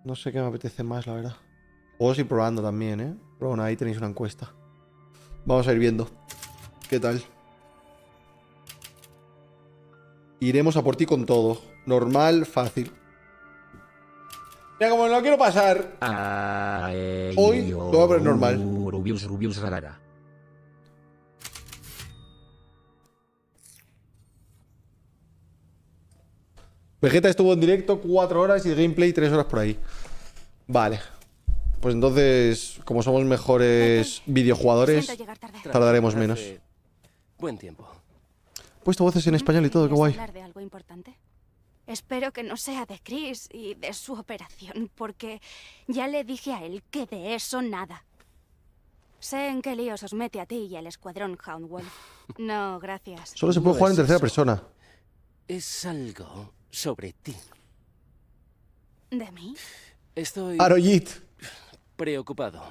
No sé qué me apetece más, la verdad. Puedo ir probando también, ¿eh? Pero bueno, ahí tenéis una encuesta. Vamos a ir viendo. ¿Qué tal? Iremos a por ti con todo. Normal, fácil. Mira, como no lo quiero pasar, hoy lo voy a poner normal. Rubius rarara. Vegeta estuvo en directo 4 horas y de gameplay 3 horas por ahí. Vale. Pues entonces, como somos mejores videojugadores, tardaremos menos. Buen tiempo. He puesto voces en español y todo, qué guay. ¿Hablar de algo importante? Espero que no sea de Chris y de su operación, porque ya le dije a él que de eso nada. Sé en qué líos os mete a ti y al escuadrón Houndwolf. No, gracias. Solo se puede jugar en tercera persona. Es algo sobre ti. ¿De mí? Estoy Aroyit. preocupado.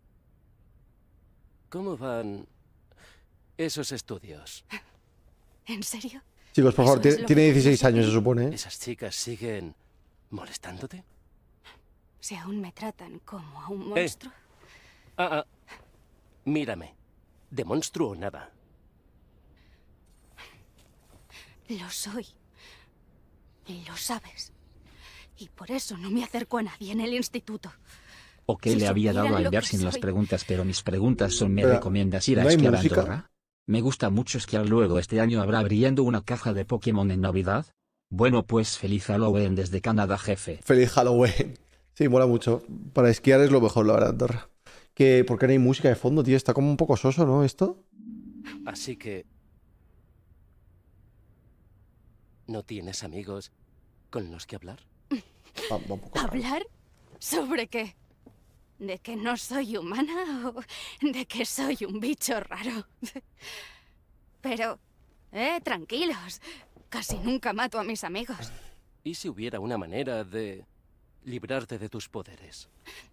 ¿Cómo van esos estudios? ¿En serio? Chicos, por favor, Eso es lo tiene que 16 piensas de años, mí. se supone, ¿eh? ¿Esas chicas siguen molestándote? Si aún me tratan como a un monstruo. Mírame. De monstruo nada. Lo soy. Y lo sabes. Y por eso no me acerco a nadie en el instituto. Ok, Si le había dado supieran a lo enviar que sin las soy. preguntas, pero mis preguntas son: ¿me Espera, recomiendas ir a ¿no hay esquiar a música? Andorra? Me gusta mucho esquiar. Luego este año habrá abriendo una caja de Pokémon en Navidad. Bueno, pues feliz Halloween desde Canadá, jefe. Feliz Halloween. Sí, mola mucho. Para esquiar es lo mejor, la verdad, Andorra. ¿Por qué no hay música de fondo, tío? Está como un poco soso, ¿no? Esto. Así que... ¿no tienes amigos con los que hablar? Va un poco raro. ¿Hablar? ¿Sobre qué? ¿De que no soy humana o de que soy un bicho raro? Pero, tranquilos. Casi nunca mato a mis amigos. ¿Y si hubiera una manera de librarte de tus poderes?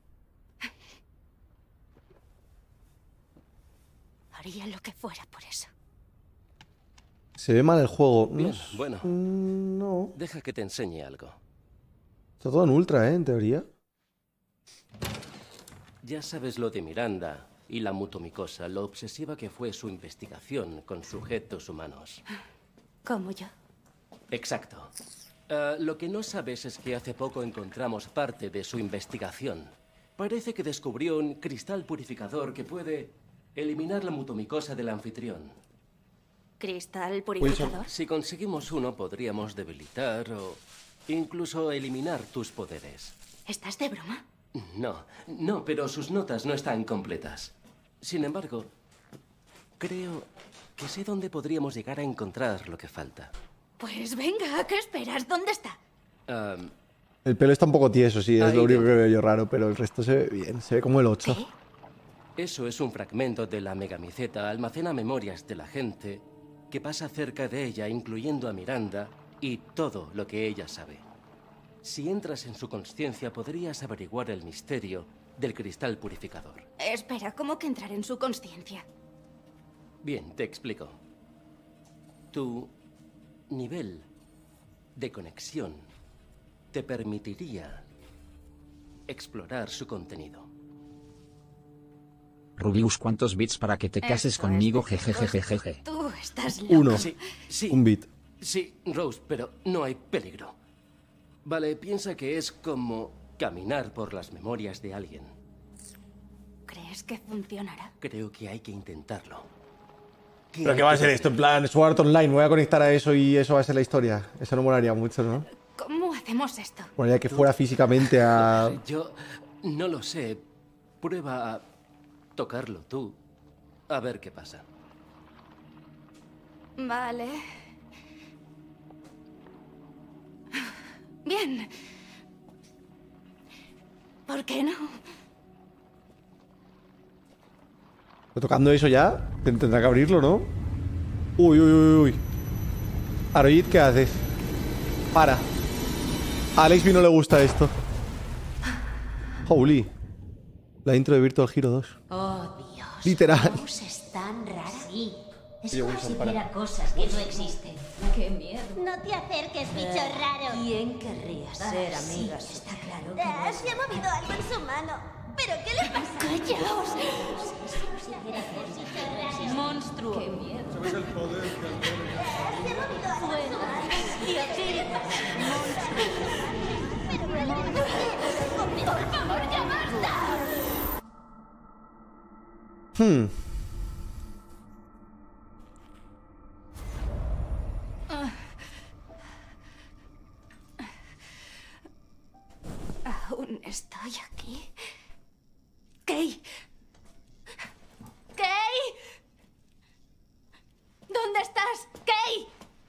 Haría lo que fuera por eso. Se ve mal el juego. Bien, bueno. No. Deja que te enseñe algo. Está todo en ultra, ¿eh? En teoría. Ya sabes lo de Miranda y la mutomicosa, lo obsesiva que fue su investigación con sujetos humanos. ¿Como yo? Exacto. Lo que no sabes es que hace poco encontramos parte de su investigación. Parece que descubrió un cristal purificador que puede eliminar la mutomicosa del anfitrión. ¿Cristal purificador? Si conseguimos uno, podríamos debilitar o incluso eliminar tus poderes. ¿Estás de broma? No, pero sus notas no están completas. Sin embargo, creo que sé dónde podríamos llegar a encontrar lo que falta. Pues venga, ¿qué esperas? ¿Dónde está? El pelo está un poco tieso, sí, es Ahí lo único que dentro. veo yo raro, pero el resto se ve bien, se ve como el 8. ¿Qué? Eso es un fragmento de la megamiceta. Almacena memorias de la gente que pasa cerca de ella, incluyendo a Miranda y todo lo que ella sabe. Si entras en su consciencia, podrías averiguar el misterio del cristal purificador. Espera, ¿cómo que entrar en su consciencia? Bien, te explico. Tu nivel de conexión te permitiría explorar su contenido. Rubius, ¿cuántos bits para que te cases Eso conmigo? es de Jejejejeje. Tú estás loco. 1. Sí. Un bit. Sí, Rose, pero no hay peligro. Vale, piensa que es como caminar por las memorias de alguien. ¿Crees que funcionará? Creo que hay que intentarlo. ¿Pero qué va a ser esto? En plan, Sword Art Online, me voy a conectar a eso y eso va a ser la historia. Eso no molaría mucho, ¿no? ¿Cómo hacemos esto? Molaría que fuera físicamente a... Yo no lo sé. Prueba a tocarlo tú. A ver qué pasa. Vale. Bien. ¿Por qué no? Pero tocando eso ya, tendrá que abrirlo, ¿no? Uy, uy, uy, uy. Aroyit, ¿qué haces? Para. A Alexby no le gusta esto. Holy. La intro de Virtual Hero 2. Oh, Dios. Literal. Rose es tan rara. Sí. Es Oye, como Wilson, si para. viera cosas que no existen. ¡Qué miedo! No te acerques, bicho raro. ¿Quién querría ser Sí, amigas? está claro que no es Se ha movido algo en su mano. ¿Pero qué le pasa? ¡Callaos! ¡Monstruo! ¡Qué miedo! ¿Sabes el poder Se ha movido algo en su mano. ¿Y qué le pasa? Pero ¿qué le pasa? ¡Por favor, ya basta! Aún estoy aquí. ¡Kay! ¡Kay! ¿Dónde estás? ¡Kay!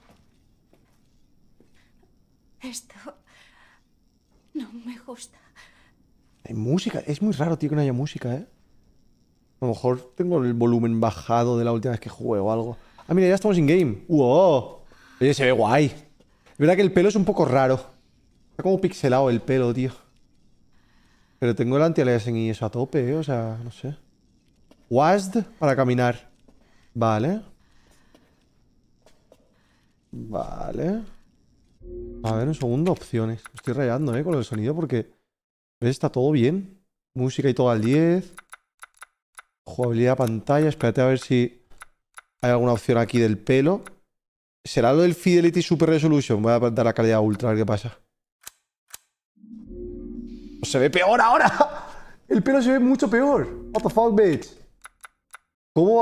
Esto no me gusta. Hay música. Es muy raro, tío, que no haya música, ¿eh? A lo mejor tengo el volumen bajado de la última vez que jugué o algo. Ah, mira, ya estamos in game. ¡Wow! Oye, se ve guay. Es verdad que el pelo es un poco raro. Está como pixelado el pelo, tío. Pero tengo el anti-aliasing y eso a tope, ¿eh? O sea, no sé. WASD para caminar. Vale. Vale. A ver, un segundo, opciones. Me estoy rayando, con el sonido porque... ¿Ves? Está todo bien. Música y todo al 10. Jugabilidad pantalla. Espérate a ver si hay alguna opción aquí del pelo. ¿Será lo del Fidelity Super Resolution? Voy a dar la calidad ultra, a ver qué pasa. Se ve peor ahora. El pelo se ve mucho peor. What the fuck, bitch. ¿Cómo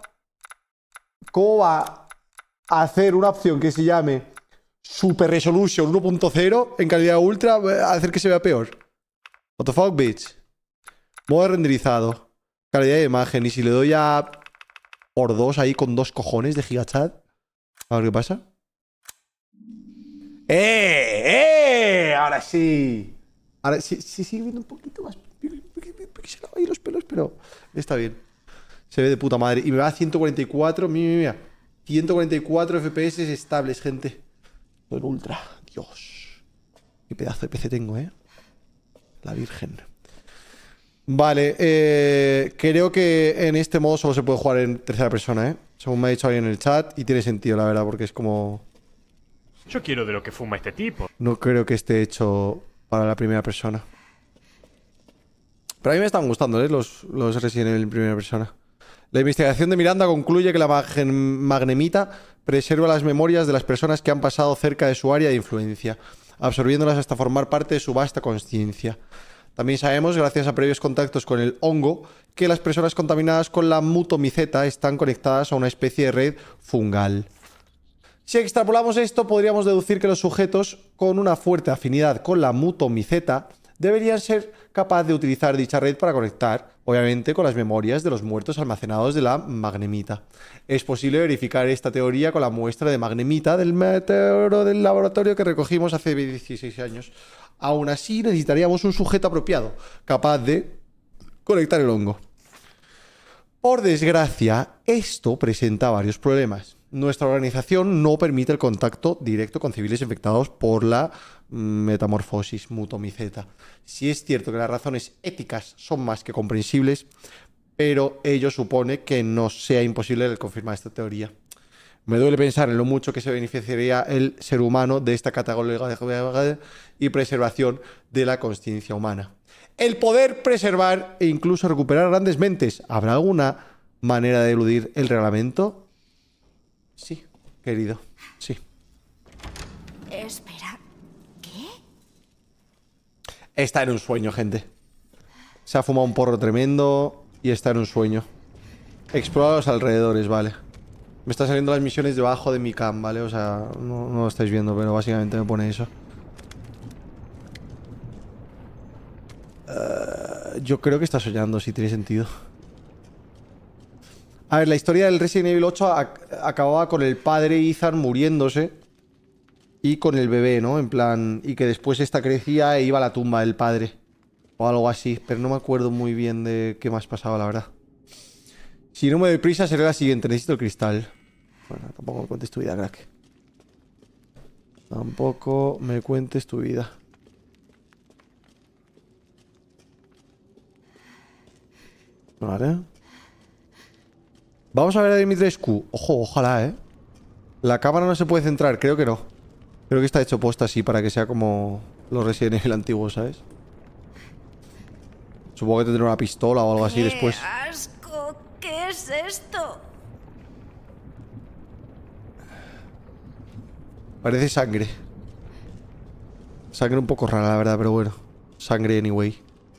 va a hacer una opción que se llame Super Resolution 1.0 en calidad ultra a hacer que se vea peor? What the fuck, bitch. Modo renderizado. Calidad de imagen. Y si le doy a por 2 ahí con 2 cojones de gigachat. A ver qué pasa. Ahora sí. Ahora sí sigue viendo un poquito más pixelado ahí los pelos, pero está bien. Se ve de puta madre. Y me va a 144. Mira. 144 FPS estables, gente. En ultra. Dios. Qué pedazo de PC tengo, ¿eh? La Virgen. Vale. Creo que en este modo solo se puede jugar en tercera persona, ¿eh? Según me ha dicho alguien en el chat. Y tiene sentido, la verdad, porque es como... Yo quiero de lo que fuma este tipo. No creo que esté hecho para la primera persona. Pero a mí me están gustando, ¿eh? Los Resident Evil en primera persona. La investigación de Miranda concluye que la magnemita preserva las memorias de las personas que han pasado cerca de su área de influencia, absorbiéndolas hasta formar parte de su vasta consciencia. También sabemos, gracias a previos contactos con el hongo, que las personas contaminadas con la mutomiceta están conectadas a una especie de red fungal. Si extrapolamos esto, podríamos deducir que los sujetos con una fuerte afinidad con la mutomiceta deberían ser capaces de utilizar dicha red para conectar, obviamente, con las memorias de los muertos almacenados de la magnemita. Es posible verificar esta teoría con la muestra de magnemita del meteoro del laboratorio que recogimos hace 16 años. Aún así, necesitaríamos un sujeto apropiado, capaz de conectar el hongo. Por desgracia, esto presenta varios problemas. Nuestra organización no permite el contacto directo con civiles infectados por la metamorfosis mutomiceta. Sí es cierto que las razones éticas son más que comprensibles, pero ello supone que no sea imposible el confirmar esta teoría. Me duele pensar en lo mucho que se beneficiaría el ser humano de esta categoría y preservación de la consciencia humana. El poder preservar e incluso recuperar grandes mentes. ¿Habrá alguna manera de eludir el reglamento? Sí, querido, sí. Espera, ¿qué? Está en un sueño, gente. Se ha fumado un porro tremendo y está en un sueño. Explora los alrededores, vale. Me están saliendo las misiones debajo de mi cam, ¿vale? O sea, no lo estáis viendo, pero básicamente me pone eso. Yo creo que está soñando, si tiene sentido. A ver, la historia del Resident Evil 8 acababa con el padre Ethan muriéndose y con el bebé, ¿no? En plan, y que después esta crecía e iba a la tumba del padre. O algo así, pero no me acuerdo muy bien de qué más pasaba, la verdad. Si no me doy prisa, será la siguiente. Necesito el cristal. Bueno, tampoco me cuentes tu vida, crack. Tampoco me cuentes tu vida. Vale. Vamos a ver a Dimitrescu. Ojo, ojalá, ¿eh? La cámara no se puede centrar, creo que no. Creo que está hecho posta así para que sea como los Resident Evil antiguos, ¿sabes? Supongo que tendrá una pistola o algo así después. ¡Qué asco! ¿Qué es esto? Parece sangre. Sangre un poco rara, la verdad, pero bueno. Sangre anyway.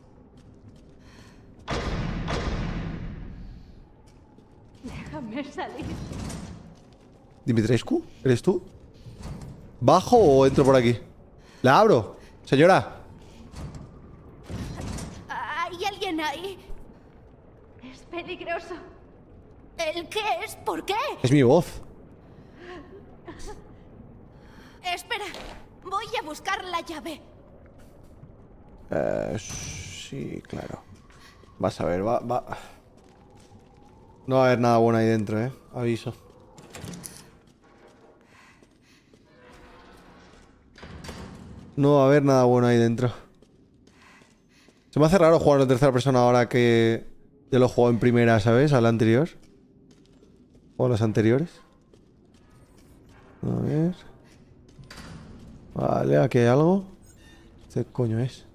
Déjame salir. ¿Dimitrescu? ¿Eres tú? ¿Bajo o entro por aquí? ¿La abro? Señora. ¿Hay alguien ahí? Es peligroso. ¿El qué es? ¿Por qué? Es mi voz. Espera, voy a buscar la llave. Sí, claro. Vas a ver, va. No va a haber nada bueno ahí dentro, aviso. No va a haber nada bueno ahí dentro. Se me hace raro jugar en tercera persona ahora que ya lo he jugado en primera, ¿sabes? A la anterior. O a las anteriores. A ver. Vale, aquí hay algo. ¿Qué coño es?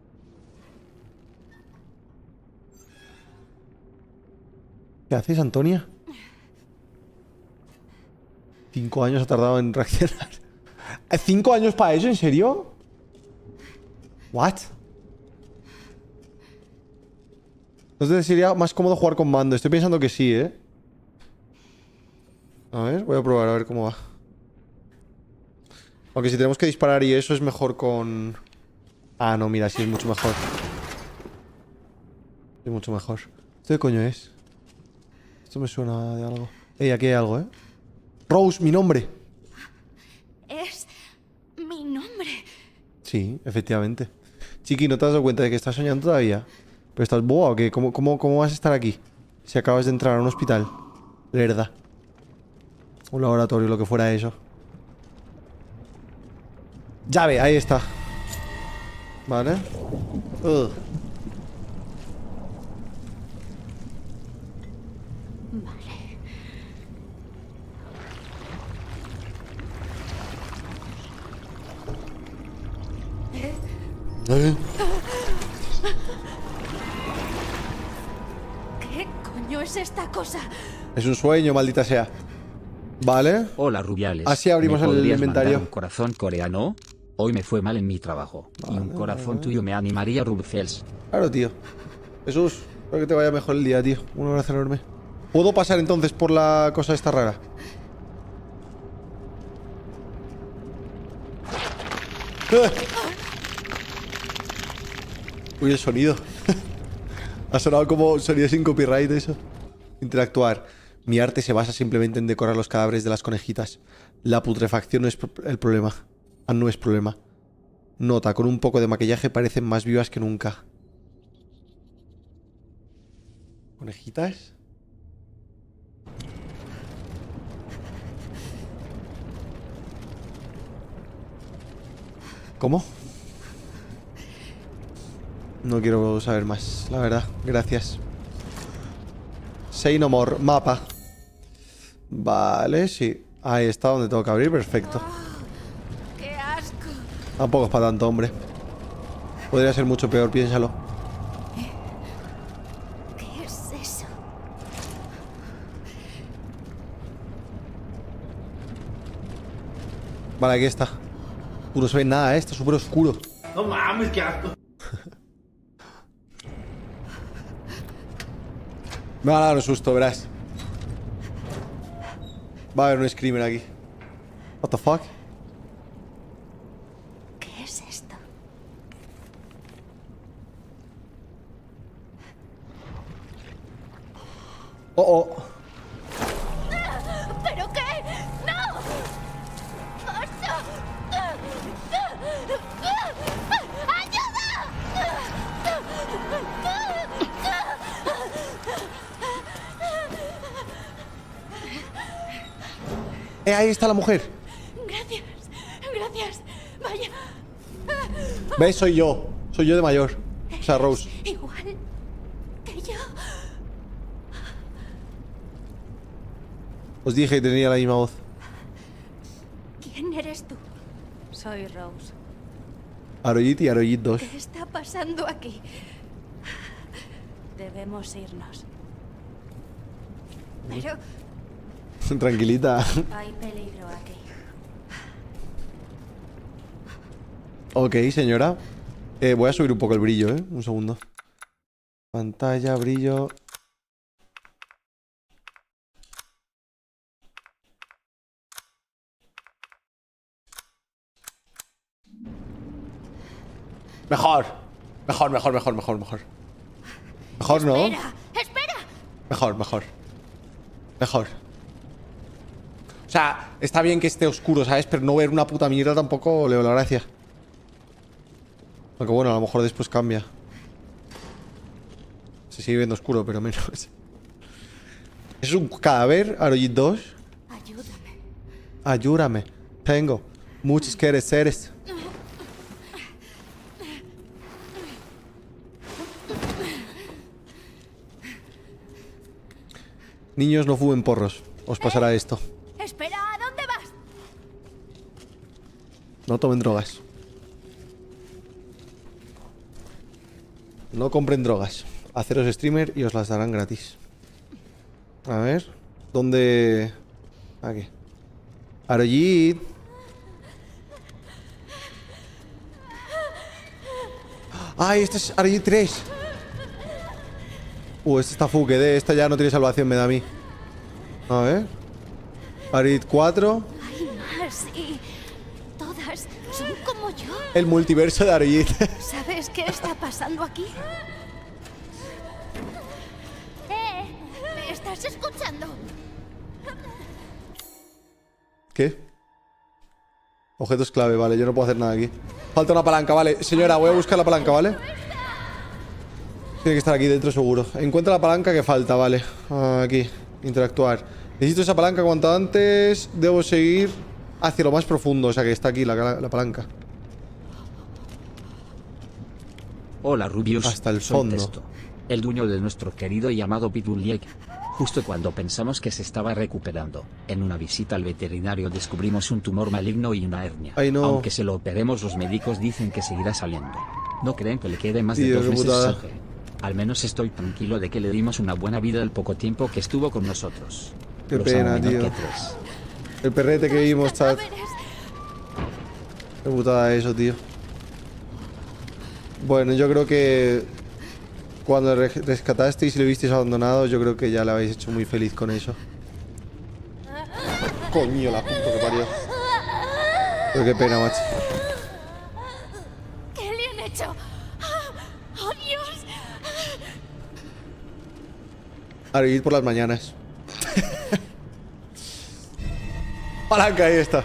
¿Qué haces, Antonia? 5 años ha tardado en reaccionar. ¿5 años para eso? ¿En serio? ¿What? Entonces sería más cómodo jugar con mando. Estoy pensando que sí, ¿eh? A ver, voy a probar a ver cómo va. Aunque si tenemos que disparar y eso es mejor con... Ah, no, mira, sí es mucho mejor. Es mucho mejor. ¿Esto qué coño es? Esto me suena de algo. Ey, aquí hay algo, ¿eh? Rose, mi nombre. Es mi nombre. Sí, efectivamente. Chiqui, ¿no te has dado cuenta de que estás soñando todavía? ¿Pero estás boba o qué? ¿Cómo vas a estar aquí? Si acabas de entrar a un hospital. Lerda. Un laboratorio, lo que fuera eso. Llave, ahí está. Vale. ¿Qué coño es esta cosa? Es un sueño, maldita sea. Vale. Hola, Rubiales. Así abrimos ¿Me el podrías inventario. mandar un corazón coreano? Hoy me fue mal en mi trabajo. Y un corazón tuyo me animaría, Rubfels. Claro, tío. Jesús, espero que te vaya mejor el día, tío. Un abrazo enorme. ¿Puedo pasar entonces por la cosa esta rara? Uy, el sonido. Ha sonado como sonido sin copyright eso. Interactuar. Mi arte se basa simplemente en decorar los cadáveres de las conejitas. La putrefacción no es el problema. Ah, no es problema. Nota, con un poco de maquillaje parecen más vivas que nunca. ¿Conejitas? ¿Cómo? No quiero saber más, la verdad. Gracias. Say no more. Mapa. Vale, sí. Ahí está donde tengo que abrir. Perfecto. ¡Qué asco! Tampoco es para tanto, hombre. Podría ser mucho peor, piénsalo. ¿Qué es eso? Vale, aquí está. No se ve nada, está súper oscuro. No mames, qué asco. Me va a dar un susto, verás. Va a haber un screamer aquí. What the fuck? ¿Qué es esto? Oh, oh. ¿Pero qué? ¡No! ¡Basta! Ahí está la mujer. Gracias. Gracias. Vaya. ¿Ves? Soy yo. Soy yo de mayor. O sea, Rose. Igual que yo. Os dije que tenía la misma voz. ¿Quién eres tú? Soy Rose. Aroyit y Aroyit 2. ¿Qué está pasando aquí? Debemos irnos. Pero Tranquilita. hay peligro aquí. Ok, señora. Voy a subir un poco el brillo, ¿eh? Un segundo. Pantalla, brillo. Mejor. Mejor. Mejor, ¿no? ¡Espera! ¡Espera! Mejor. O sea, está bien que esté oscuro, ¿sabes? Pero no ver una puta mierda tampoco le doy la gracia. Aunque bueno, a lo mejor después cambia. Se sigue viendo oscuro, pero menos. ¿Es un cadáver, Aroyit 2? Ayúdame. Ayúdame. Tengo muchos seres. Niños, no fumen porros. Os pasará esto. ¡Espera! ¿A dónde vas? No tomen drogas. No compren drogas. Haceros streamer y os las darán gratis. A ver. ¿Dónde...? Aquí. Aroyit. ¡Ay, este es Aroyit 3! Este está fuque, esta ya no tiene salvación, me da a mí. A ver. Aroyit 4. Hay más y todas son como yo. El multiverso de Aroyit. ¿Sabes qué está pasando aquí? ¿Me estás escuchando? ¿Qué? Objetos clave, vale, yo no puedo hacer nada aquí. Falta una palanca, vale. Señora, voy a buscar la palanca, ¿vale? Tiene que estar aquí dentro seguro. Encuentra la palanca que falta, vale. Aquí, interactuar. Necesito esa palanca cuanto antes. Debo seguir hacia lo más profundo. O sea que está aquí la palanca. Hola Rubius, Hasta el soy fondo. Testo, el dueño de nuestro querido y amado Pitbull Liek. Justo cuando pensamos que se estaba recuperando, en una visita al veterinario descubrimos un tumor maligno y una hernia. Ay, no. Aunque se lo operemos, los médicos dicen que seguirá saliendo. No creen que le quede más de Tío, 2 qué meses putada. Sergio. Al menos estoy tranquilo de que le dimos una buena vida el poco tiempo que estuvo con nosotros. Qué Los pena, amo menor tío. que 3. El perrete que vimos, chat. Cadáveres. Qué putada eso, tío. Bueno, yo creo que cuando le rescatasteis y lo visteis abandonado, yo creo que ya le habéis hecho muy feliz con eso. Coño, la puta que parió. Pero qué pena, macho. ¿Qué le han hecho? ¡Oh, Dios! Aroyit por las mañanas. Palanca, ahí está.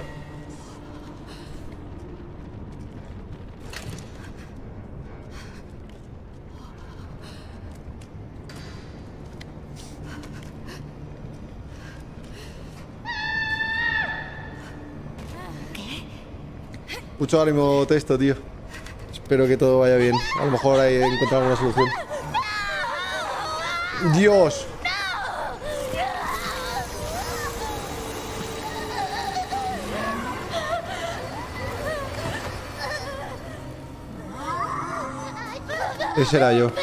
Mucho ánimo, Testo, tío. Espero que todo vaya bien. A lo mejor ahí encontramos una solución. ¡Dios! Ese era yo.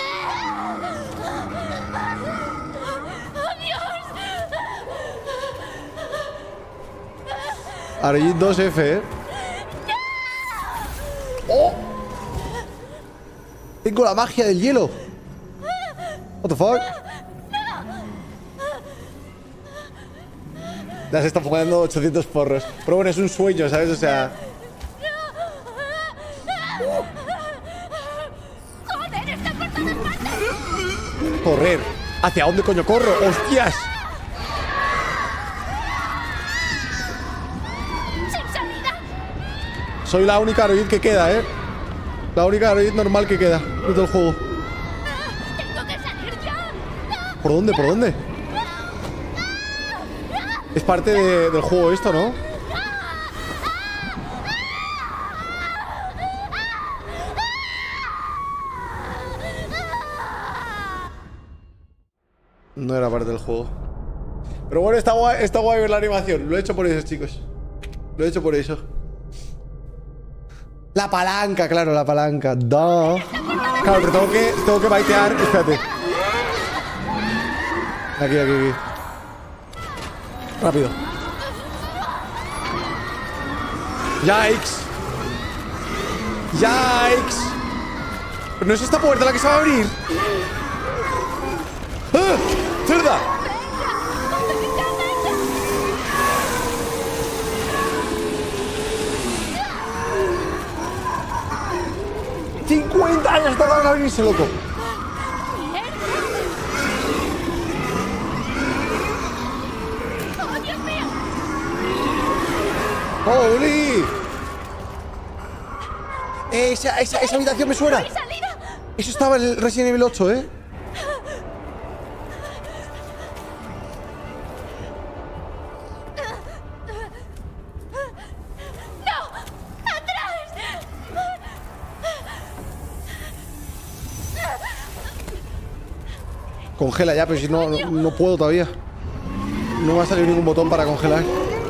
Aroyit 2F, ¿eh? ¡Oh! Tengo la magia del hielo. What the fuck? Ya se está fumando 800 porros. Pero bueno, es un sueño, ¿sabes? O sea... ¡Joder, está por todas partes! Correr. ¿Hacia dónde coño corro? ¡Hostias! ¡Sin salida! Soy la única Aroyit que queda, ¿eh? La única Aroyit normal que queda de todo el juego. ¡Tengo que salir ya! ¿Por dónde? ¿Por dónde? Es parte del juego esto, ¿no? No era parte del juego. Pero bueno, está guay ver la animación. Lo he hecho por eso, chicos. Lo he hecho por eso. La palanca, claro, la palanca. Duh. Claro, pero tengo que baitear. Espérate. Aquí. Rápido. Yikes. Pero no es esta puerta la que se va a abrir. ¡Ah! ¡Cerda! ¡50 años tardaron en abrirse, loco! ¡Oh, Dios mío! ¡Holy! Esa habitación me suena. Eso estaba en el Resident Evil 8, ¿eh? Congela ya, pero si no puedo todavía. No va a salir ningún botón para congelar.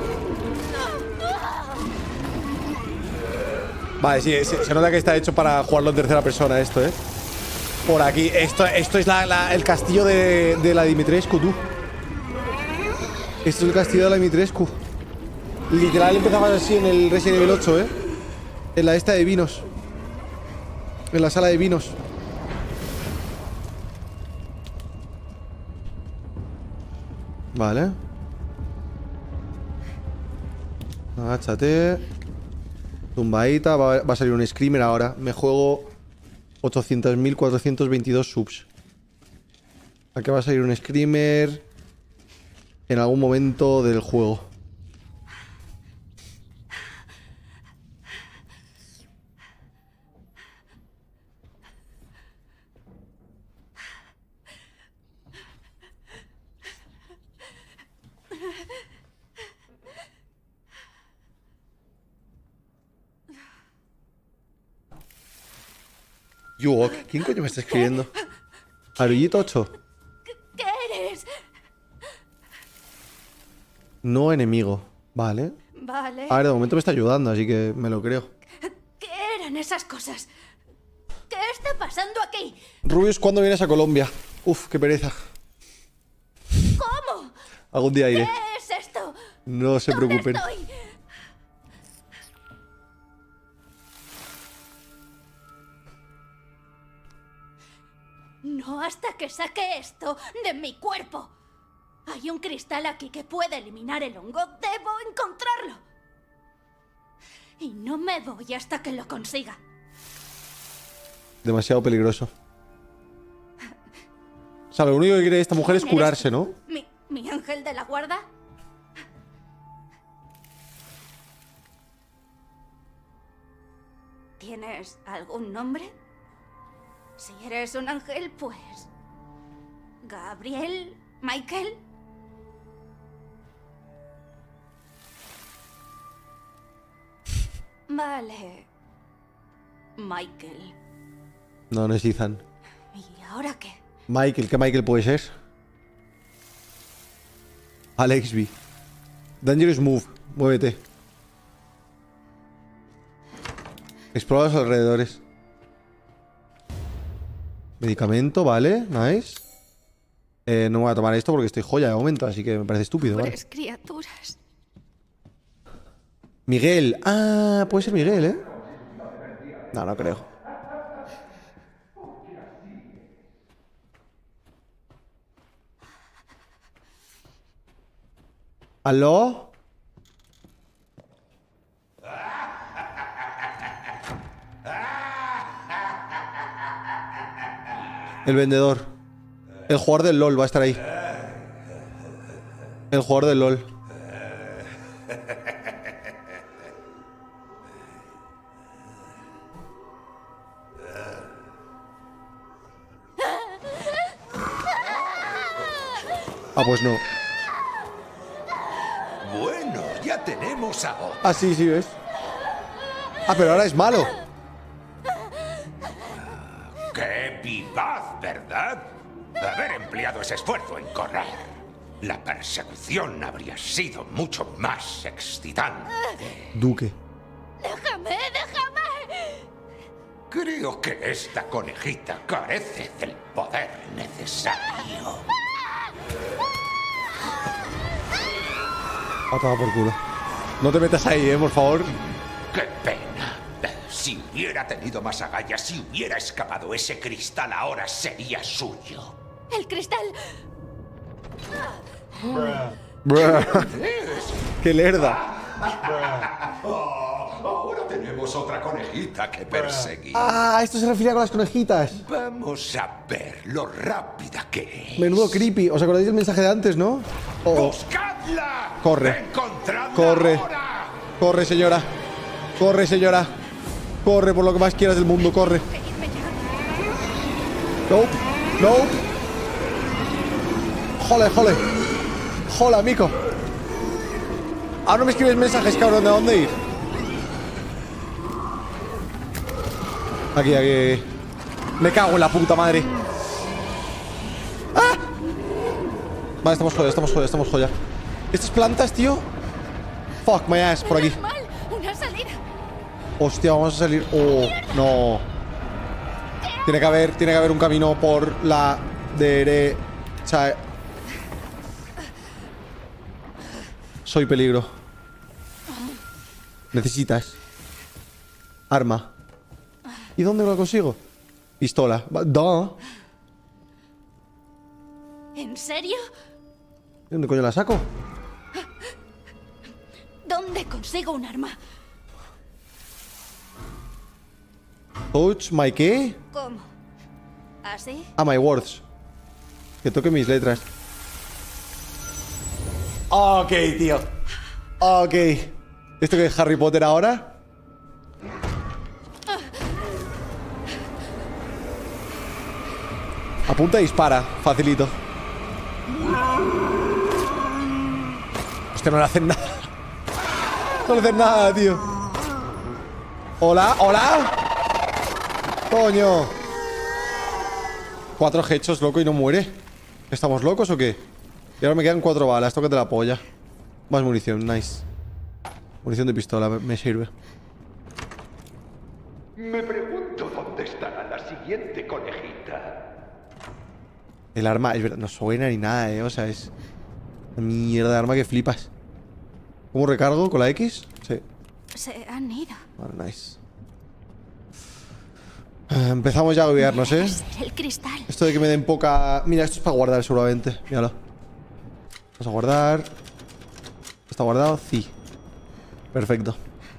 Vale, sí, se nota que está hecho para jugarlo en tercera persona esto, ¿eh? Por aquí. Esto es el castillo de la Dimitrescu, tú. Esto es el castillo de la Dimitrescu. Literal empezaba así en el Resident Evil 8, ¿eh? En la esta de vinos. En la sala de vinos. Vale. Agáchate. Tumbadita. Va a salir un screamer ahora. Me juego 800.422 subs. Aquí va a salir un screamer en algún momento del juego. Yuok, ¿quién coño me está escribiendo? Arullito 8. ¿Qué eres? No enemigo. Vale. Vale. A ver, de momento me está ayudando, así que me lo creo. ¿Qué eran esas cosas? ¿Qué está pasando aquí? Rubius, ¿cuándo vienes a Colombia? Uf, qué pereza. ¿Cómo? Algún día iré. ¿Qué es esto? No se ¿Dónde preocupen. estoy? No hasta que saque esto de mi cuerpo. Hay un cristal aquí que puede eliminar el hongo. Debo encontrarlo. Y no me voy hasta que lo consiga. Demasiado peligroso. O sea, lo único que quiere esta mujer es ¿Quién eres curarse, tú? ¿no? ¿Mi ángel de la guarda? ¿Tienes algún nombre? Si eres un ángel, pues... ¿Gabriel? ¿Michael? Vale. Michael. No, no es Ethan. ¿Y ahora qué? Michael, ¿qué Michael puede ser? Alex B. Dangerous move. Muévete. Explora los alrededores. Medicamento, vale, nice. No voy a tomar esto porque estoy joya de momento, así que me parece estúpido, ¿vale? Pobres criaturas. Miguel. Ah, puede ser Miguel, ¿eh? No, no creo. ¿Aló? El vendedor. El jugador del LOL va a estar ahí. El jugador del LOL. Ah, pues no. Bueno, ya tenemos a otro. Ah, sí, sí, ¿ves? Ah, pero ahora es malo. ¡Qué vivaz, ¿verdad? Haber empleado ese esfuerzo en correr. la persecución habría sido mucho más excitante. Duque. ¡Déjame, déjame! Creo que esta conejita carece del poder necesario. A tomar por culo. No te metas ahí, por favor. ¡Qué pena! Si hubiera tenido más agallas, si hubiera escapado ese cristal, ahora sería suyo. ¡El cristal! Bruh. ¡Qué lerda! Ahora tenemos otra conejita que perseguir. Ah, esto se refiere con las conejitas. Vamos a ver lo rápida que es. Menudo creepy. ¿Os acordáis del mensaje de antes, no? ¡Buscadla! Corre. ¡Encontradla Corre. ahora! Corre, señora. Corre, señora. Corre por lo que más quieras del mundo, corre. Nope. Nope. Jole, jole. Jola, amigo. Ahora no me escribes mensajes, cabrón, ¿de dónde ir? Aquí, aquí. Me cago en la puta madre. ¡Ah! Vale, estamos joya, estamos joya, estamos joya. Estas plantas, tío. Fuck my ass, por aquí. Mal, una salida. Hostia, vamos a salir. Oh, no. Tiene que haber un camino por la derecha. Soy peligro. Necesitas arma. ¿Y dónde lo consigo? Pistola. ¿En serio? ¿Dónde coño la saco? ¿Dónde consigo un arma? Touch my qué? ¿Cómo? ¿Así? Ah, my words. Que toque mis letras. Ok, tío. Ok. ¿Esto que es Harry Potter ahora? Apunta y dispara. Facilito. Hostia, no le hacen nada. No le hacen nada, tío. Hola, hola. Coño. 4 hechos, loco, y no muere. ¿Estamos locos o qué? Y ahora me quedan 4 balas. Tócate la polla. Más munición, nice. Munición de pistola, me sirve. Me pregunto dónde estará la siguiente conejita. El arma, es verdad, no suena ni nada, O sea, es una mierda de arma que flipas. ¿Cómo recargo? ¿Con la X? Sí. Se han ido. Vale, nice. Empezamos ya a agobiarnos, Debe ser el cristal. Esto de que me den poca... Mira, esto es para guardar seguramente. Míralo. Vamos a guardar. ¿Está guardado? Sí. Perfecto.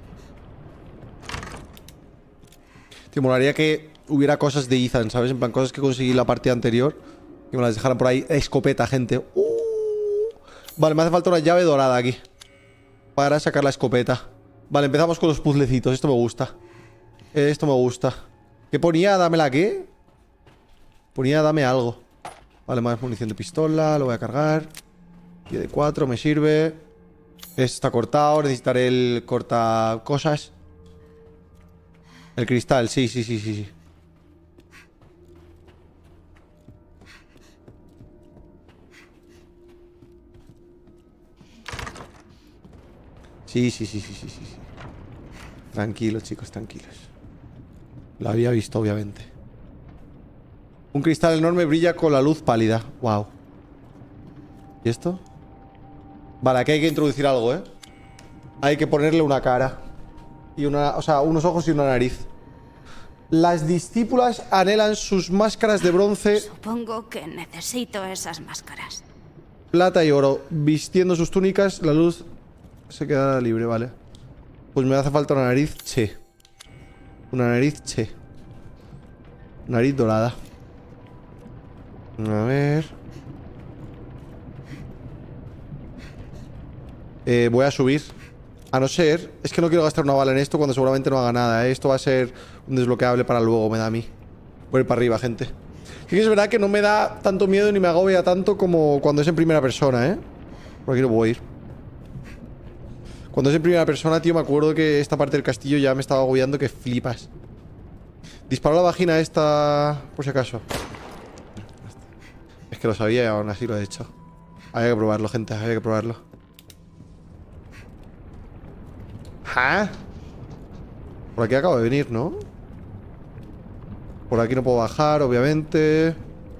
Tío, molaría que hubiera cosas de Ethan, ¿sabes? En plan, cosas que conseguí en la partida anterior. Que me las dejaran por ahí. Escopeta, gente. Vale, me hace falta una llave dorada aquí. Para sacar la escopeta. Vale, empezamos con los puzzlecitos. Esto me gusta. Esto me gusta. ¿Qué ponía? ¿Dámela qué? Ponía dame algo. Vale, más munición de pistola. Lo voy a cargar. Y de 4 me sirve. Este está cortado. Necesitaré el corta cosas. El cristal, sí. Sí. Tranquilos, chicos, tranquilos. Lo había visto, obviamente. Un cristal enorme brilla con la luz pálida. Wow. ¿Y esto? Vale, aquí hay que introducir algo, ¿eh? Hay que ponerle una cara. Y una... O sea, unos ojos y una nariz. Las discípulas anhelan sus máscaras de bronce, Supongo que necesito esas máscaras. plata y oro. Vistiendo sus túnicas, la luz se queda libre, vale. Pues me hace falta una nariz, che. Una nariz, che. Nariz dorada. A ver. Voy a subir. A no ser... Es que no quiero gastar una bala en esto cuando seguramente no haga nada, ¿eh? Esto va a ser un desbloqueable para luego, me da a mí. Voy a ir para arriba, gente. Sí que es verdad que no me da tanto miedo ni me agobia tanto como cuando es en primera persona, ¿eh? Por aquí no voy a ir. Cuando es en primera persona, tío, me acuerdo que esta parte del castillo ya me estaba agobiando que flipas. Disparo la vagina esta... Por si acaso. Es que lo sabía y aún así lo he hecho. Había que probarlo, gente. Había que probarlo. ¿Ah? Por aquí acabo de venir, ¿no? Por aquí no puedo bajar, obviamente.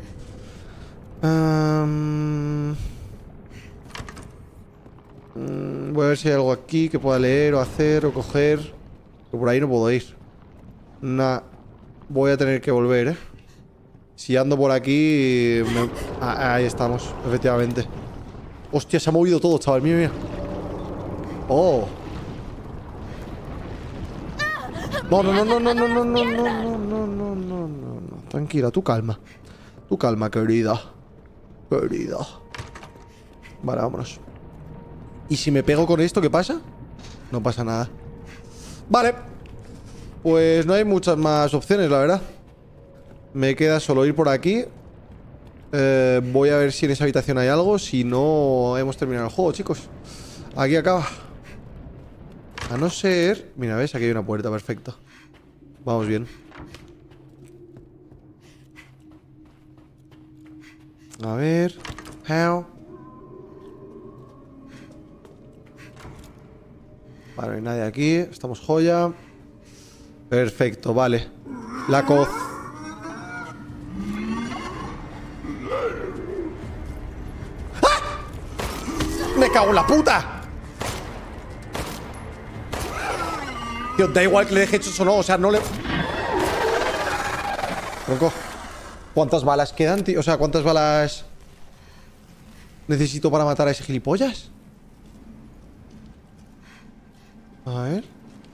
Voy a ver si hay algo aquí que pueda leer o hacer o coger. Que por ahí no puedo ir. Nah. Voy a tener que volver, ¿eh? Si ando por aquí... ahí estamos, efectivamente. Hostia, se ha movido todo, chaval. Mira, mira. Oh. No, no, no, no, no, no, no, no, no, no, no, no, no, no. Tranquila, tú calma. Tú calma, querida. Querida. Vale, vámonos. ¿Y si me pego con esto, qué pasa? No pasa nada. Vale. Pues no hay muchas más opciones, la verdad. Me queda solo ir por aquí. Voy a ver si en esa habitación hay algo. Si no, hemos terminado el juego, chicos. Aquí acaba. A no ser... Mira, ¿ves? Aquí hay una puerta, perfecto. Vamos bien. A ver... How? Vale, no hay nadie aquí. Estamos joya. Perfecto, vale. La coz. ¡Ah! ¡Me cago en la puta! Tío, da igual que le deje hechos o no. O sea, no le... Tronco. ¿Cuántas balas quedan, tío? O sea, ¿cuántas balas necesito para matar a ese gilipollas? A ver.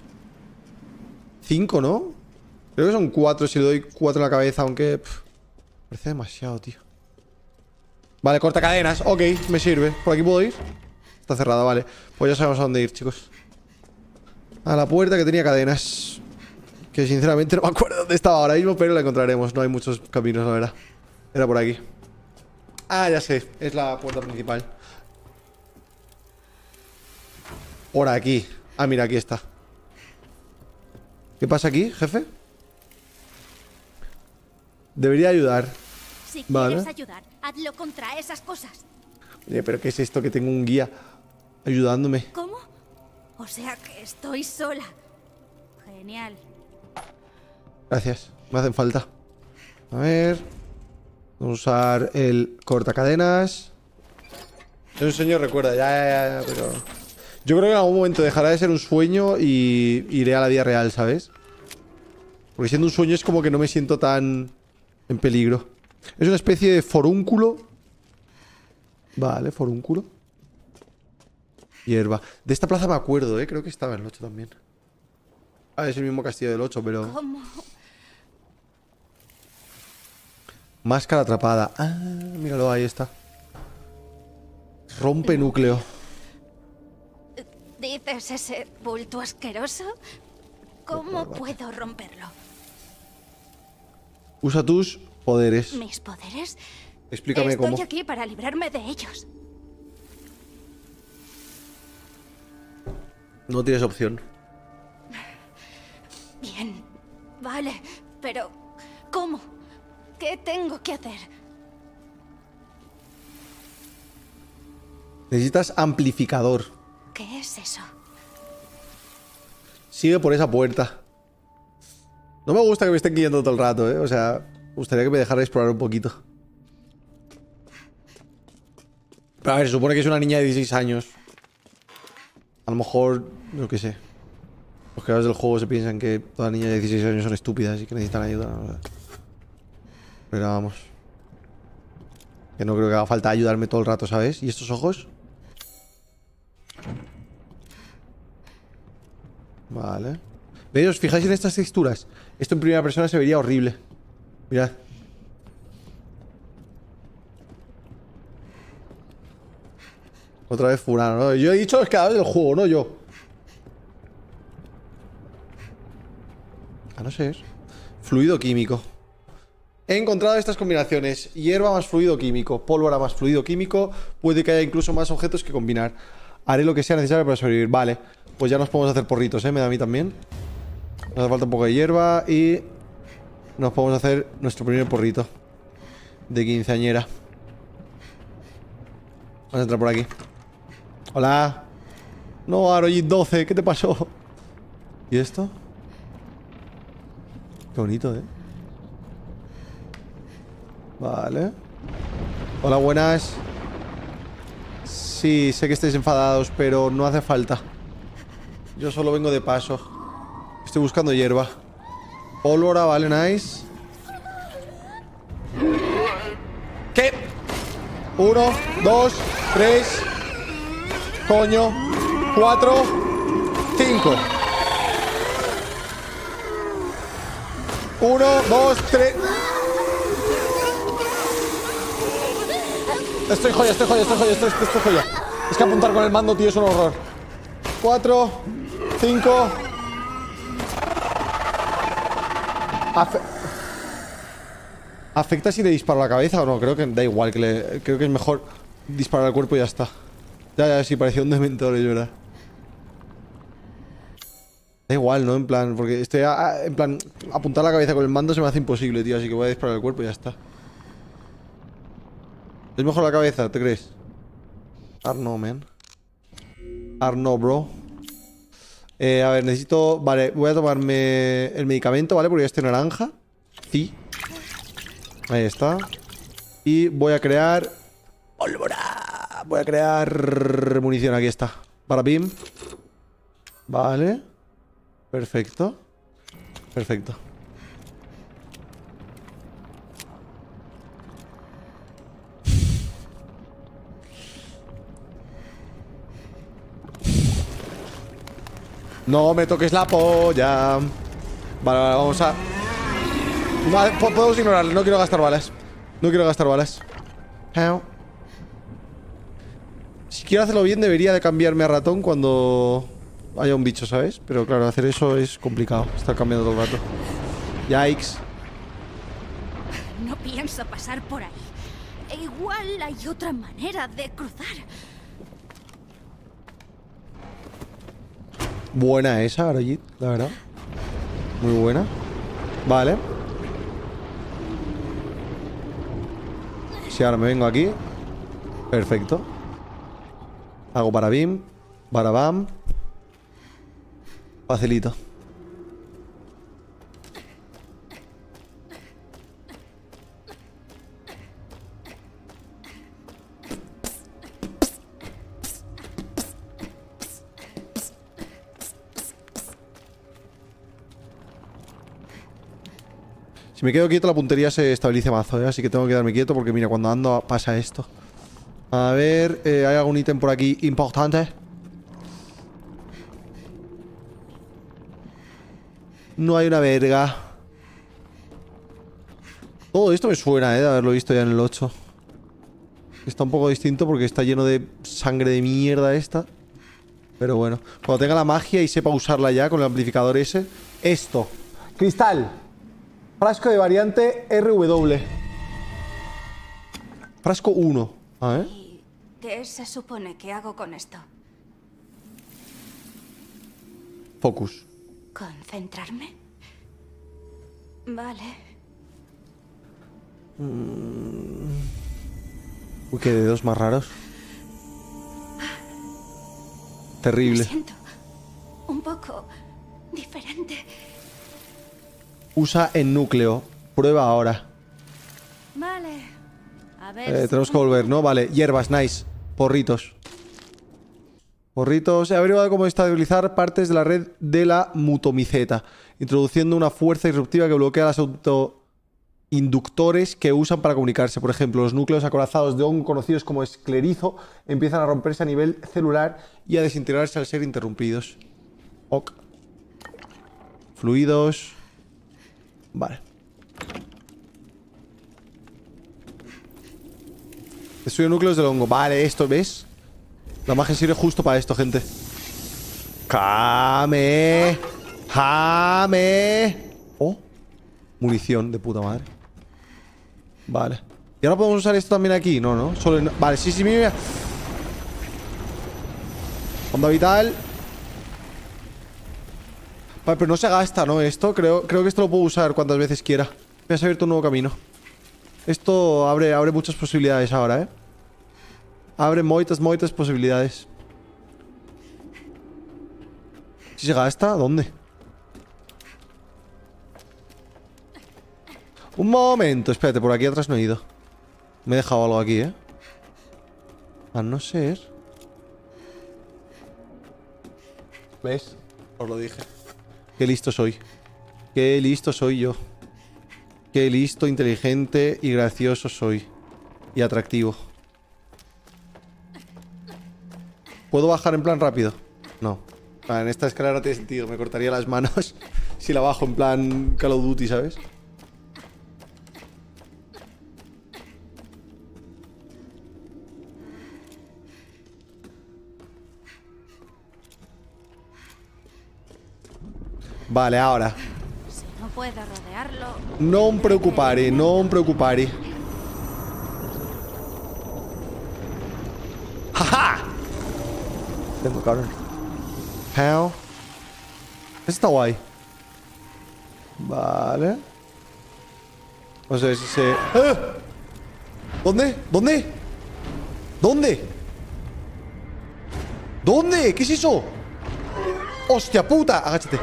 5, ¿no? Creo que son 4 si le doy 4 en la cabeza, aunque... parece demasiado, tío. Vale, corta cadenas. Ok, me sirve. ¿Por aquí puedo ir? Está cerrada, vale. Pues ya sabemos a dónde ir, chicos. A la puerta que tenía cadenas. Que sinceramente no me acuerdo dónde estaba ahora mismo, pero la encontraremos. No hay muchos caminos, la verdad. Era por aquí. Ah, ya sé. Es la puerta principal. Por aquí. Ah, mira, aquí está. ¿Qué pasa aquí, jefe? Debería ayudar. Si quieres ayudar, hazlo contra esas cosas. Oye, pero ¿qué es esto? Que tengo un guía ayudándome. ¿Cómo? O sea que estoy sola. Genial. Gracias, me hacen falta. A ver. Vamos a usar el cortacadenas. Es un sueño, recuerda, ya, pero... Yo creo que en algún momento dejará de ser un sueño y iré a la vida real, ¿sabes? Porque siendo un sueño es como que no me siento tan en peligro. Es una especie de forúnculo. Vale, forúnculo. Hierba. De esta plaza me acuerdo, creo que estaba en el 8 también. Ah, es el mismo castillo del 8, pero... ¿Cómo? Máscara atrapada. Ah, míralo, ahí está. Rompe núcleo. ¿Dices ese bulto asqueroso? ¿Cómo puedo romperlo? Usa tus poderes. ¿Mis poderes? Explícame cómo. Estoy aquí para librarme de ellos. No tienes opción. Bien, vale, pero ¿cómo? ¿Qué tengo que hacer? Necesitas amplificador. ¿Qué es eso? Sigue por esa puerta. No me gusta que me estén guiando todo el rato, O sea, me gustaría que me dejara explorar un poquito. Pero a ver, se supone que es una niña de 16 años. A lo mejor, yo qué sé. Los creadores del juego se piensan que todas las niñas de 16 años son estúpidas y que necesitan ayuda. ¿No? Pero vamos. Que no creo que haga falta ayudarme todo el rato, ¿sabes? ¿Y estos ojos? Vale. ¿Veis? ¿Os fijáis en estas texturas? Esto en primera persona se vería horrible. Mirad. Otra vez Furano, ¿no? Yo he dicho los creadores del juego, no yo. A no ser. Fluido químico. He encontrado estas combinaciones. Hierba más fluido químico. Pólvora más fluido químico. Puede que haya incluso más objetos que combinar. Haré lo que sea necesario para sobrevivir. Vale. Pues ya nos podemos hacer porritos, Me da a mí también. Nos hace falta un poco de hierba y... nos podemos hacer nuestro primer porrito. De quinceañera. Vamos a entrar por aquí. Hola. No, Arojit 12, ¿qué te pasó? ¿Y esto? Qué bonito, ¿eh? Vale. Hola, buenas. Sí, sé que estáis enfadados, pero no hace falta. Yo solo vengo de paso. Estoy buscando hierba. Pólvora, vale, nice. ¿Qué? 1, 2, 3. Coño. 4, 5. 1, 2, 3. Estoy joya. Es que apuntar con el mando, tío, es un horror. 4, 5. ¿Afecta si le disparo a la cabeza o no? Creo que da igual, creo que es mejor disparar al cuerpo y ya está. Ya, sí, parecía un dementor, es verdad. Da igual, ¿no? En plan, porque en plan, apuntar a la cabeza con el mando se me hace imposible, tío. Así que voy a disparar al cuerpo y ya está. ¿Es mejor la cabeza, te crees? Arno, man. Arno, bro. A ver, necesito... Vale, voy a tomarme el medicamento, ¿vale? Porque ya estoy naranja. Sí. Ahí está. Y voy a crear... ¡Pólvora! Voy a crear munición, aquí está. Para Bim. Vale. Perfecto. Perfecto. No me toques la polla. Vale, vamos a... Vale, podemos ignorarlo. No quiero gastar balas. No quiero gastar balas. Si quiero hacerlo bien, debería de cambiarme a ratón cuando haya un bicho, ¿sabes? Pero claro, hacer eso es complicado. Estar cambiando todo el rato. Yikes. No pienso pasar por ahí. E igual hay otra manera de cruzar. Buena esa, Arojit, la verdad. Muy buena. Vale. Si ahora me vengo aquí. Perfecto. Hago para bim. Para bam. Facilito. Si me quedo quieto la puntería se estabiliza mazo, ¿eh? Así que tengo que quedarme quieto porque mira, cuando ando pasa esto. A ver, ¿hay algún ítem por aquí importante? No hay una verga. Todo esto me suena, de haberlo visto ya en el 8. Está un poco distinto porque está lleno de sangre de mierda esta. Pero bueno, cuando tenga la magia y sepa usarla ya con el amplificador ese. Esto. Cristal. Frasco de variante RW. Frasco 1. A ver. ¿Y qué se supone que hago con esto? Focus. ¿Concentrarme? Vale. Uy, qué dedos más raros. Terrible. Me siento un poco diferente. Usa en núcleo. Prueba ahora. Vale. A ver. Tenemos que volver, ¿no? Vale. Hierbas, nice. Porritos. Porritos. He averiguado cómo estabilizar partes de la red de la mutomiceta, introduciendo una fuerza disruptiva que bloquea los autoinductores que usan para comunicarse. Por ejemplo, los núcleos acorazados de hongo conocidos como esclerizo empiezan a romperse a nivel celular y a desintegrarse al ser interrumpidos. Ok. Fluidos. Vale. Estudio núcleos del hongo. Vale, esto, ¿ves? La magia sirve justo para esto, gente. ¡Jame! ¡Jame! Oh. Munición de puta madre. Vale. ¿Y ahora podemos usar esto también aquí? No, ¿no? Solo en... Vale, sí, mira. Onda vital. Vale, pero no se gasta, ¿no? Esto, creo que esto lo puedo usar cuantas veces quiera. Me has abierto un nuevo camino. Esto abre muchas posibilidades ahora, ¿eh? Abre moitas posibilidades. ¿Si se gasta? ¿Dónde? Un momento, espérate, por aquí atrás no he ido. Me he dejado algo aquí, ¿eh? A no ser... ¿Ves? Os lo dije. Qué listo soy. Qué listo soy yo. Qué listo, inteligente y gracioso soy. Y atractivo. ¿Puedo bajar en plan rápido? No. En esta escalera no tiene sentido. Me cortaría las manos si la bajo en plan Call of Duty, ¿sabes? Vale, ahora. Si no puedo rodearlo... No me preocupare, no me preocupare. ¡Jaja! Tengo cabrón. How? Este está guay. Vale. No sé si se... ¡Ah! ¿Dónde? ¿Dónde? ¿Dónde? ¿Dónde? ¿Qué es eso? ¡Hostia puta! Agáchate.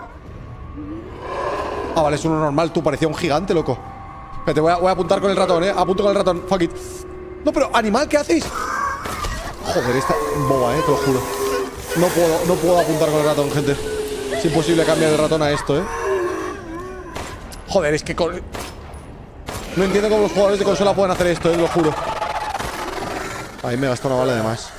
Ah, vale, es uno normal. Tú, parecía un gigante, loco. Espérate, voy a apuntar con el ratón, Apunto con el ratón. Fuck it. No, pero, animal, ¿qué haces? Joder, esta boba, te lo juro. No puedo apuntar con el ratón, gente. Es imposible cambiar de ratón a esto, Joder, es que no entiendo cómo los jugadores de consola pueden hacer esto, lo juro. Ahí me gastó una bala de más.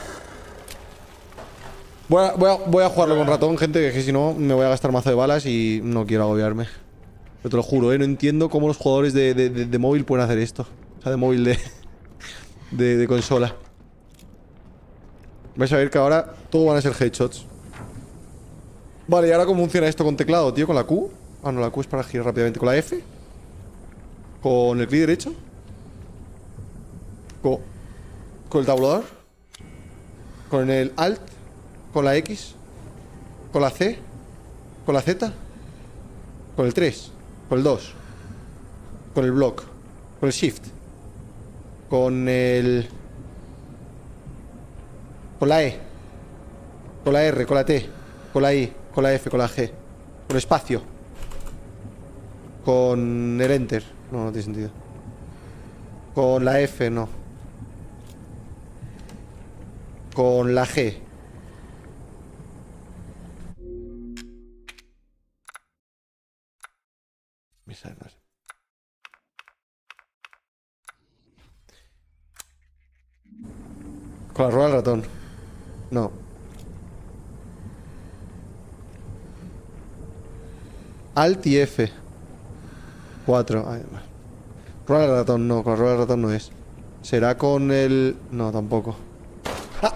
Voy a jugarlo con ratón, gente, que es que si no me voy a gastar mazo de balas y no quiero agobiarme. Yo te lo juro, no entiendo cómo los jugadores de móvil pueden hacer esto. O sea, de móvil de consola. Vais a ver que ahora todo van a ser headshots. Vale, ¿y ahora cómo funciona esto con teclado, tío? ¿Con la Q? Ah, no, la Q es para girar rápidamente. ¿Con la F? ¿Con el clic derecho? ¿Con el tabulador? ¿Con el Alt? ¿Con la X? ¿Con la C? ¿Con la Z? ¿Con el 3? ¿Con el 2? ¿Con el block? ¿Con el Shift? ¿Con el... con la E? ¿Con la R? ¿Con la T? ¿Con la I? ¿Con la F? ¿Con la G? ¿Con el espacio? ¿Con el Enter? No, no tiene sentido. ¿Con la F? No. ¿Con la G? Con la rueda del ratón. No. Alt y F. 4. Rueda del ratón, no. Con la rueda del ratón no es. Será con el... No, tampoco. ¡Ah!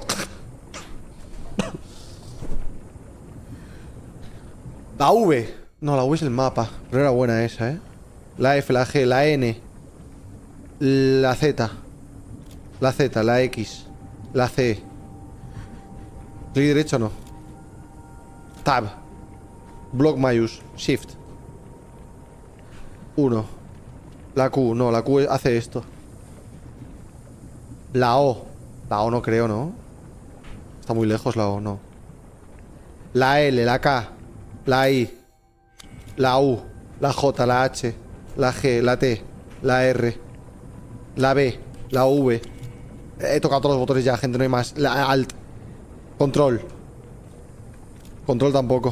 La V. No, la V es el mapa. Pero era buena esa, La F, la G, la N. La Z. La Z, la X. La C. Clic derecho no. Tab. Block mayús. Shift. 1. La Q, no, la Q hace esto. La O. La O no creo, ¿no? Está muy lejos la O, no. La L, la K. La I. La U. La J, la H. La G, la T. La R. La B. La V. He tocado todos los botones ya, gente, no hay más. La Alt. Control. Control tampoco.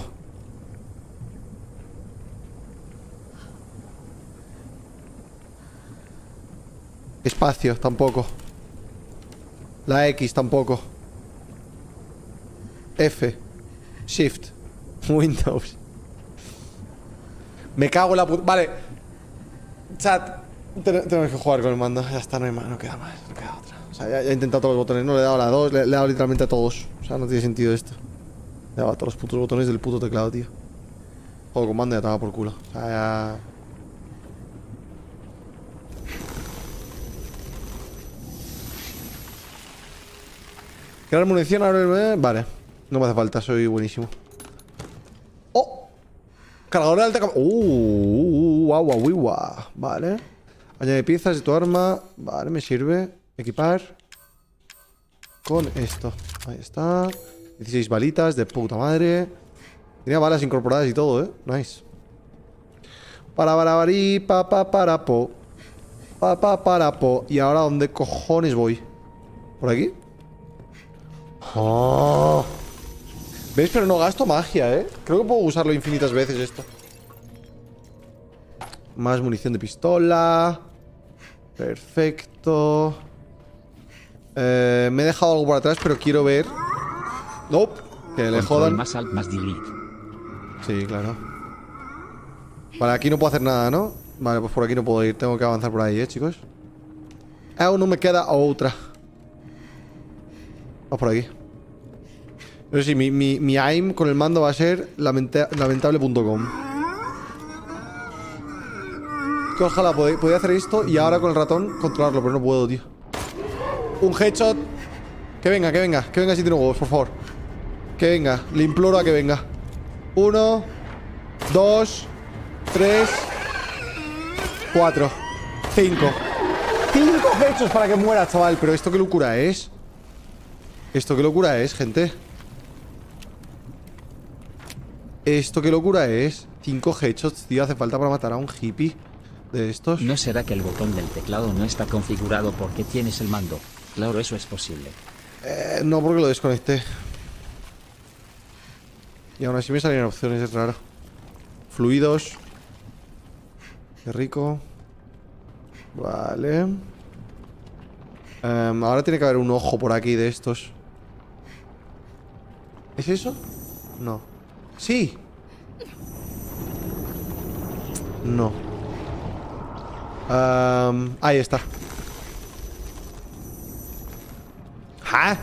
Espacio, tampoco. La X, tampoco. F. Shift. Windows. Me cago en la puta... Vale. Chat. Tenemos que jugar con el mando. Ya está, no hay más, no queda más. No queda otra. O sea, ya he intentado todos los botones. No le he dado a la 2, le he dado literalmente a todos. O sea, no tiene sentido esto. Le he dado a todos los putos botones del puto teclado, tío. Juego con mando y ya estaba por culo. O sea, ya... Crear munición, ahora... Vale. No me hace falta, soy buenísimo. ¡Oh! Cargador de alta... Guau, guau, guau. Vale. Añade piezas de tu arma. Vale, me sirve. Equipar. con esto. Ahí está. 16 balitas de puta madre. Tenía balas incorporadas y todo, ¿eh? Nice. Para po. Para po. ¿Y ahora dónde cojones voy? ¿Por aquí? Oh. ¿Ves? Pero no gasto magia, ¿eh? Creo que puedo usarlo infinitas veces esto. Más munición de pistola. Perfecto. Me he dejado algo por atrás, pero quiero ver. Nope. Que le jodan. Más alt, más delete. Sí, claro. Vale, aquí no puedo hacer nada, ¿no? Vale, pues por aquí no puedo ir. Tengo que avanzar por ahí, chicos. Aún no me queda otra. Vamos por aquí. No sé si mi aim con el mando va a ser lamentable.com. Que ojalá podía hacer esto y ahora con el ratón controlarlo, pero no puedo, tío. Un headshot. Que venga, que venga. Que venga si tiene huevos, por favor. Que venga. Le imploro a que venga. 1, 2, 3, 4, 5. 5 headshots para que muera, chaval. Pero esto qué locura es. Esto qué locura es, gente. Esto qué locura es. 5 headshots, tío. Hace falta para matar a un hippie de estos. ¿No será que el botón del teclado no está configurado porque tienes el mando? Claro, eso es posible. No, porque lo desconecté. Y aún así me salían opciones, es raro. Fluidos. Qué rico. Vale. Ahora tiene que haber un ojo por aquí de estos. ¿Es eso? No. ¡Sí! No. Ahí está. ¿Ah?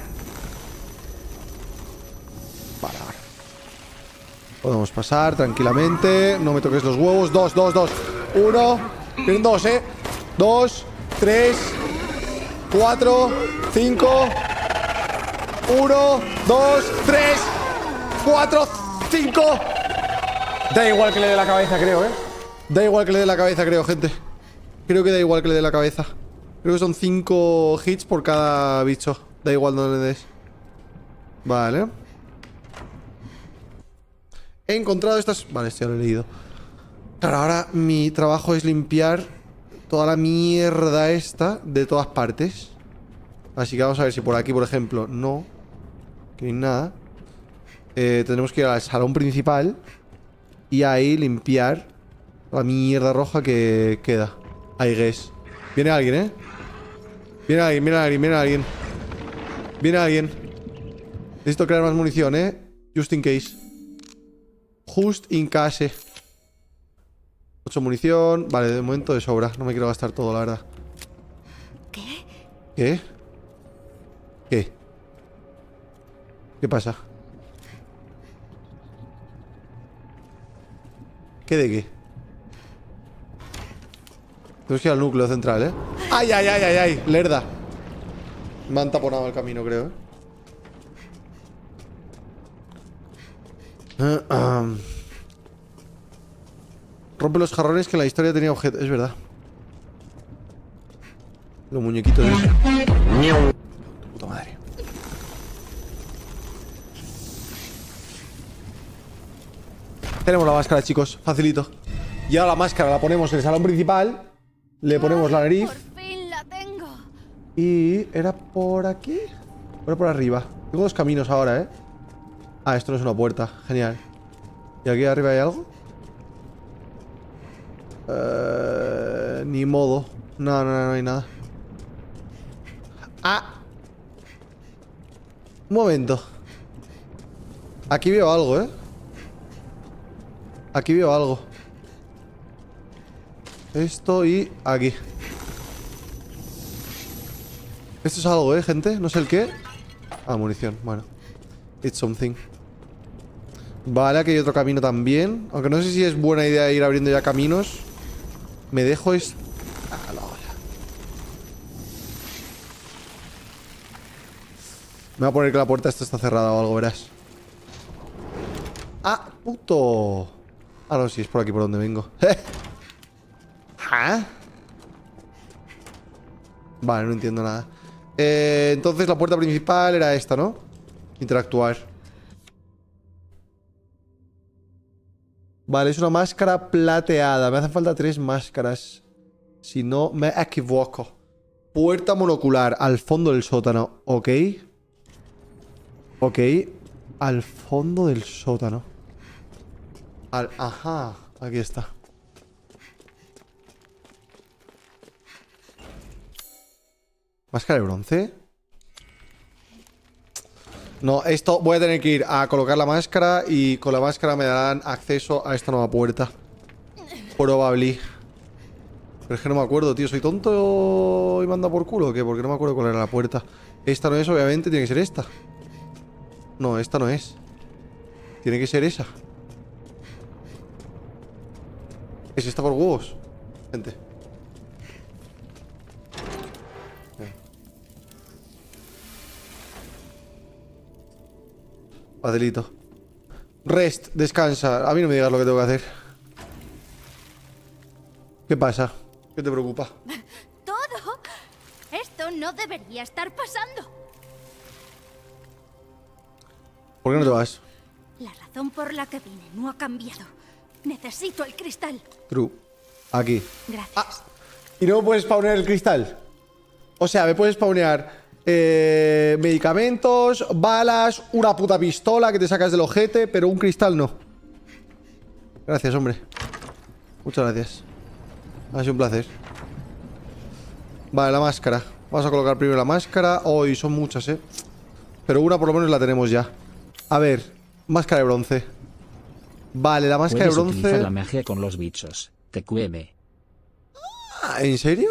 Vale, ahora. Podemos pasar tranquilamente. No me toques los huevos. 2, 2, 2. 1. Tienen 2, 2, 3, 4, 5. 1, 2, 3, 4, 5. Da igual que le dé la cabeza, creo, Da igual que le dé la cabeza, creo, gente. Creo que da igual que le dé la cabeza. Creo que son 5 hits por cada bicho. Da igual donde le des. Vale. He encontrado estas... Vale, esto ya lo he leído. Claro, ahora mi trabajo es limpiar toda la mierda esta de todas partes. Así que vamos a ver si por aquí, por ejemplo, no. Que no hay nada. Tenemos que ir al salón principal y ahí limpiar la mierda roja que queda. I guess. Viene alguien, Viene alguien, viene alguien, viene alguien. Viene alguien. Necesito crear más munición, Just in case. Just in case. 8 munición. Vale, de momento de sobra. No me quiero gastar todo, la verdad. ¿Qué? ¿Qué? ¿Qué? ¿Qué pasa? ¿Qué de qué? Tenemos que ir al núcleo central, ¡Ay, ay, ay, ay, ay! Lerda. Me han taponado el camino, creo, Rompe los jarrones que en la historia tenía objetos. Es verdad. Los muñequitos de eso. Puta madre. Tenemos la máscara, chicos. Facilito. Y ahora la máscara la ponemos en el salón principal. Le ponemos la nariz. Por fin la tengo. Y... ¿era por aquí? ¿O era por arriba? Tengo 2 caminos ahora, Ah, esto no es una puerta. Genial. ¿Y aquí arriba hay algo? Ni modo. No, no hay nada. Ah. Un momento. Aquí veo algo, Aquí veo algo. Esto y aquí. Esto es algo, gente. No sé el qué. Ah, munición. Bueno. It's something. Vale, aquí hay otro camino también. Aunque no sé si es buena idea ir abriendo ya caminos. Me dejo esto. Ah, la hora. Me voy a poner que la puerta esta está cerrada o algo, verás. ¡Ah, puto! Ah, no, sí, es por aquí por donde vengo. ¿Ah? Vale, no entiendo nada. Entonces la puerta principal era esta, ¿no? Interactuar. Vale, es una máscara plateada. Me hacen falta 3 máscaras. Si no me equivoco. Puerta monocular al fondo del sótano. Ok. Ok. Al fondo del sótano. Ajá. Aquí está. ¿Máscara de bronce? No, esto voy a tener que ir a colocar la máscara y con la máscara me darán acceso a esta nueva puerta. Probably. Pero es que no me acuerdo, tío. ¿Soy tonto y manda por culo o qué? Porque no me acuerdo cuál era la puerta. Esta no es, obviamente, tiene que ser esta. No, esta no es. Tiene que ser esa. Es esta por huevos, gente. Facilito. Rest, descansa. A mí no me digas lo que tengo que hacer. ¿Qué pasa? ¿Qué te preocupa? ¿Todo? Esto no debería estar pasando. ¿Por qué no te vas? La razón por la que vine no ha cambiado. Necesito el cristal. True. Aquí. Gracias. ¿Y no me puedes spawnear el cristal? O sea, me puedes spawnear medicamentos, balas, una puta pistola que te sacas del ojete, pero un cristal no. Gracias, hombre. Muchas gracias. Ha sido un placer. Vale, la máscara. Vamos a colocar primero la máscara. Hoy son muchas, pero una por lo menos la tenemos ya. A ver, máscara de bronce. Vale, la máscara de Puedes bronce. utilizar la magia con los bichos. TQM. ¿En serio?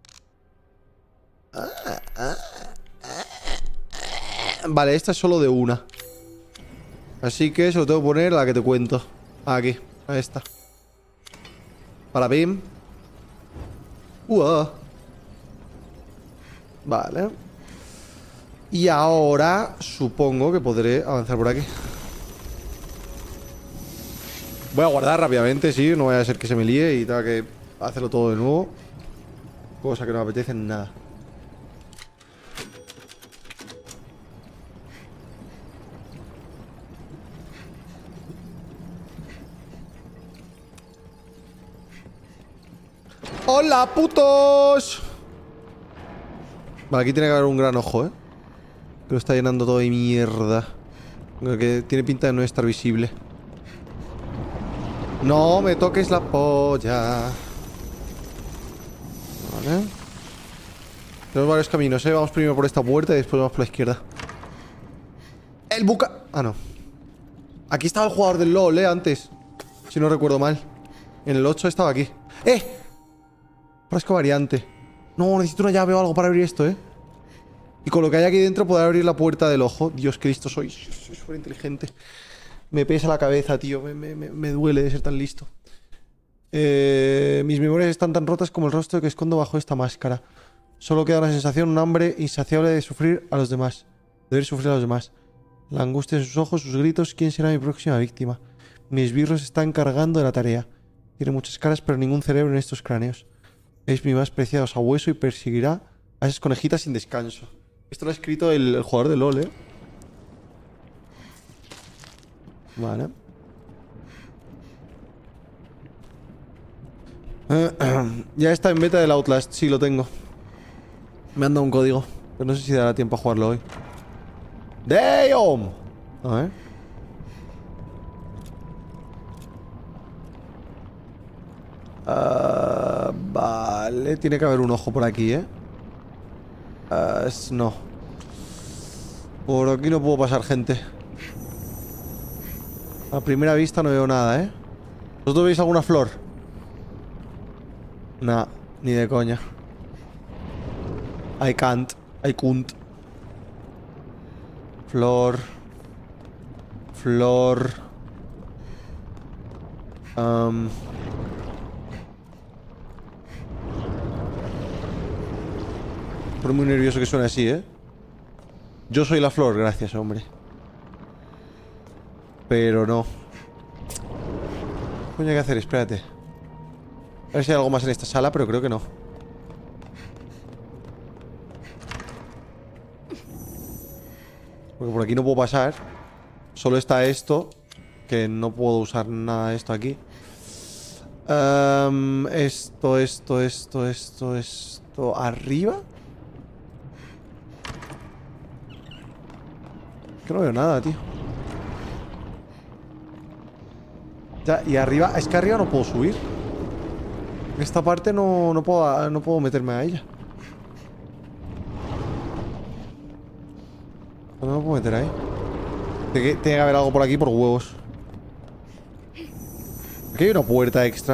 Vale, esta es solo de una. Así que se lo tengo que poner a la que te cuento. Aquí, a esta. Para Bim. Vale. Y ahora supongo que podré avanzar por aquí. Voy a guardar rápidamente, sí. No vaya a ser que se me líe y tenga que hacerlo todo de nuevo. Cosa que no me apetece nada. ¡Hola, putos! Vale, aquí tiene que haber un gran ojo, que lo está llenando todo de mierda. Que tiene pinta de no estar visible. No me toques la polla. Vale. Tenemos varios caminos, Vamos primero por esta puerta y después vamos por la izquierda. El buca... Ah, no. Aquí estaba el jugador del LoL, antes. Si no recuerdo mal. En el 8 estaba aquí. Frasco variante. No, necesito una llave o algo para abrir esto, Y con lo que hay aquí dentro poder abrir la puerta del ojo. Dios Cristo, soy súper inteligente. Me pesa la cabeza, tío. Me duele de ser tan listo. Mis memorias están tan rotas como el rostro que escondo bajo esta máscara. Solo queda una sensación, un hambre insaciable de sufrir a los demás. De ver sufrir a los demás. La angustia en sus ojos, sus gritos. ¿Quién será mi próxima víctima? Mi esbirro se está encargando de la tarea. Tiene muchas caras, pero ningún cerebro en estos cráneos. Es mi más preciado sabueso y perseguirá a esas conejitas sin descanso. Esto lo ha escrito el jugador de LoL, Vale. Ya está en beta del Outlast. Sí, lo tengo. Me han dado un código, pero no sé si dará tiempo a jugarlo hoy. ¡Damn! A ver. Vale, tiene que haber un ojo por aquí, no. Por aquí no puedo pasar, gente. A primera vista no veo nada, ¿Vosotros veis alguna flor? Nah, ni de coña. I can't. I couldn't. Flor. Flor. Por muy nervioso que suene así, Yo soy la flor, gracias, hombre. Pero no. ¿Qué coño hay que hacer? Espérate. A ver si hay algo más en esta sala, pero creo que no. Porque por aquí no puedo pasar. Solo está esto. Que no puedo usar nada de esto aquí. Esto. ¿Arriba? Que no veo nada, tío. Ya, y arriba... Es que arriba no puedo subir. Esta parte no puedo meterme a ella. No me puedo meter ahí. Tiene que haber algo por aquí por huevos. Aquí hay una puerta extra.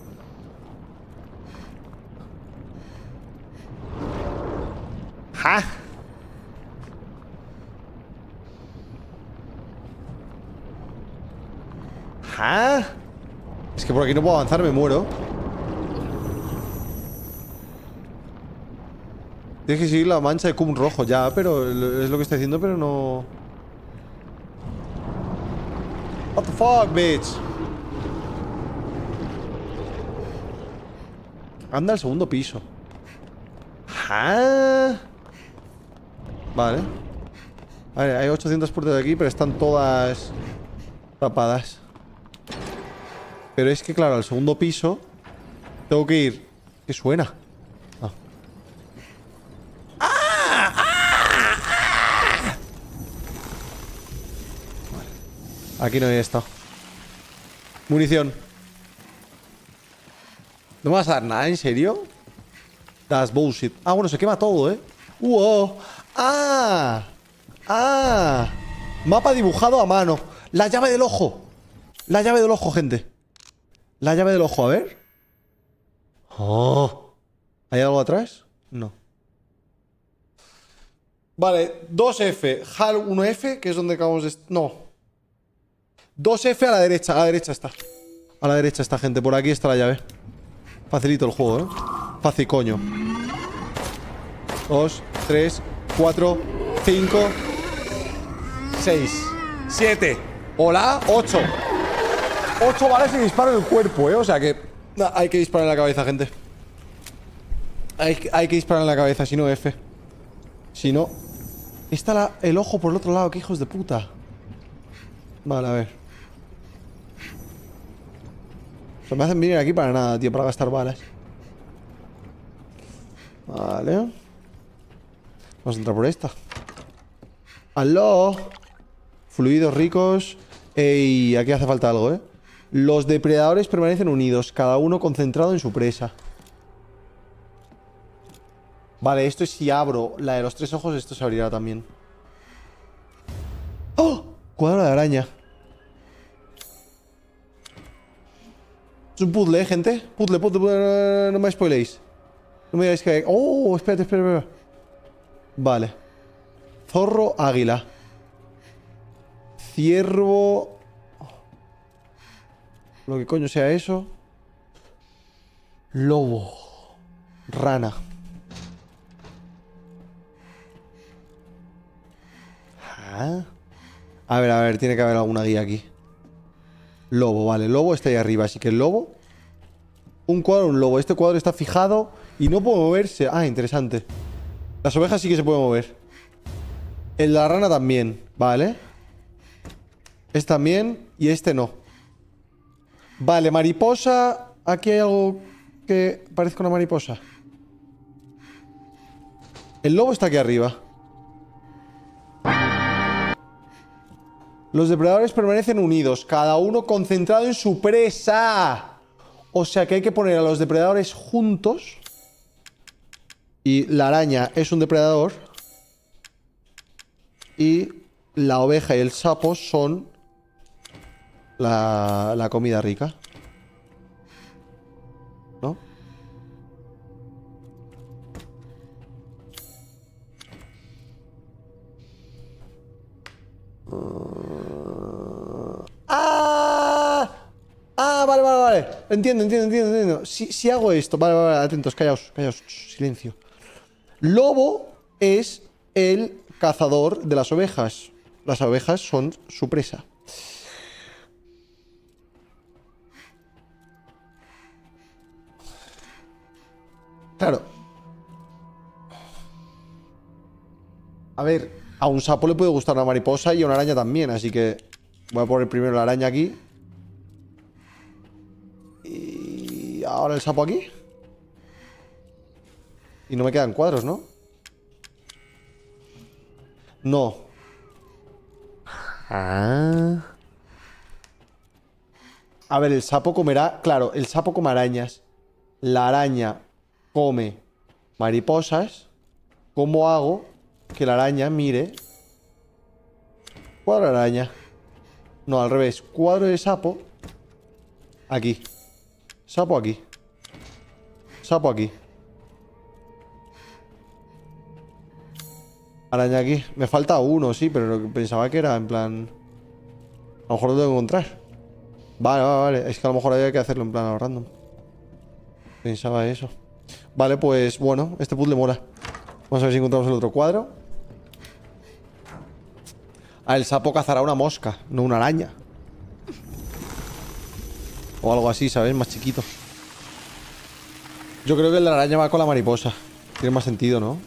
¡Ja! ¡Ja! Es que por aquí no puedo avanzar, me muero. Tienes que seguir la mancha de cum rojo, ya, pero es lo que estoy haciendo, pero no... What the fuck, bitch. Anda al segundo piso. ¿Ah? Vale. A ver, hay 800 puertas de aquí, pero están todas tapadas. Pero es que, claro, al segundo piso tengo que ir. ¿Qué suena? Aquí no he estado. Munición. ¿No me vas a dar nada? ¿En serio? That's bullshit. Ah, bueno, se quema todo, ¿eh? ¡Ah! ¡Ah! Mapa dibujado a mano. La llave del ojo. La llave del ojo, gente. La llave del ojo, a ver. Oh. ¿Hay algo atrás? No. Vale, 2F. HAL 1F, que es donde acabamos de... No. 2F a la derecha está. A la derecha está, gente. Por aquí está la llave. Facilito el juego, ¿eh? Fácil, coño. 2, 3, 4, 5, 6, 7. Hola, 8. 8 balas y disparo en el cuerpo, ¿eh? O sea que... hay que disparar en la cabeza, gente. Hay que disparar en la cabeza, si no F. Si no... Está el ojo por el otro lado, qué hijos de puta. Vale, a ver. O sea, me hacen venir aquí para nada, tío, para gastar balas. Vale. Vamos a entrar por esta. ¡Aló! Fluidos ricos. Ey, aquí hace falta algo, ¿eh? Los depredadores permanecen unidos, cada uno concentrado en su presa. Vale, esto es si abro la de los 3 ojos, esto se abrirá también. ¡Oh! Cuadro de araña. Es un puzzle, gente. Puzzle, no me spoiléis. No me digáis que... ¡Oh! Espérate. Vale. Zorro, águila. Ciervo. Lo que coño sea eso. Lobo. Rana. ¿Ah? A ver, tiene que haber alguna guía aquí. Lobo, vale, lobo está ahí arriba. Así que el lobo. Un cuadro, un lobo. Este cuadro está fijado y no puede moverse. Ah, interesante. Las ovejas sí que se pueden mover. El de la rana también, vale. Este también y este no. Vale, mariposa. Aquí hay algo que parezca una mariposa. El lobo está aquí arriba. Los depredadores permanecen unidos, cada uno concentrado en su presa. O sea que hay que poner a los depredadores juntos. Y la araña es un depredador. Y la oveja y el sapo son la comida rica. ¿No? Vale. Entiendo. Si hago esto. Vale, atentos, callaos, silencio. Lobo es el cazador de las ovejas. Las ovejas son su presa. Claro. A ver. A un sapo le puede gustar una mariposa y a una araña también, así que voy a poner primero la araña aquí. Y ahora el sapo aquí. Y no me quedan cuadros, ¿no? No. Ah. A ver, el sapo comerá... Claro, el sapo come arañas. La araña come mariposas. ¿Cómo hago que la araña mire? Cuadro de araña. No, al revés. Cuadro de sapo. Aquí. Sapo aquí. Sapo aquí. Araña aquí. Me falta uno, sí, pero pensaba que era en plan... A lo mejor lo tengo que encontrar. Vale. Es que a lo mejor había que hacerlo en plan a lo random. Pensaba eso. Vale, pues bueno, este puzzle mola. Vamos a ver si encontramos el otro cuadro. Ah, el sapo cazará una mosca, no una araña. O algo así, ¿sabes? Más chiquito. Yo creo que el de la araña va con la mariposa. Tiene más sentido, ¿no?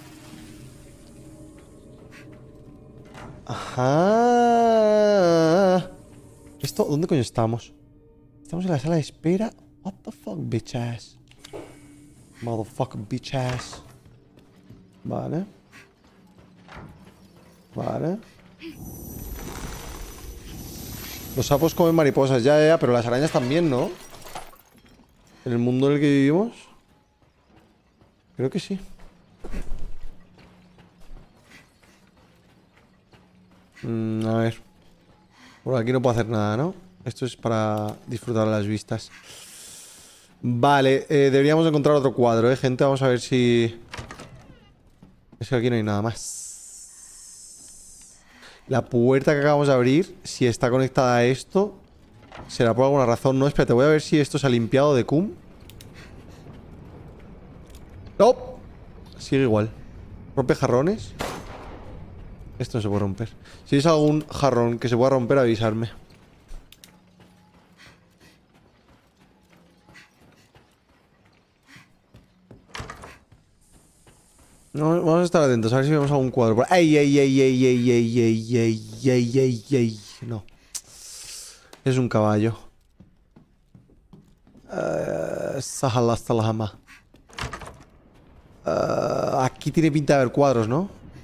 Ajá. ¿Esto? ¿Dónde coño estamos? Estamos en la sala de espera. What the fuck, bitch ass. Motherfucking bitch ass. Vale. Vale. Los sapos comen mariposas, ya, pero las arañas también, ¿no? En el mundo en el que vivimos. Creo que sí. A ver. Por aquí no puedo hacer nada, ¿no? Esto es para disfrutar de las vistas. Vale, deberíamos encontrar otro cuadro, gente. Vamos a ver si... Es que aquí no hay nada más. La puerta que acabamos de abrir, si está conectada a esto, será por alguna razón. No, espérate, voy a ver si esto se ha limpiado de cum. ¡No! Sigue igual. ¿Rompe jarrones? Esto no se puede romper. Si es algún jarrón que se pueda romper, avisarme. No, vamos a estar atentos, a ver si vemos algún cuadro por... ¡Ey! No. Es un caballo. Sahalastalahama. Aquí tiene pinta de haber cuadros, ¿no?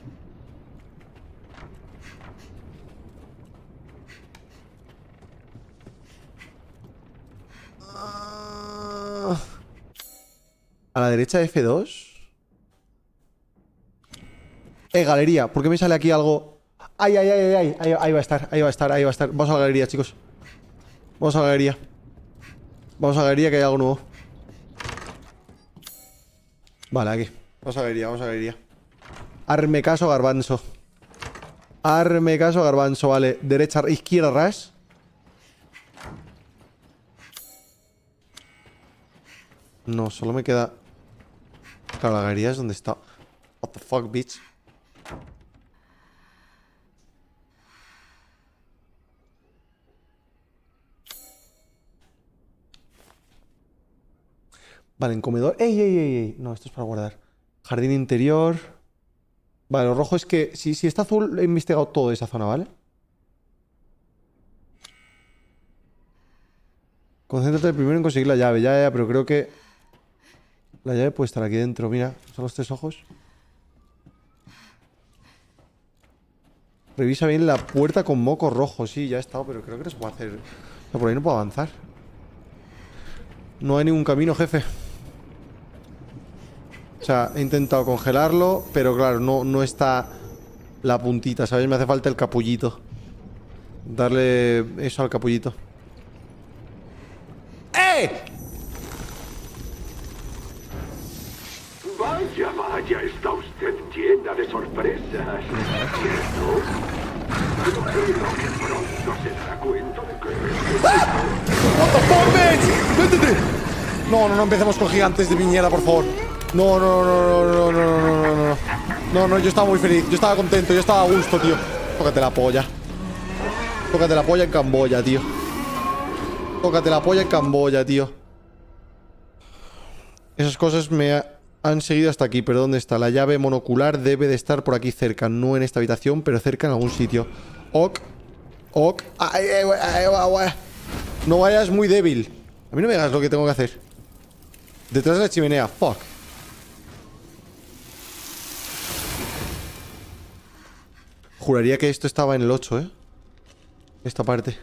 A la derecha F2. Galería. ¿Por qué me sale aquí algo? ¡Ay! Ahí va a estar, ahí va a estar, ahí va a estar. Vamos a la galería, chicos. Vamos a la galería. Vamos a la galería, que hay algo nuevo. Vale, aquí. Vamos a la galería, vamos a la galería. Arme caso, garbanzo. Arme caso, garbanzo, vale. Derecha, izquierda, ras. No, solo me queda... Claro, la galería es donde está. What the fuck, bitch. Vale, en comedor. ¡Ey! No, esto es para guardar. Jardín interior. Vale, lo rojo es que... Si está azul, he investigado toda esa zona, ¿vale? Concéntrate primero en conseguir la llave. Ya, pero creo que... La llave puede estar aquí dentro. Mira, son los 3 ojos. Revisa bien la puerta con moco rojo. Sí, ya he estado, pero creo que no se puede hacer... O sea, por ahí no puedo avanzar. No hay ningún camino, jefe. O sea, he intentado congelarlo, pero claro, no está la puntita, ¿sabes? Me hace falta el capullito. Darle eso al capullito. ¡Eh! Vaya, está usted llena de sorpresas. ¿Cierto? Pero creo que pronto se dará cuenta de que... ¡Ah! ¡What the fuck, bitch! ¡Métete! No, empecemos con gigantes de piñera, por favor. No, yo estaba muy feliz, yo estaba contento, yo estaba a gusto, tío. Tócate la polla. Tócate la polla en Camboya, tío. Tócate la polla en Camboya, tío. Esas cosas me Han seguido hasta aquí, pero ¿dónde está? La llave monocular debe de estar por aquí cerca. No en esta habitación, pero cerca en algún sitio. Ok. Ok. Ay, no vayas muy débil. A mí no me digas lo que tengo que hacer. Detrás de la chimenea. Fuck. Juraría que esto estaba en el 8, ¿eh? Esta parte.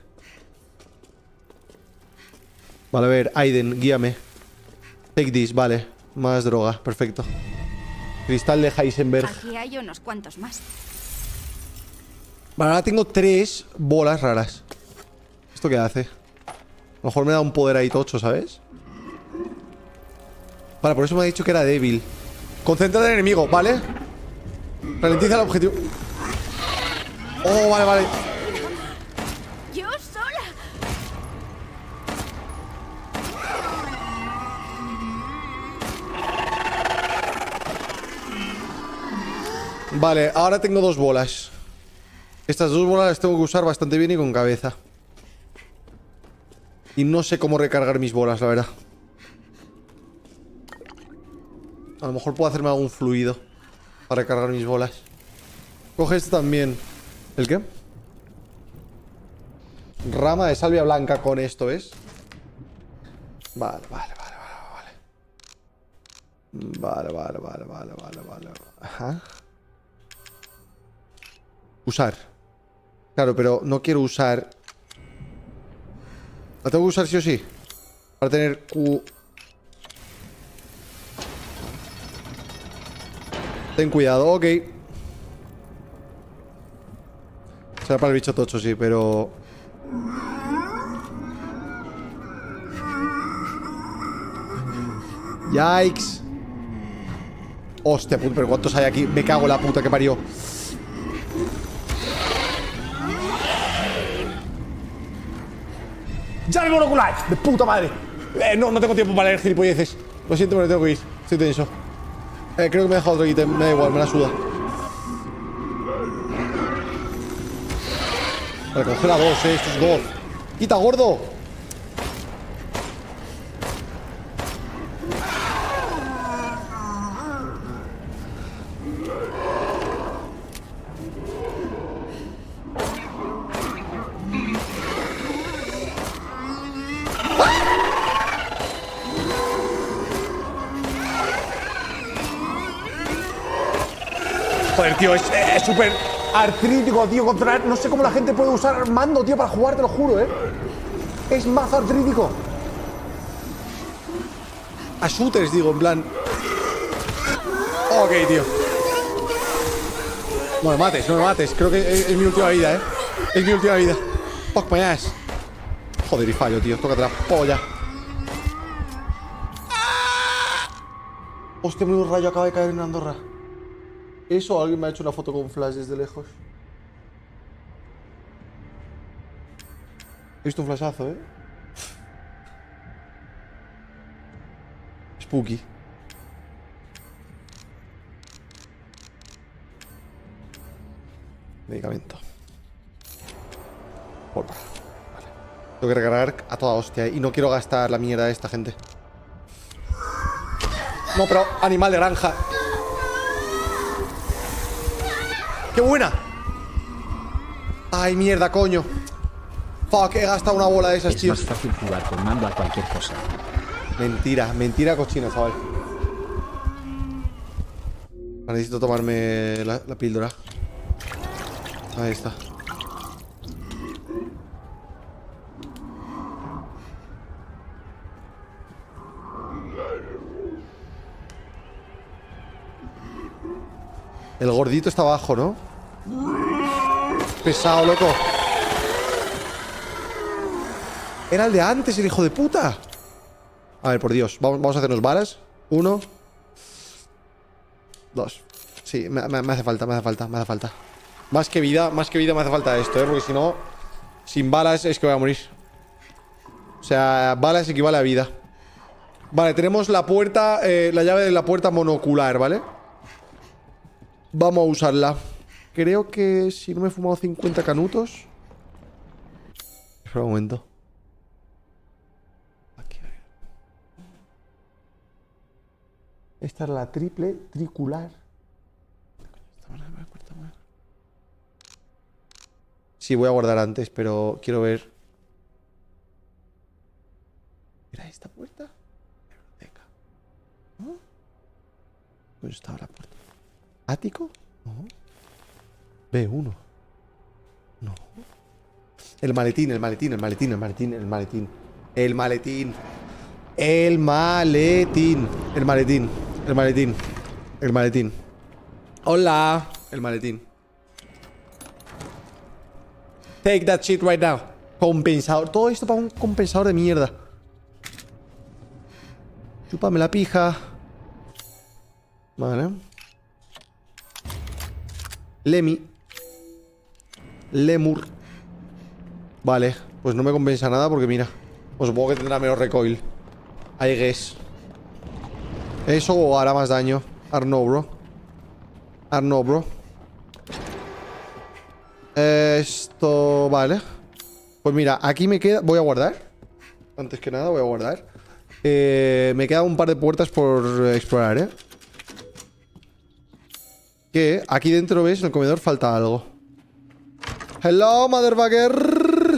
Vale, a ver, Aiden, guíame. Take this, vale. Más droga, perfecto. Cristal de Heisenberg. Aquí hay unos cuantos más. Vale, ahora tengo 3 bolas raras. ¿Esto qué hace? A lo mejor me da un poder ahí tocho, ¿sabes? Vale, por eso me ha dicho que era débil. Concéntrate en el enemigo, ¿vale? Ralentiza el objetivo. Oh, vale, vale. ¡Yo sola! Vale, ahora tengo 2 bolas. Estas 2 bolas las tengo que usar bastante bien y con cabeza. Y no sé cómo recargar mis bolas, la verdad. A lo mejor puedo hacerme algún fluido para recargar mis bolas. Coge este también. ¿El qué? Rama de salvia blanca con esto, ¿ves? Vale, vale, vale, vale, vale. Vale. Ajá. Usar. Claro, pero no quiero usar. ¿La tengo que usar sí o sí? Para tener Q. Ten cuidado, ok. Será para el bicho tocho, sí, pero... Yikes. Hostia, puta, pero ¿cuántos hay aquí? Me cago en la puta que parió. ¡Ya el monocular! ¡De puta madre! No tengo tiempo para leer gilipolleces. Lo siento, pero tengo que ir. Estoy tenso. Creo que me he dejado otro ítem. Me da igual, me la suda. Vale, congela 2, esto es God. ¡Quita, gordo! Joder, tío, es súper artrítico, tío, controlar. No sé cómo la gente puede usar mando, tío, para jugar, te lo juro, Es más artrítico. A shooters, digo, en plan. Ok, tío. No me mates, no me mates. Creo que es mi última vida, Es mi última vida. Fuck my ass. Joder, y fallo, tío. Tócate la polla. Hostia, menudo rayo acaba de caer en Andorra. Eso, alguien me ha hecho una foto con flash desde lejos. He visto un flashazo, Spooky. Medicamento. Pólvora. Vale. Tengo que recargar a toda hostia, y no quiero gastar la mierda de esta gente. No, pero animal de granja. ¡Qué buena! ¡Ay, mierda, coño! Fuck, he gastado una bola de esas, tío. Es más fácil jugar con mando a cualquier cosa. Mentira, mentira cochina, chaval. Necesito tomarme la píldora. Ahí está. El gordito está abajo, ¿no? Pesado, loco. Era el de antes, el hijo de puta. A ver, por Dios. Vamos a hacernos balas. 1 2. Sí, me hace falta, me hace falta. Más que vida me hace falta esto, porque si no, sin balas es que voy a morir. O sea, balas equivale a vida. Vale, tenemos la puerta, la llave de la puerta monocular, ¿vale? Vamos a usarla. Creo que si no me he fumado 50 canutos. Espera un momento. Aquí. Esta es la triple tricular. Sí, voy a guardar antes, pero quiero ver. ¿Era esta puerta? Biblioteca. ¿No? Pues estaba la puerta. ¿Ático? No. B1. No. El maletín, el maletín, el maletín, el maletín, el maletín. El maletín. El maletín. El maletín. El maletín. El maletín. Hola. El maletín. Take that shit right now. Compensador. Todo esto para un compensador de mierda. Chúpame la pija. Vale. Lemmy. Lemur. Vale. Pues no me compensa nada porque mira. Pues supongo que tendrá menos recoil. I guess. Eso o hará más daño. Arno, bro. Arno, bro. Esto... Vale. Pues mira, aquí me queda... Voy a guardar. Antes que nada voy a guardar. Me quedan un par de puertas por explorar, ¿eh? Que aquí dentro, ¿ves? En el comedor falta algo. Hello, motherfucker.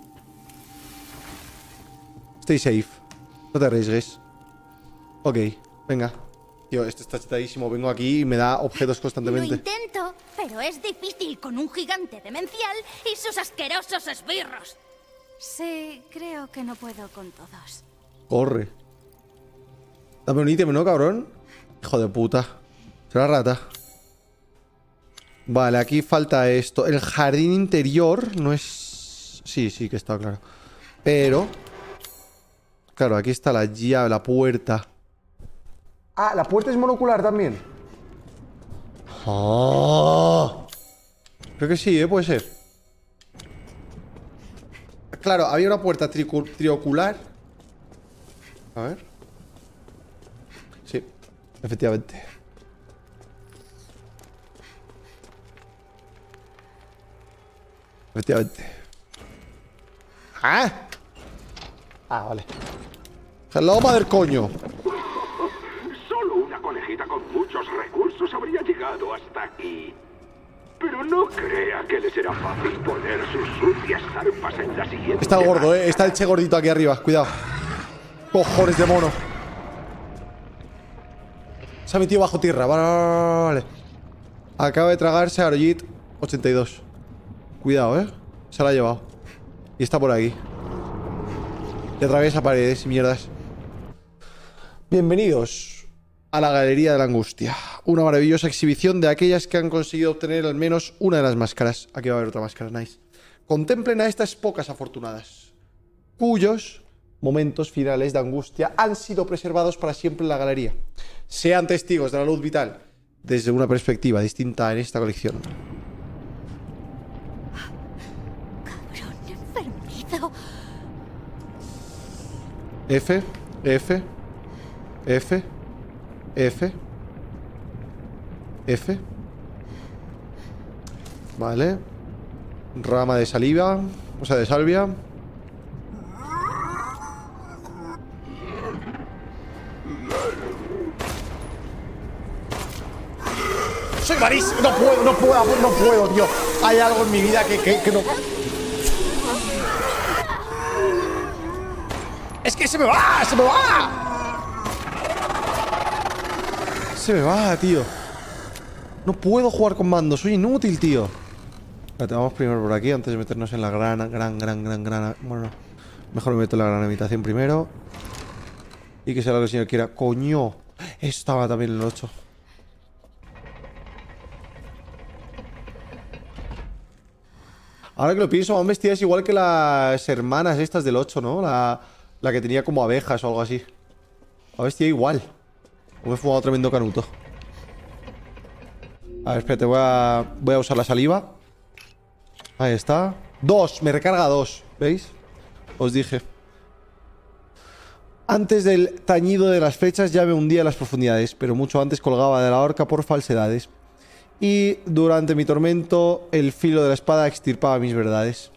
Stay safe. No te arriesgues. Ok, venga. Tío, esto está chetadísimo. Vengo aquí y me da objetos constantemente. Lo intento, pero es difícil con un gigante demencial y sus asquerosos esbirros. Sí, creo que no puedo con todos. Corre. Dame un ítem, ¿no, cabrón? Hijo de puta. Será rata. Vale, aquí falta esto. El jardín interior no es... Sí, sí que está claro. Pero... Claro, aquí está la llave, la puerta. Ah, la puerta es monocular también. Oh. Creo que sí, puede ser. Claro, había una puerta triocular. A ver. Sí, efectivamente. Efectivamente. ¡Ah! Ah, vale. Hello, madre coño. Solo una conejita con muchos recursos habría llegado hasta aquí. Pero no crea que le será fácil poner sus sucias zarpas en la siguiente. Está el gordo, está el che gordito aquí arriba. Cuidado. Cojones de mono. Se ha metido bajo tierra. Vale. Acaba de tragarse a Arojit 82. Cuidado, se la ha llevado. Y está por aquí. Y atraviesa paredes y mierdas. Bienvenidos a la Galería de la Angustia. Una maravillosa exhibición de aquellas que han conseguido obtener al menos una de las máscaras. Aquí va a haber otra máscara, nice. Contemplen a estas pocas afortunadas, cuyos momentos finales de angustia han sido preservados para siempre en la galería. Sean testigos de la luz vital desde una perspectiva distinta en esta colección. Cabrón enfermizo. F, F, F, F, F. Vale. Rama de saliva. O sea, de salvia. Soy malísimo. No puedo, tío. Hay algo en mi vida que no... ¡Es que se me va! ¡Se me va! Se me va, tío. No puedo jugar con mando. Soy inútil, tío. Espérate, vamos primero por aquí antes de meternos en la gran... Bueno, mejor me meto en la gran habitación primero. Y que sea lo que el señor quiera. ¡Coño! Estaba también en el 8. Ahora que lo pienso, van vestidas igual que las hermanas estas del 8, ¿no? La que tenía como abejas o algo así. Va vestida igual. O me he fumado tremendo canuto. A ver, espérate, voy a usar la saliva. Ahí está. 2, me recarga 2. ¿Veis? Os dije. Antes del tañido de las flechas ya me hundía en las profundidades, pero mucho antes colgaba de la horca por falsedades. Y durante mi tormento, el filo de la espada extirpaba mis verdades.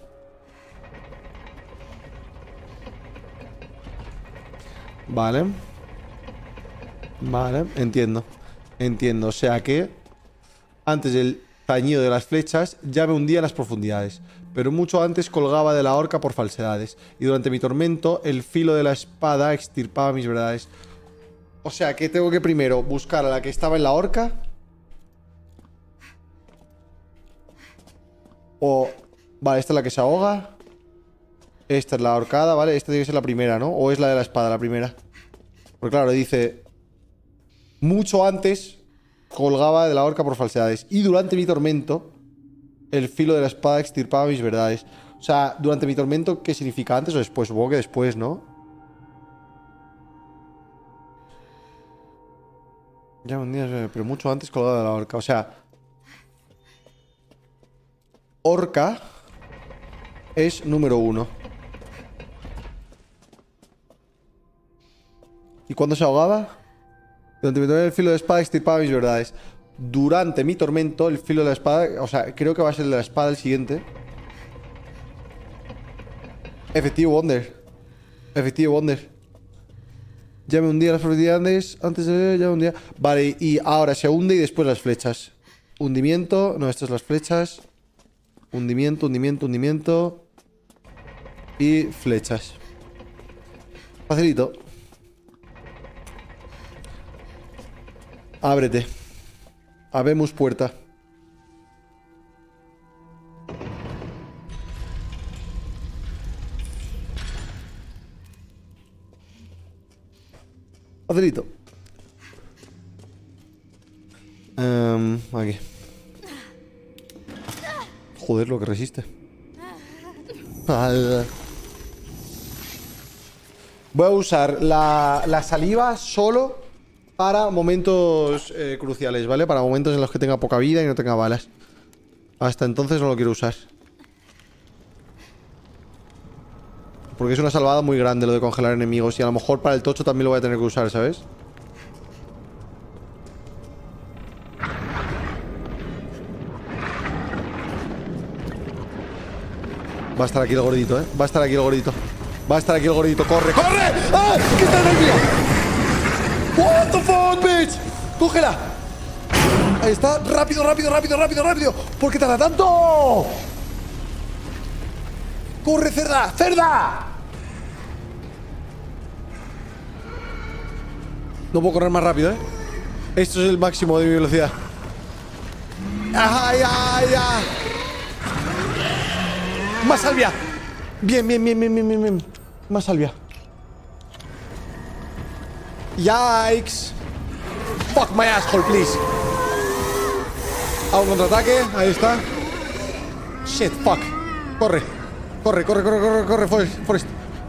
Vale. Vale, entiendo. Entiendo, o sea que antes del tañido de las flechas ya me hundía en las profundidades, pero mucho antes colgaba de la horca por falsedades, y durante mi tormento el filo de la espada extirpaba mis verdades. O sea que tengo que primero buscar a la que estaba en la horca. O... Vale, esta es la que se ahoga. Esta es la ahorcada, ¿vale? Esta tiene que ser la primera, ¿no? O es la de la espada, la primera. Porque claro, dice... Mucho antes colgaba de la horca por falsedades, y durante mi tormento el filo de la espada extirpaba mis verdades. O sea, durante mi tormento, ¿qué significa? ¿Antes o después? Supongo que después, ¿no? Ya un día, pero mucho antes colgaba de la horca. O sea, horca es número 1. ¿Y cuándo se ahogaba? Durante mi tormento el filo de la espada extirpaba mis verdades. Durante mi tormento el filo de la espada... O sea, creo que va a ser el de la espada el siguiente. Efectivo Wonder. Efectivo Wonder. Ya me hundía las profundidades. Antes de... Ya me hundía. Vale, y ahora se hunde y después las flechas. Hundimiento. No, estas son las flechas. Hundimiento, hundimiento, hundimiento. Y flechas. Facilito. Ábrete. Habemos puerta. Facilito. Aquí. Joder, lo que resiste. Voy a usar la saliva solo para momentos cruciales, ¿vale? Para momentos en los que tenga poca vida y no tenga balas. Hasta entonces no lo quiero usar. Porque es una salvada muy grande lo de congelar enemigos. Y a lo mejor para el tocho también lo voy a tener que usar, ¿sabes? Va a estar aquí el gordito, ¿eh? Va a estar aquí el gordito. Va a estar aquí el gordito. ¡Corre! ¡Corre! ¡Ah! ¡Que está tranquilo! ¡What the fuck, bitch! ¡Cógela! Ahí está. ¡Rápido, rápido, rápido, rápido, rápido! ¿Por qué tarda tanto? ¡Corre, cerda! ¡Cerda! No puedo correr más rápido, ¿eh? Esto es el máximo de mi velocidad. ¡Ay, ay, ay! ¡Más salvia! Bien, bien, bien, bien, bien, bien, bien. Más salvia. Yikes. Fuck my asshole, please. A un contraataque. Ahí está. Shit, fuck. Corre. Corre, corre, corre, corre, corre, Forrest.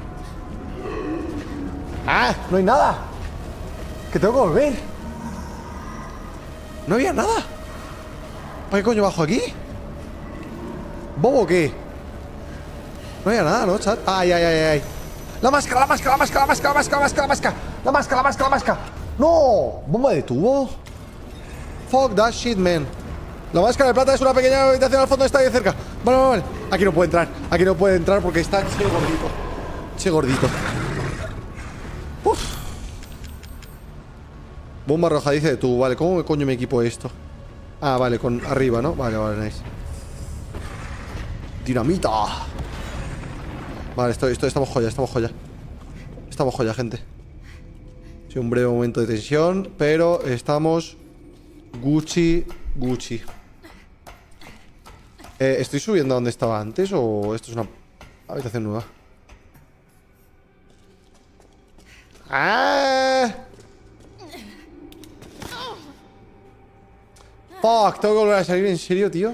Ah, no hay nada. Que tengo que volver. No había nada. ¿Para qué coño bajo aquí? ¿Bobo o qué? No había nada, ¿no, chat? Ay, ay, ay, ay. La máscara, la máscara, la máscara, la máscara, la máscara, la máscara, la máscara. La máscara, la máscara, la máscara. ¡No! ¿Bomba de tubo? Fuck that shit, man. La máscara de plata es una pequeña habitación al fondo, está ahí cerca. Vale, vale, vale. Aquí no puede entrar. Aquí no puede entrar porque está che gordito. Che gordito. Uf. Bomba arrojadiza de tubo. Vale, ¿cómo coño me equipo esto? Ah, vale, con arriba, ¿no? Vale, vale, nice. Dinamita. Vale, estamos joya, estamos joya. Estamos joya, gente. Sí, un breve momento de tensión, pero estamos Gucci, Gucci. ¿Estoy subiendo a donde estaba antes o esto es una habitación nueva? ¡Ah! Fuck, tengo que volver a salir, ¿en serio, tío?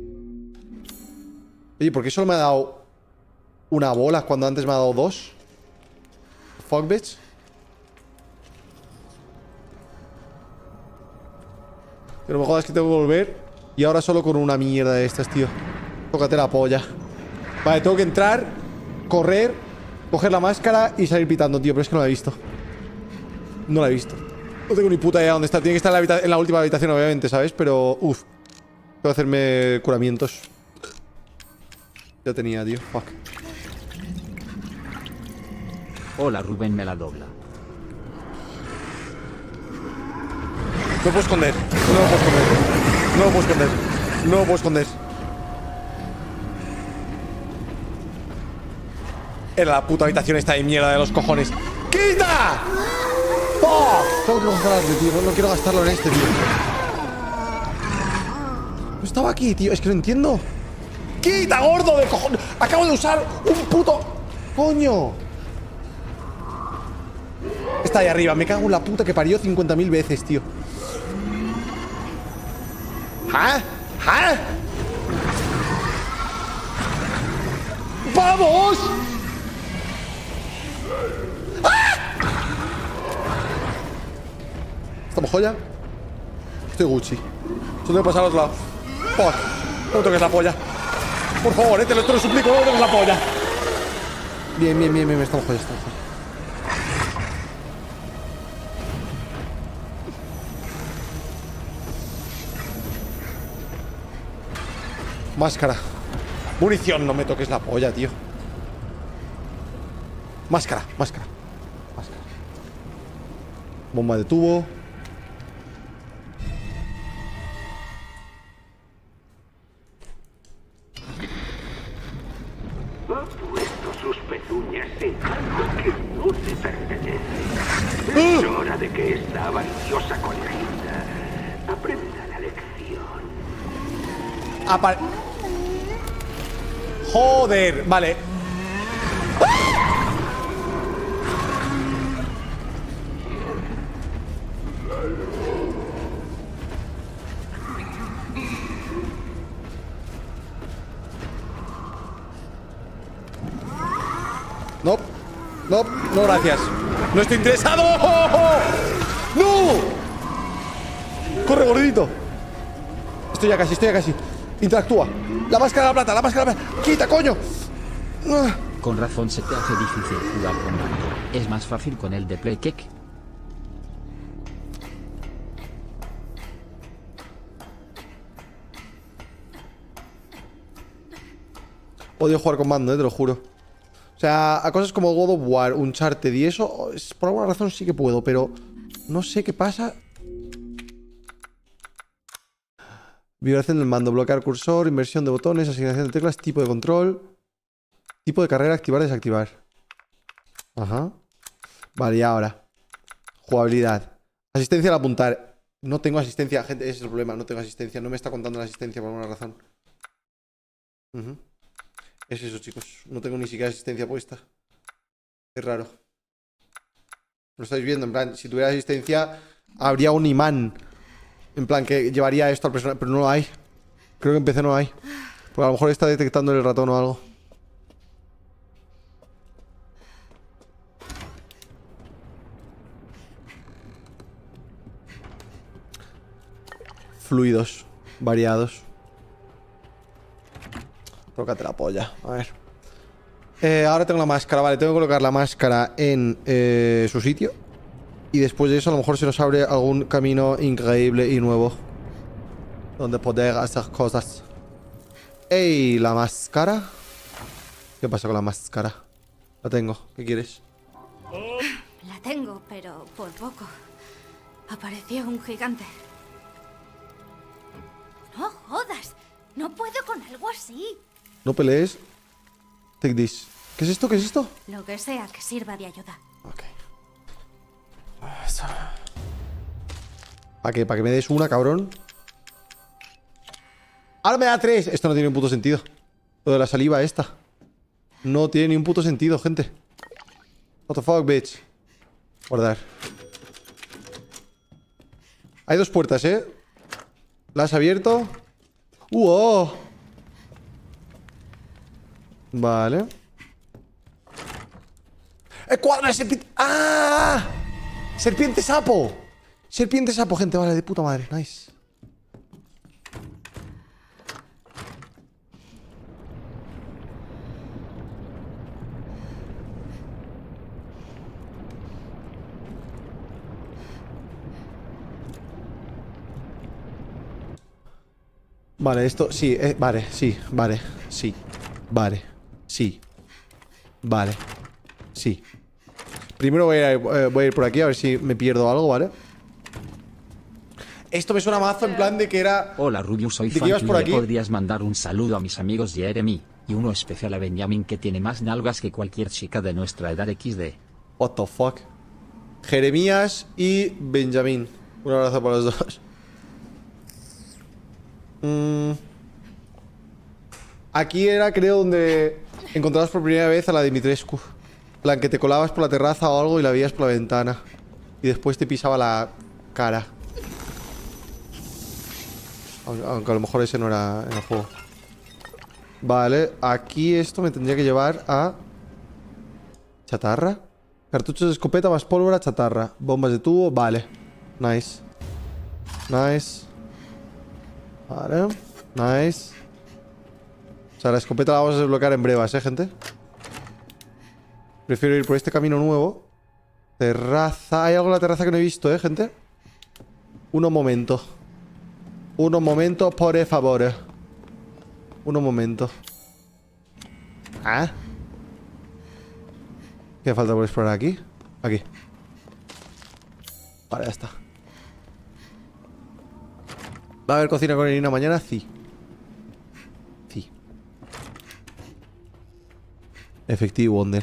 Oye, ¿por qué solo me ha dado una bola cuando antes me ha dado dos? Fuck, bitch. Pero me jodas que tengo que volver. Y ahora solo con una mierda de estas, tío. Tócate la polla. Vale, tengo que entrar, correr, coger la máscara y salir pitando, tío. Pero es que no la he visto. No la he visto. No tengo ni puta idea dónde está. Tiene que estar en la última habitación, obviamente, ¿sabes? Pero, uff. Tengo que hacerme curamientos. Ya tenía, tío. Fuck. Hola, Rubén me la dobla. No me puedo esconder. No me puedo esconder. No me puedo esconder. No me puedo esconder. Era la puta habitación esta de mierda de los cojones. ¡Quita! ¡Oh! Tengo que congelarme, tío. No quiero gastarlo en este, tío. No estaba aquí, tío. Es que no entiendo. ¡Quita, gordo de cojones! Acabo de usar un puto... ¡Coño! Está ahí arriba. Me cago en la puta que parió 50.000 veces, tío. ¿Ah? ¿Ah? ¡Vamos! ¿Estamos joya? Estoy Gucci. Esto debe pasar al otro lado. Fuck. No toques la polla. Por favor, te lo suplico, no toques la polla. Bien, bien, bien, bien. Estamos joya, estamos joya. Máscara. Munición, no me toques la polla, tío. Máscara, máscara. Máscara. Bomba de tubo. Ha puesto sus pezuñas en algo que no te pertenece. Es hora de que esta avariciosa conejita aprenda la lección. Joder, vale. No, no, no, gracias. No estoy interesado. ¡No! Corre, gordito. Estoy ya casi. Interactúa. La máscara de la plata, la máscara de la plata. ¡Quita, coño! Con razón se te hace difícil jugar con mando. Es más fácil con el de Playkick. Odio jugar con mando, te lo juro. O sea, a cosas como God of War, Uncharted y eso, por alguna razón sí que puedo, pero no sé qué pasa. Vibración del mando, bloquear cursor, inversión de botones, asignación de teclas, tipo de control, tipo de carrera, activar, desactivar. Ajá. Vale, y ahora jugabilidad. Asistencia al apuntar. No tengo asistencia, gente, ese es el problema. No tengo asistencia, no me está contando la asistencia por alguna razón. Es eso, chicos. No tengo ni siquiera asistencia puesta. Es raro. Lo estáis viendo, en plan, si tuviera asistencia habría un imán. En plan, que llevaría esto al personaje, pero no lo hay. Creo que en PC no hay. Porque a lo mejor está detectando el ratón o algo. Fluidos variados. Tócate la polla. A ver. Ahora tengo la máscara. Vale, tengo que colocar la máscara en su sitio. Y después de eso a lo mejor se nos abre algún camino increíble y nuevo donde poder hacer cosas. ¡Ey! La máscara. ¿Qué pasa con la máscara? La tengo. ¿Qué quieres? La tengo, pero por poco. Apareció un gigante. No jodas. No puedo con algo así. No pelees. Take this. ¿Qué es esto? ¿Qué es esto? Lo que sea que sirva de ayuda. Ok. ¿Para qué? ¿Para que me des una, cabrón? Ahora me da 3. Esto no tiene un puto sentido. Lo de la saliva esta. No tiene ni un puto sentido, gente. What the fuck, bitch. Guardar. Hay 2 puertas, ¿eh? ¿La has abierto? ¡Oh! Vale. ¡Cuadra de serpiente! ¡Ah! ¡Serpiente sapo! Serpiente sapo, gente. Vale, de puta madre. Nice. Vale, esto, sí, vale, sí, vale, sí, vale, sí, vale, sí. Primero voy a ir por aquí a ver si me pierdo algo, ¿vale? Esto me suena mazo en plan de que era... Hola Rubius, soy ¿De qué ibas fan. por ¿Le aquí? podrías mandar un saludo a mis amigos Jeremy y uno especial a Benjamin, que tiene más nalgas que cualquier chica de nuestra edad XD? What the fuck. Jeremías y Benjamín. Un abrazo para los dos. Aquí era, creo, donde encontrabas por primera vez a la Dimitrescu. La que te colabas por la terraza o algo y la veías por la ventana. Y después te pisaba la cara. Aunque a lo mejor ese no era en el juego. Vale, aquí esto me tendría que llevar a... ¿Chatarra? Cartuchos de escopeta más pólvora, chatarra. Bombas de tubo, vale. Nice. Nice. Vale. Nice. O sea, la escopeta la vamos a desbloquear en brevas, gente. Prefiero ir por este camino nuevo. Terraza. Hay algo en la terraza que no he visto, gente. Unos momentos, por favor. Unos momentos. Ah. ¿Qué falta por explorar aquí? Aquí. Vale, ya está. ¿Va a haber cocina con Irina mañana? Sí. Sí. Efectivo, Wonder.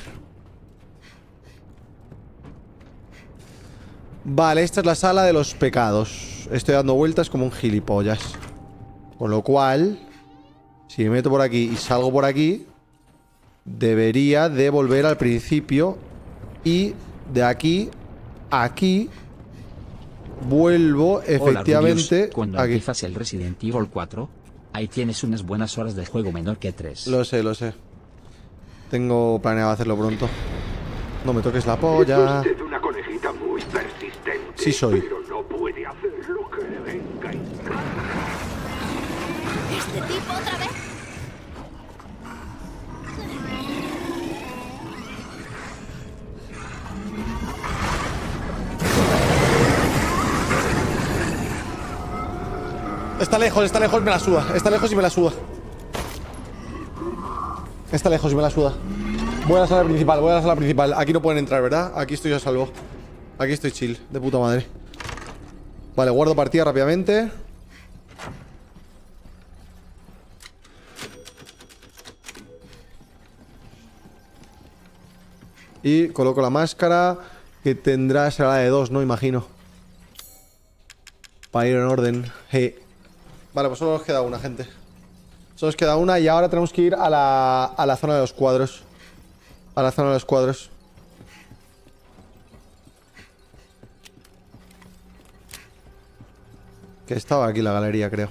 Vale, esta es la sala de los pecados. Estoy dando vueltas como un gilipollas. Con lo cual, si me meto por aquí y salgo por aquí, debería de volver al principio. Y de aquí a aquí vuelvo efectivamente. Hola, Rubius. Cuando aquí empiezas el Resident Evil 4, ahí tienes unas buenas horas de juego, menor que 3. Lo sé, lo sé. Tengo planeado hacerlo pronto. No me toques la polla. Es usted una conejita muy persistente. Sí soy. Pero no puede hacer lo que le venga en gana. ¿Este tipo otra vez? Está lejos, me la suda. Está lejos y me la suda. Está lejos y me la suda. Voy a la sala principal, Aquí no pueden entrar, ¿verdad? Aquí estoy a salvo. Aquí estoy chill, de puta madre. Vale, guardo partida rápidamente. Y coloco la máscara, que tendrá, será la de 2, ¿no? Imagino. Para ir en orden. Hey. Vale, pues solo nos queda una, gente. Solo nos queda una y ahora tenemos que ir a la zona de los cuadros. A la zona de los cuadros. Que estaba aquí la galería, creo.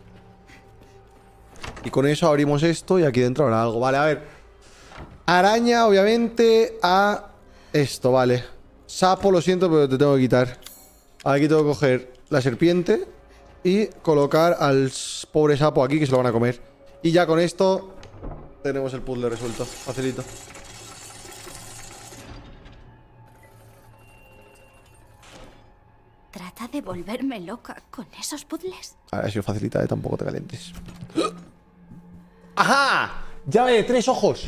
Y con eso abrimos esto y aquí dentro habrá algo. Vale, a ver. Araña, obviamente, a esto, vale. Sapo, lo siento, pero te tengo que quitar. Aquí tengo que coger la serpiente y colocar al pobre sapo aquí, que se lo van a comer. Y ya con esto tenemos el puzzle resuelto. Facilito. Trata de volverme loca con esos puzzles. Ahora si lo facilita, tampoco te calientes. ¡Ajá! Llave de 3 ojos.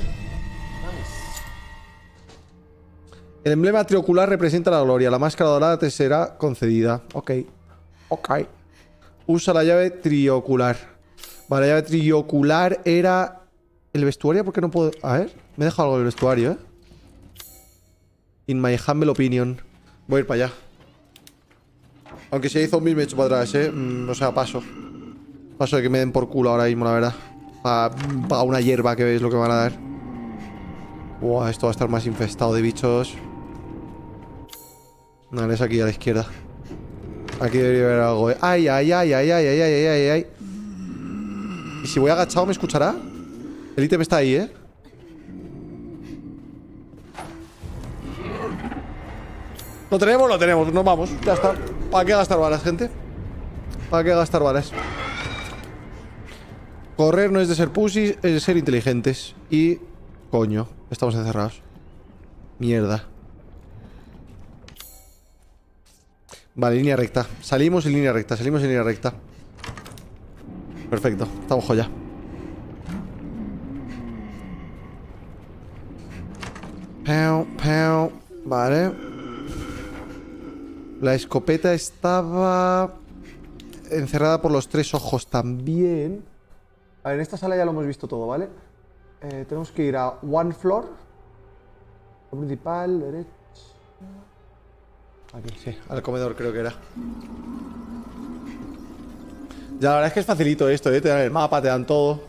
El emblema triocular representa la gloria. La máscara dorada te será concedida. Ok. Ok. Usa la llave triocular. Vale, la llave triocular era... ¿El vestuario? ¿Por qué no puedo...? A ver. Me he dejado algo del vestuario, ¿eh? In my humble opinion. Voy a ir para allá. Aunque si hay zombies me echo para atrás, ¿eh? O sea, paso. Paso de que me den por culo ahora mismo, la verdad. Para una hierba que veis lo que van a dar. Buah, esto va a estar más infestado de bichos. No, es aquí a la izquierda. Aquí debería haber algo, ¿eh? Ay, ay, ay, ay, ay, ay, ay, ay, ay. ¿Y si voy agachado me escuchará? El ítem está ahí, ¿eh? Lo tenemos, nos vamos. Ya está. ¿Para qué gastar balas, gente? ¿Para qué gastar balas? Correr no es de ser pussies, es de ser inteligentes. Y... coño, estamos encerrados. Mierda. Vale, línea recta. Salimos en línea recta, Perfecto, estamos joya. Vale. La escopeta estaba... encerrada por los 3 ojos también. A ver, en esta sala ya lo hemos visto todo, ¿vale? Tenemos que ir a one floor. Lo principal, derecha. Aquí, sí, al comedor creo que era. Ya, la verdad es que es facilito esto, ¿eh? Te dan el mapa, te dan todo.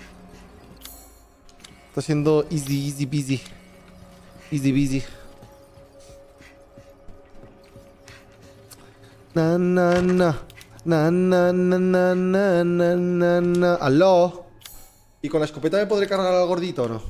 Está siendo easy peasy. Easy peasy. Na na na. Na na na na na na na na. ¡Aló! ¿Y con la escopeta me podré cargar al gordito o no?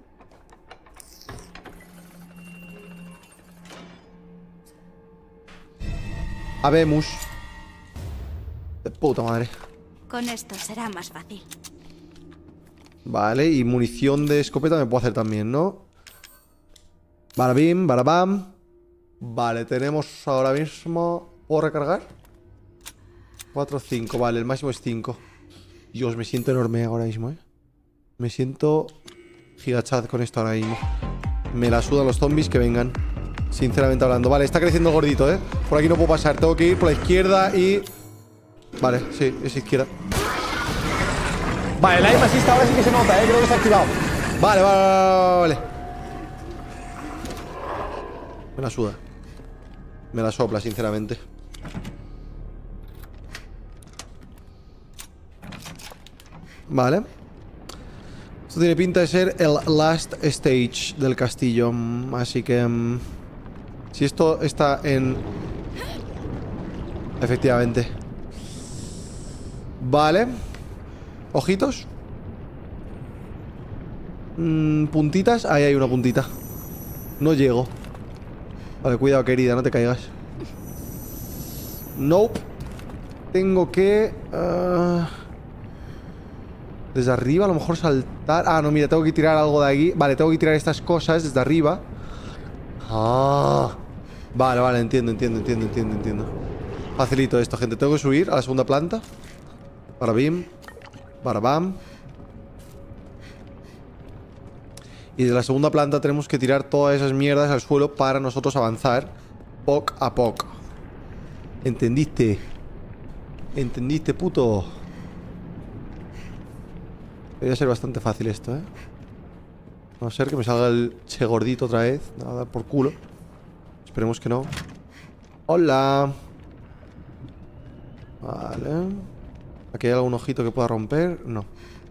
Habemos. De puta madre. Con esto será más fácil. Vale, y munición de escopeta me puedo hacer también, ¿no? Barabim, barabam. Vale, tenemos ahora mismo... ¿Puedo recargar? 4, 5, vale, el máximo es 5. Dios, me siento enorme ahora mismo, ¿eh? Me siento gigachat con esto ahora mismo. Me la sudan los zombies que vengan. Sinceramente hablando. Vale, está creciendo el gordito, ¿eh? Por aquí no puedo pasar, tengo que ir por la izquierda y... Vale, sí, es izquierda. Vale, el aim assist ahora sí que se nota, ¿eh? Creo que se ha activado. Vale, vale. Me la suda. Me la sopla, sinceramente. Vale. Esto tiene pinta de ser el last stage del castillo. Así que... si esto está en... Efectivamente. Vale. Ojitos. Puntitas. Ahí hay una puntita. No llego. Vale, cuidado, querida, no te caigas. Nope. Tengo que... desde arriba a lo mejor saltar... Ah, no, mira, tengo que tirar algo de aquí. Vale, tengo que tirar estas cosas desde arriba. Ah. Vale, vale, entiendo. Facilito esto, gente. Tengo que subir a la segunda planta. Barabim. Barabam. Y de la segunda planta tenemos que tirar todas esas mierdas al suelo para nosotros avanzar poco a poco. ¿Entendiste? ¿Entendiste, puto? Debería ser bastante fácil esto, ¿eh? A no ser que me salga el che gordito otra vez. Me va a dar por culo. Esperemos que no. Hola. Vale. ¿Aquí hay algún ojito que pueda romper? No.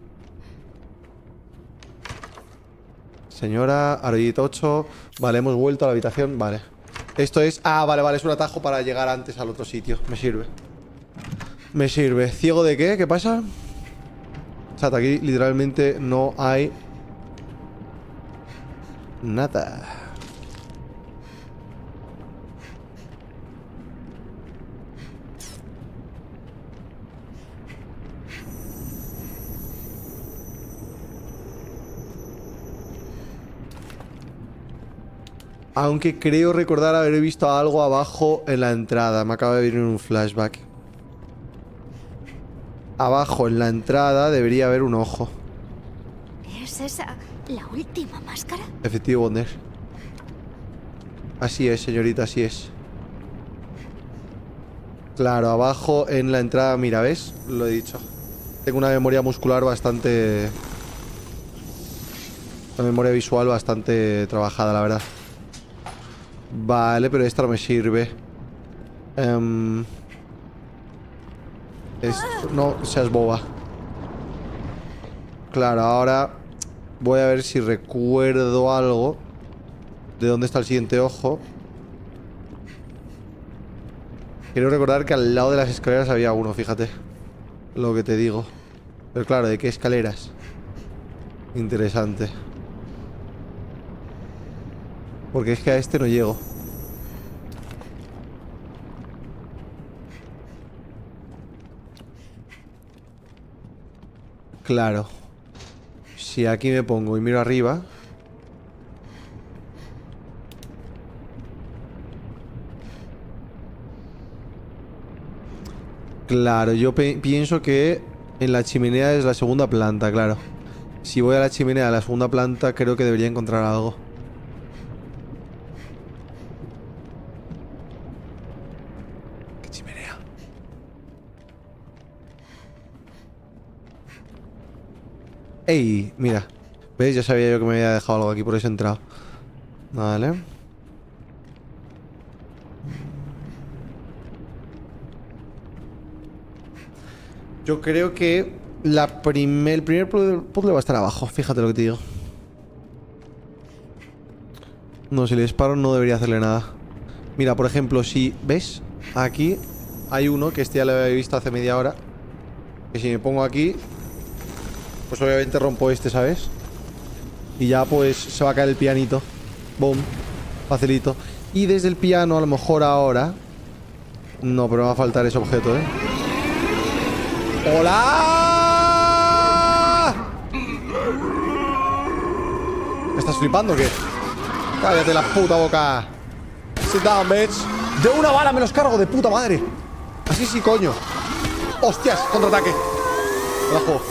Señora, arroyito 8. Vale, hemos vuelto a la habitación. Vale. Esto es... Ah, vale, vale. Es un atajo para llegar antes al otro sitio. Me sirve. Me sirve. ¿Ciego de qué? ¿Qué pasa? Chat, aquí literalmente no hay... nada. Aunque creo recordar haber visto algo abajo en la entrada. Me acaba de venir un flashback. Abajo en la entrada debería haber un ojo. ¿Es esa la última máscara? Efectivo, Bonder. Así es, señorita, así es. Claro, abajo en la entrada. Mira, ¿ves? Lo he dicho. Tengo una memoria muscular bastante... una memoria visual bastante trabajada, la verdad. Vale, pero esta no me sirve. No seas boba. Claro, ahora voy a ver si recuerdo algo de dónde está el siguiente ojo. Quiero recordar que al lado de las escaleras había uno, fíjate. Lo que te digo. Pero claro, ¿de qué escaleras? Interesante. Porque es que a este no llego. Claro. Si aquí me pongo y miro arriba... Claro, yo pienso que en la chimenea es la segunda planta, claro. Si voy a la chimenea de la segunda planta, creo que debería encontrar algo. ¿Qué chimenea? ¡Ey! Mira. ¿Ves? Ya sabía yo que me había dejado algo aquí, por eso he entrado. Vale. Yo creo que el primer puzzle va a estar abajo. Fíjate lo que te digo. No, si le disparo no debería hacerle nada. Mira, por ejemplo, si... ¿Ves? Aquí hay uno que este ya lo había visto hace media hora. Que si me pongo aquí, pues obviamente rompo este, ¿sabes? Y ya pues se va a caer el pianito. Boom. Facilito. Y desde el piano a lo mejor ahora... No, pero me va a faltar ese objeto, ¿eh? ¡Hola! ¿Me estás flipando o qué? Cállate la puta boca. Sit down, bitch. De una bala me los cargo, de puta madre. Así sí, coño. ¡Hostias! Contraataque. Me la juego.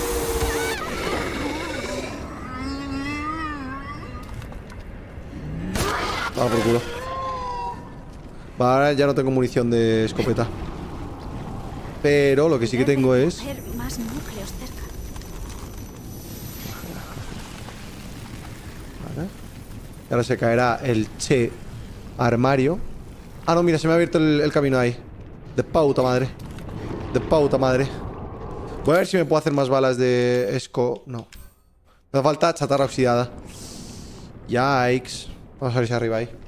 Vamos por culo. Ahora ya no tengo munición de escopeta. Pero lo que sí que tengo es... más núcleos cerca. Vale. Y ahora se caerá el armario. Ah, no, mira, se me ha abierto el camino ahí. De pauta madre. De pauta madre. Voy a ver si me puedo hacer más balas de No. Me falta chatarra oxidada. Yikes. Vamos a ver si arriba hay.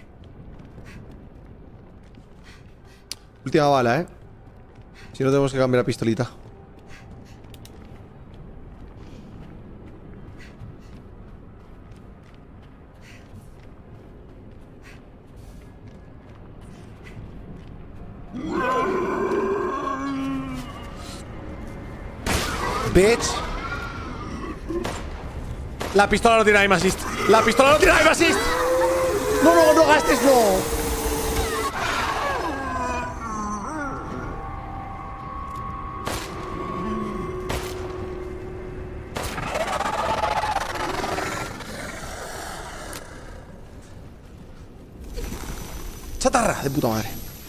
Última bala, ¿eh? Si no, tenemos que cambiar la pistolita. Bitch. La pistola no tiene aim assist. La pistola no tiene aim assist. No, no, no gastes, no. Chatarra de puta madre.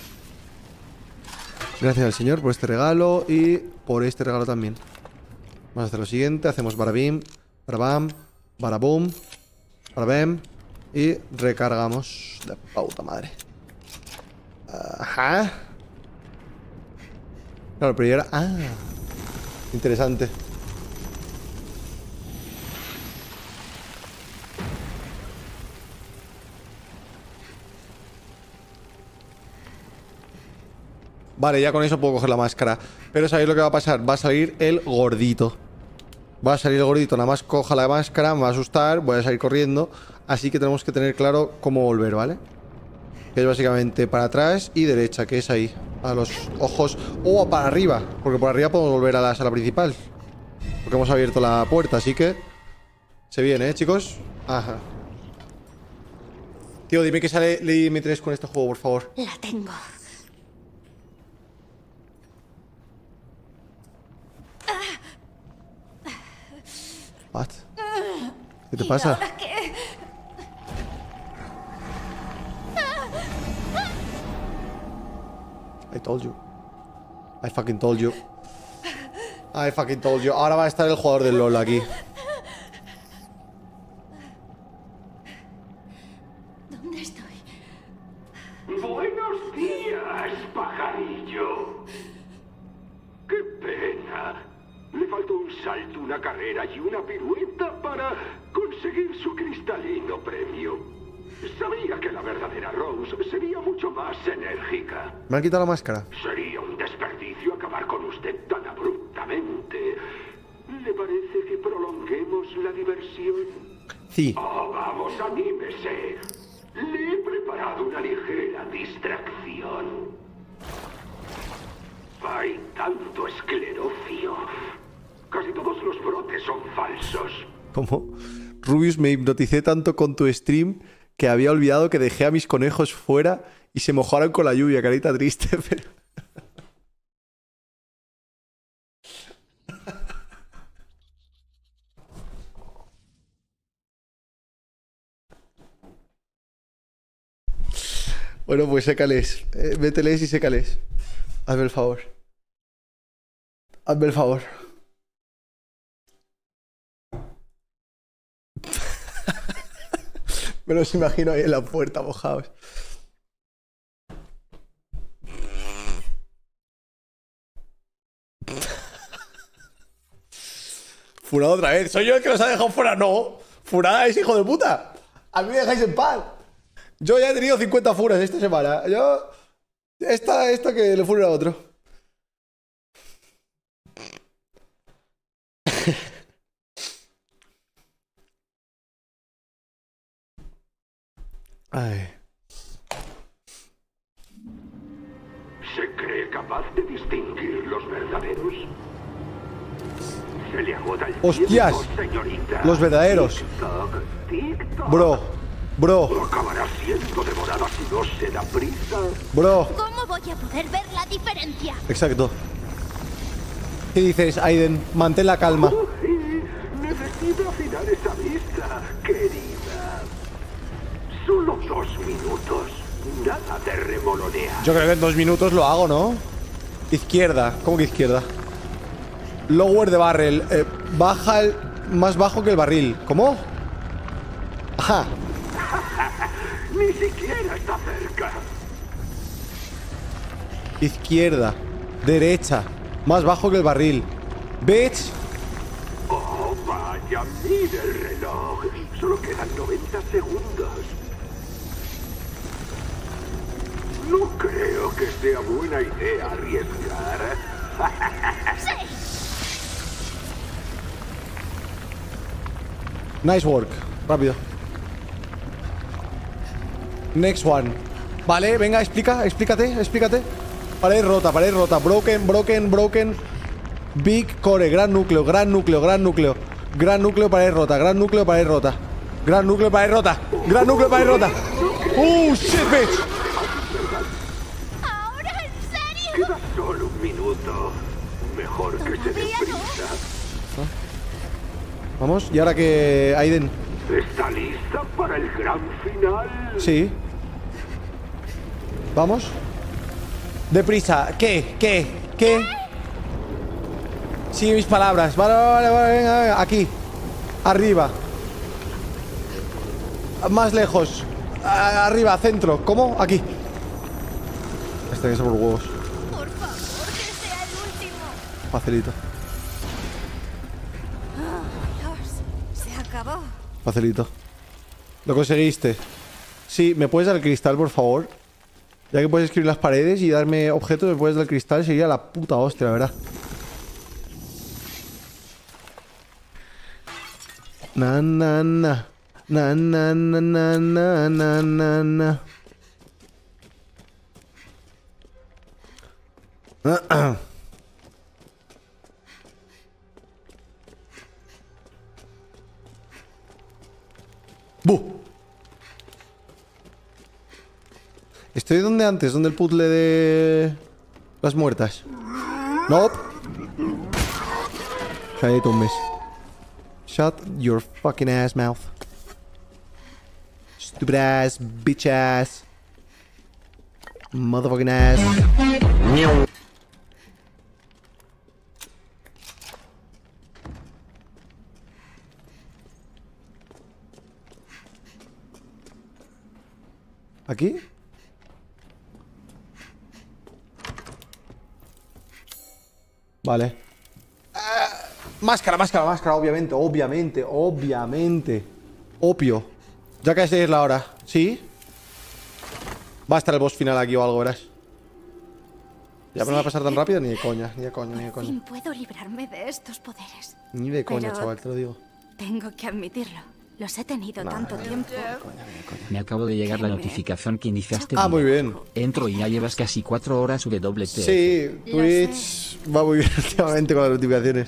Gracias al señor por este regalo y por este regalo también. Vamos a hacer lo siguiente. Hacemos barabim, barabam, barabum, barabem. Y recargamos de puta madre. Ajá. Claro, pero ya era... Ah, interesante. Vale, ya con eso puedo coger la máscara. Pero ¿sabéis lo que va a pasar? Va a salir el gordito. Va a salir el gordito, nada más coja la máscara, me va a asustar, voy a salir corriendo. Así que tenemos que tener claro cómo volver, ¿vale? Que es básicamente para atrás y derecha, que es ahí. A los ojos. O para arriba, porque por arriba podemos volver a la sala principal. Porque hemos abierto la puerta, así que... Se viene, ¿eh, chicos? Ajá. Tío, dime que sale Lady M3 con este juego, por favor. La tengo. What? ¿Qué te pasa? ¿Ahora qué? I told you. I fucking told you. I fucking told you. Ahora va a estar el jugador del LOL aquí. ¿Dónde estoy? Buenos días, pajarillo. Qué pena. Le faltó un salto, una carrera y una pirueta para conseguir su cristalino premio. Sabía que la verdadera Rose sería mucho más enérgica. Me han quitado la máscara. Sería un desperdicio acabar con usted tan abruptamente. ¿Le parece que prolonguemos la diversión? Sí. Oh, vamos, anímese. Le he preparado una ligera distracción. Hay tanto esclerocio. Casi todos los brotes son falsos. ¿Cómo? Rubius, me hipnoticé tanto con tu stream que había olvidado que dejé a mis conejos fuera y se mojaron con la lluvia. Carita triste, pero... Bueno, pues sécales. Mételes y sécales. Hazme el favor. Hazme el favor. Me los imagino ahí en la puerta mojados. Furado otra vez. ¿Soy yo el que los ha dejado fuera? No. Furada es hijo de puta. A mí me dejáis en paz. Yo ya he tenido 50 furas esta semana. Yo... Esta que le fura a otro. Ay. ¿Se cree capaz de distinguir los verdaderos? Se le agota el ¡Hostias! tiempo, señorita. Los verdaderos. Tic-toc, tic-toc. Bro. Acabará siendo devorada si no se da prisa. Bro. ¿Cómo voy a poder ver la diferencia? Exacto. ¿Qué dices, Aiden? Mantén la calma. Uy, necesito afinar esa vista, querida. Solo 2 minutos. Nada de remolonear. Yo creo que en 2 minutos lo hago, ¿no? Izquierda. ¿Cómo que izquierda? Lower the barrel. Baja el... Más bajo que el barril. ¿Cómo? Ajá. Ni siquiera está cerca. Izquierda. Derecha. Más bajo que el barril. Bitch. Oh, vaya, mire el reloj. Solo quedan 90 segundos. No creo que sea buena idea arriesgar. Nice work. Rápido. Next one. Vale, venga, explícate. Pared rota. Broken. Big core, gran núcleo. Gran núcleo, pared rota. Gran núcleo, pared rota. Shit, bitch. ¿Ahora en serio? Queda solo 1 minuto. Mejor que se dé prisa. Vamos, y ahora que... Aiden. ¿Está lista para el gran final? Sí. Vamos. Deprisa. ¿Qué? Sigue mis palabras. Vale, venga. Aquí. Arriba. Más lejos. Arriba, centro. ¿Cómo? Aquí. Este que son los huevos. Por favor, que sea el último. Facilito. Dios, se acabó. Facilito. Lo conseguiste. Sí, ¿me puedes dar el cristal, por favor? Ya que puedes escribir las paredes y darme objetos, me puedes dar el cristal. Sería la puta hostia, la verdad. Na. ¡Bu! Estoy donde antes, donde el puzzle de las muertas. Nope. Cállate un mes. Shut your fucking ass mouth. Stupid ass, bitch ass. Motherfucking ass. ¿Aquí? Vale. Máscara, obviamente. Opio. Ya casi es la hora. ¿Sí? Va a estar el boss final aquí o algo, verás. Ya me va a pasar tan rápido, ni de coña. Por fin puedo librarme de estos poderes. Ni de coña, Pero chaval, te lo digo. tengo que admitirlo. Los he tenido tanto tiempo. Me acabo de llegar la notificación que iniciaste. Ah, muy bien. Entro y ya llevas casi 4 horas WTF. Sí, Twitch va muy bien últimamente con las notificaciones.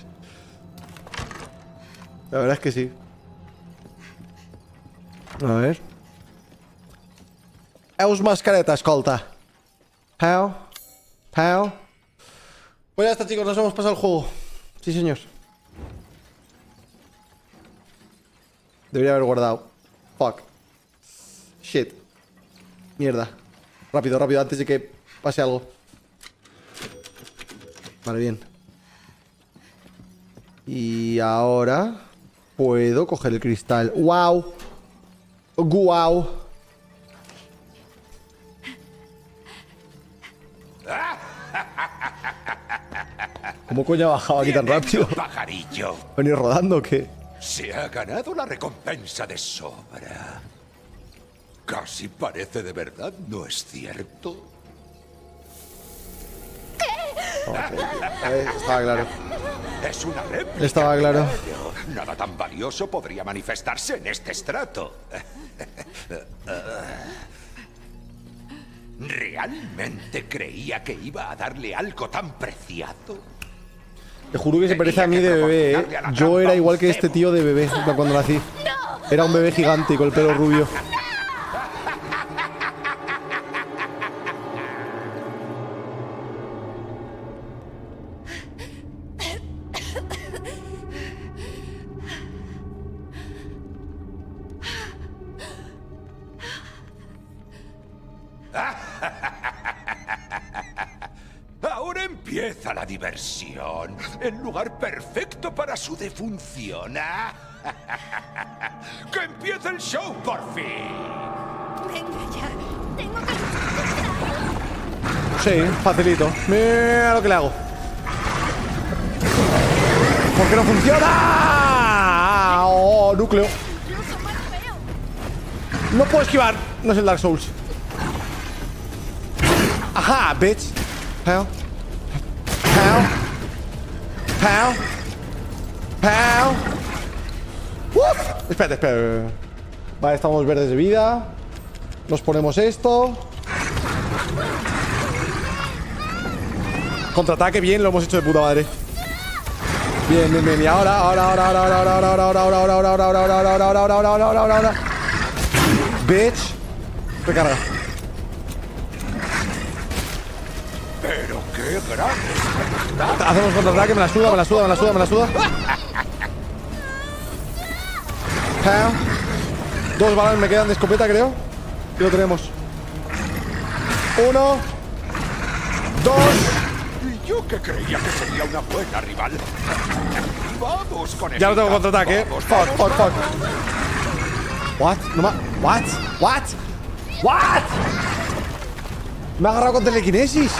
La verdad es que sí. A ver. Eus mascareta, escolta. How? Pues ya está, chicos, nos hemos pasado el juego. Sí, señor. Debería haber guardado. Fuck. Shit. Mierda. Rápido, antes de que pase algo. Vale, bien. Y ahora puedo coger el cristal. ¡Wow! Guau. ¿Cómo coño ha bajado aquí tan rápido? Pajarillo. ¿Venir rodando o qué? Se ha ganado la recompensa de sobra. Casi parece de verdad, ¿no es cierto? Estaba claro. Es una réplica. Estaba claro. Nada tan valioso podría manifestarse en este estrato. ¿Realmente creía que iba a darle algo tan preciado? Te juro que se parece a mí de bebé, ¿eh? Yo era igual que este tío de bebé cuando nací. Era un bebé gigante y con el pelo rubio. Ahora empieza la diversión. El lugar perfecto para su defunción. ¡Que empiece el show por fin! Venga ya. Tengo que... Sí, facilito. Mira lo que le hago. ¿Por qué no funciona? ¡Oh, núcleo! Incluso más feo. No puedo esquivar. No es el Dark Souls. Ajá, bitch. Pow. Pow. Pow. Pow. ¡Uf! Espérate, espérate. Vale, estamos verdes de vida. Nos ponemos esto. Contraataque, bien, lo hemos hecho de puta madre. Bien, bien, bien. Y ahora. Bitch. Recarga. Pero qué grande. Hacemos contraataque, me la suda. Dos balas me quedan de escopeta, creo. Y lo tenemos. 1, 2. Y yo que creía que sería una buena rival. Vamos con Ya no tengo contraataque, ¿eh? Fuck. What? No ma... What? Me ha agarrado con telequinesis.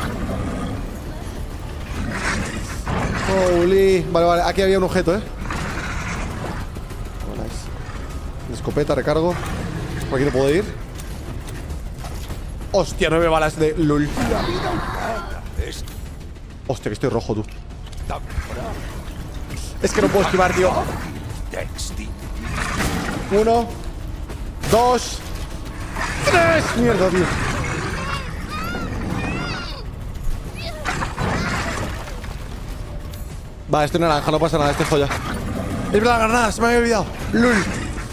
Holy. Vale. Aquí había un objeto, ¿eh? Oh, nice. Escopeta, recargo. Por aquí no puedo ir. Hostia, 9 balas de LOL. Hostia, que estoy rojo, tú. Es que no puedo esquivar, tío. 1, 2, 3. Mierda, tío. Va, estoy naranja, no pasa nada, estoy joya. Es verdad, la granada, se me había olvidado. LOL.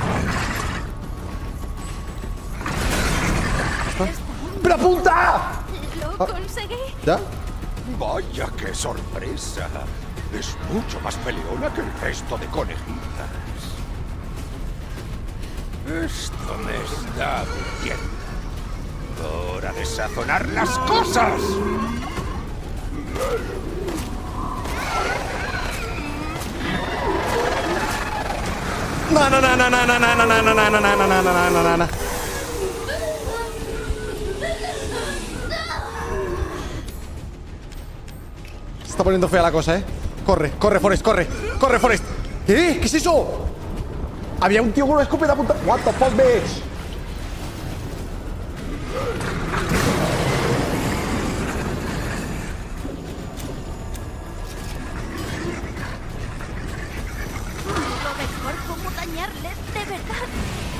¡Pero apunta! Lo conseguí. ¿Ya? Vaya, qué sorpresa. Es mucho más peleona que el resto de conejitas. Esto me está aburriendo. Hora de sazonar las cosas. No. Se está poniendo fea la cosa, ¿eh? Corre, Forrest, corre, Forrest. ¿Qué? ¿Qué es eso? Había un tío con una escopeta apuntada. What the fuck, bitch? Lo mejor como dañarles de verdad.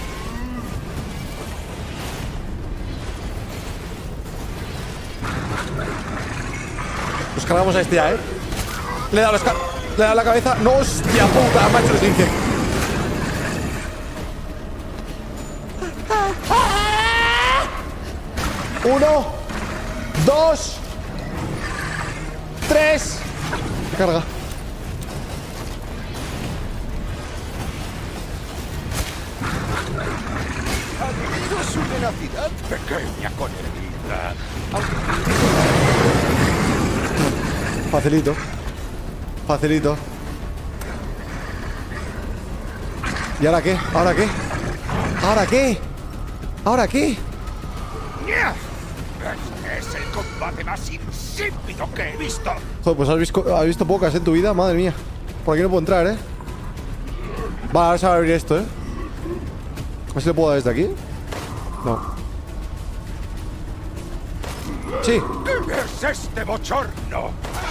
Nos cargamos a este ya, ¿eh? Le he dado la cabeza. ¡No, hostia puta! Macho, les dice. 1, 2, 3. Carga. Admiro su tenacidad, pequeña conejita. Facilito. ¿Y ahora qué? ¿Ahora qué? ¿Ahora qué? Este es el combate más insípido que he visto. Joder, pues has visto pocas en tu vida, madre mía. Por aquí no puedo entrar, ¿eh? Vale, ahora se va a abrir esto, ¿eh? A ver si le puedo dar desde aquí. No. Sí. ¿Qué es este bochorno?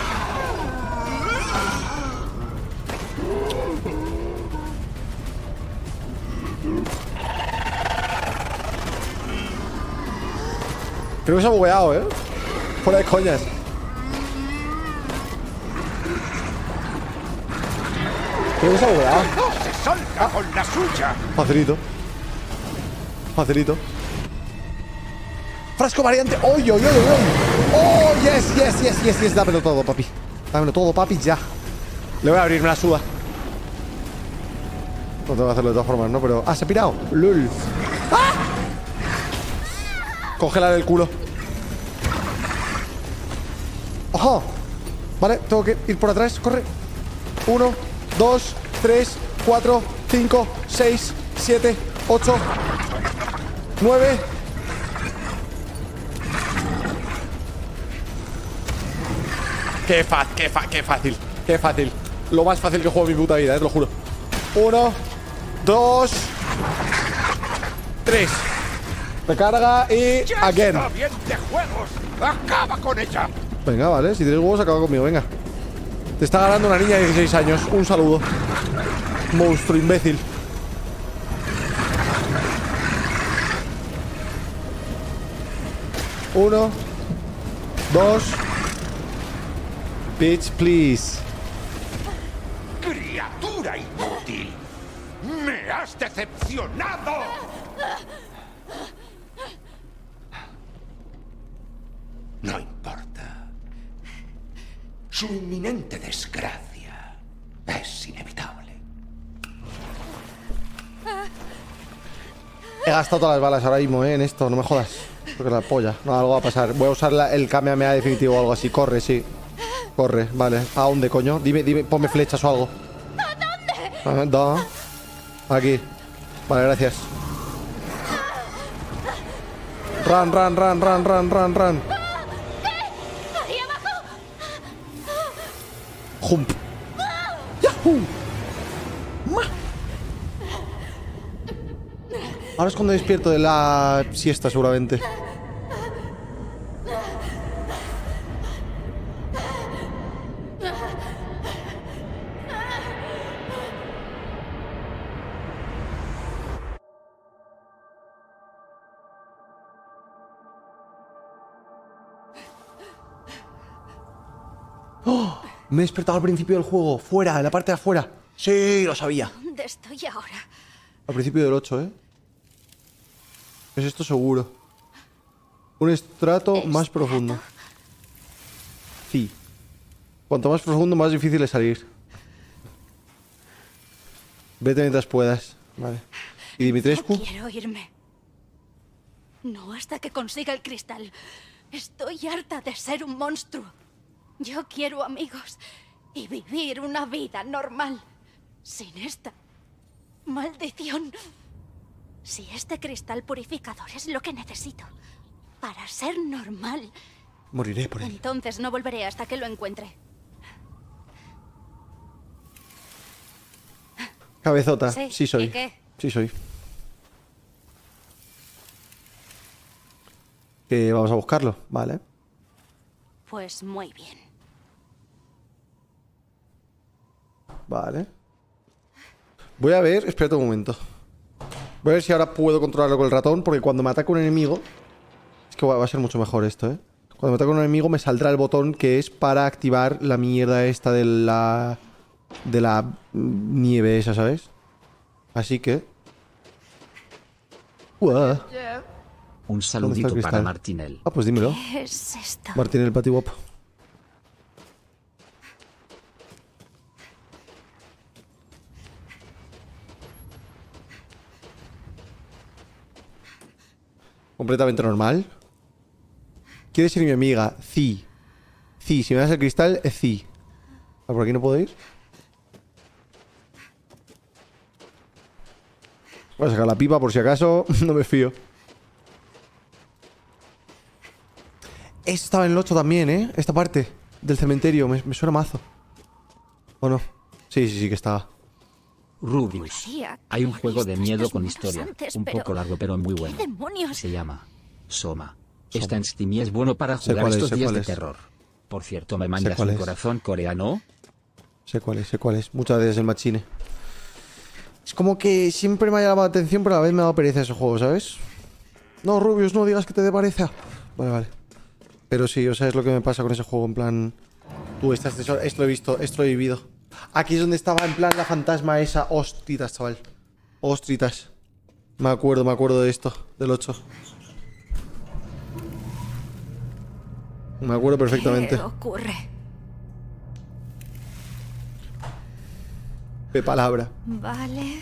Creo que se ha bugueado, ¿eh? Fuera de coñas. Creo que se ha bugueado. ¡No se salga con la suya! Facilito. Facilito. Frasco variante. ¡Oh, yo! ¡Oh, yes! Dámelo todo, papi. Dámelo todo, papi, ya. Le voy a abrir, me la suda. No tengo que hacerlo de todas formas, ¿no? Pero... ¡Ah, se ha pirado! ¡Lul! ¡Ah! Congelar el culo. ¡Ojo! Vale, tengo que ir por atrás. Corre. 1, 2, 3, 4, 5, 6, 7, 8, 9. Qué fácil. Qué fácil. Lo más fácil que juego en mi puta vida, te lo juro. 1, 2, 3. Recarga y again. Está bien de juegos. Acaba con ella. Venga, vale, si tienes huevos acaba conmigo, venga. Te está ganando una niña de 16 años. Un saludo. Monstruo imbécil. Uno, 2. Bitch, please. Criatura inútil. Me has decepcionado. No importa. Su inminente desgracia es inevitable. He gastado todas las balas ahora mismo, en esto, no me jodas. Porque la polla, no, algo va a pasar. Voy a usar el Kamehameha definitivo o algo así. Corre, sí. Corre, vale. ¿A dónde, coño? Dime, ponme flechas o algo. ¿A dónde? ¿Dónde? Aquí. Vale, gracias. Run. ¿Ahí abajo? Jump. ¡Yahoo! Ahora es cuando despierto de la siesta, seguramente. ¡Oh! Me he despertado al principio del juego. Fuera, en la parte de afuera. Sí, lo sabía. ¿Dónde estoy ahora? Al principio del 8, ¿eh? Es esto seguro. Un estrato más profundo. Sí. Cuanto más profundo, más difícil es salir. Vete mientras puedas. Vale. ¿Y Dimitrescu? No quiero irme. No hasta que consiga el cristal. Estoy harta de ser un monstruo. Yo quiero amigos y vivir una vida normal. Sin esta maldición. Si este cristal purificador es lo que necesito para ser normal, Moriré por él. entonces no volveré hasta que lo encuentre. Cabezota. Sí, Sí soy. ¿y qué? Sí soy. Que vamos a buscarlo, vale. Pues muy bien. Vale. Voy a ver, espérate un momento. Voy a ver si ahora puedo controlarlo con el ratón, porque cuando me ataque un enemigo... Es que va a ser mucho mejor esto, ¿eh? Cuando me ataque un enemigo me saldrá el botón que es para activar la mierda esta de la... De la nieve esa, ¿sabes? Así que... Uah. Un saludito para Martinel. Ah, pues dímelo. ¿Qué es esto? Martinel Patiwop. Completamente normal. ¿Quieres ser mi amiga? Sí. Sí, si me das el cristal, es sí. Ah, ¿por aquí no puedo ir? Voy a sacar la pipa por si acaso. No me fío. Esto estaba en el 8 también, ¿eh? Esta parte del cementerio. Me suena mazo. ¿O no? Sí que estaba. Rubius. Hay un juego de miedo con historia. Un poco largo pero muy bueno. Se llama Soma. Está en Steam y es bueno para jugar estos días de terror. Por cierto, ¿me mandas un corazón coreano? Sé cuál es. Muchas veces el machine. Es como que siempre me ha llamado la atención, pero a la vez me ha dado pereza ese juego, ¿sabes? No, Rubius, no digas que te dé pereza. Vale. Pero sí, o sea, es lo que me pasa con ese juego, en plan... Tú, esto lo he visto, esto lo he vivido. Aquí es donde estaba, en plan, la fantasma esa. Hostitas, chaval. Hostitas. Me acuerdo de esto, del 8. Me acuerdo perfectamente. ¿Qué ocurre? De palabra. Vale.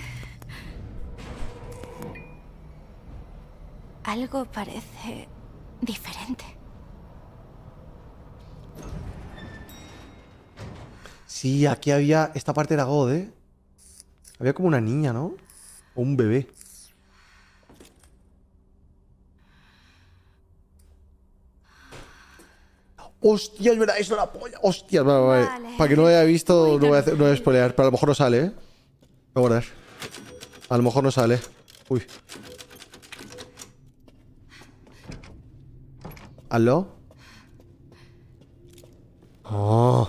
Algo parece diferente. Sí, aquí había... Esta parte era God, ¿eh? Había como una niña, ¿no? O un bebé. ¡Hostia, es verdad! ¡Eso es la polla! ¡Hostia! Vale. Para que no lo haya visto, no voy a spoilear. Pero a lo mejor no sale, ¿eh? Voy a guardar. A lo mejor no sale. Uy. ¿Aló? ¡Oh!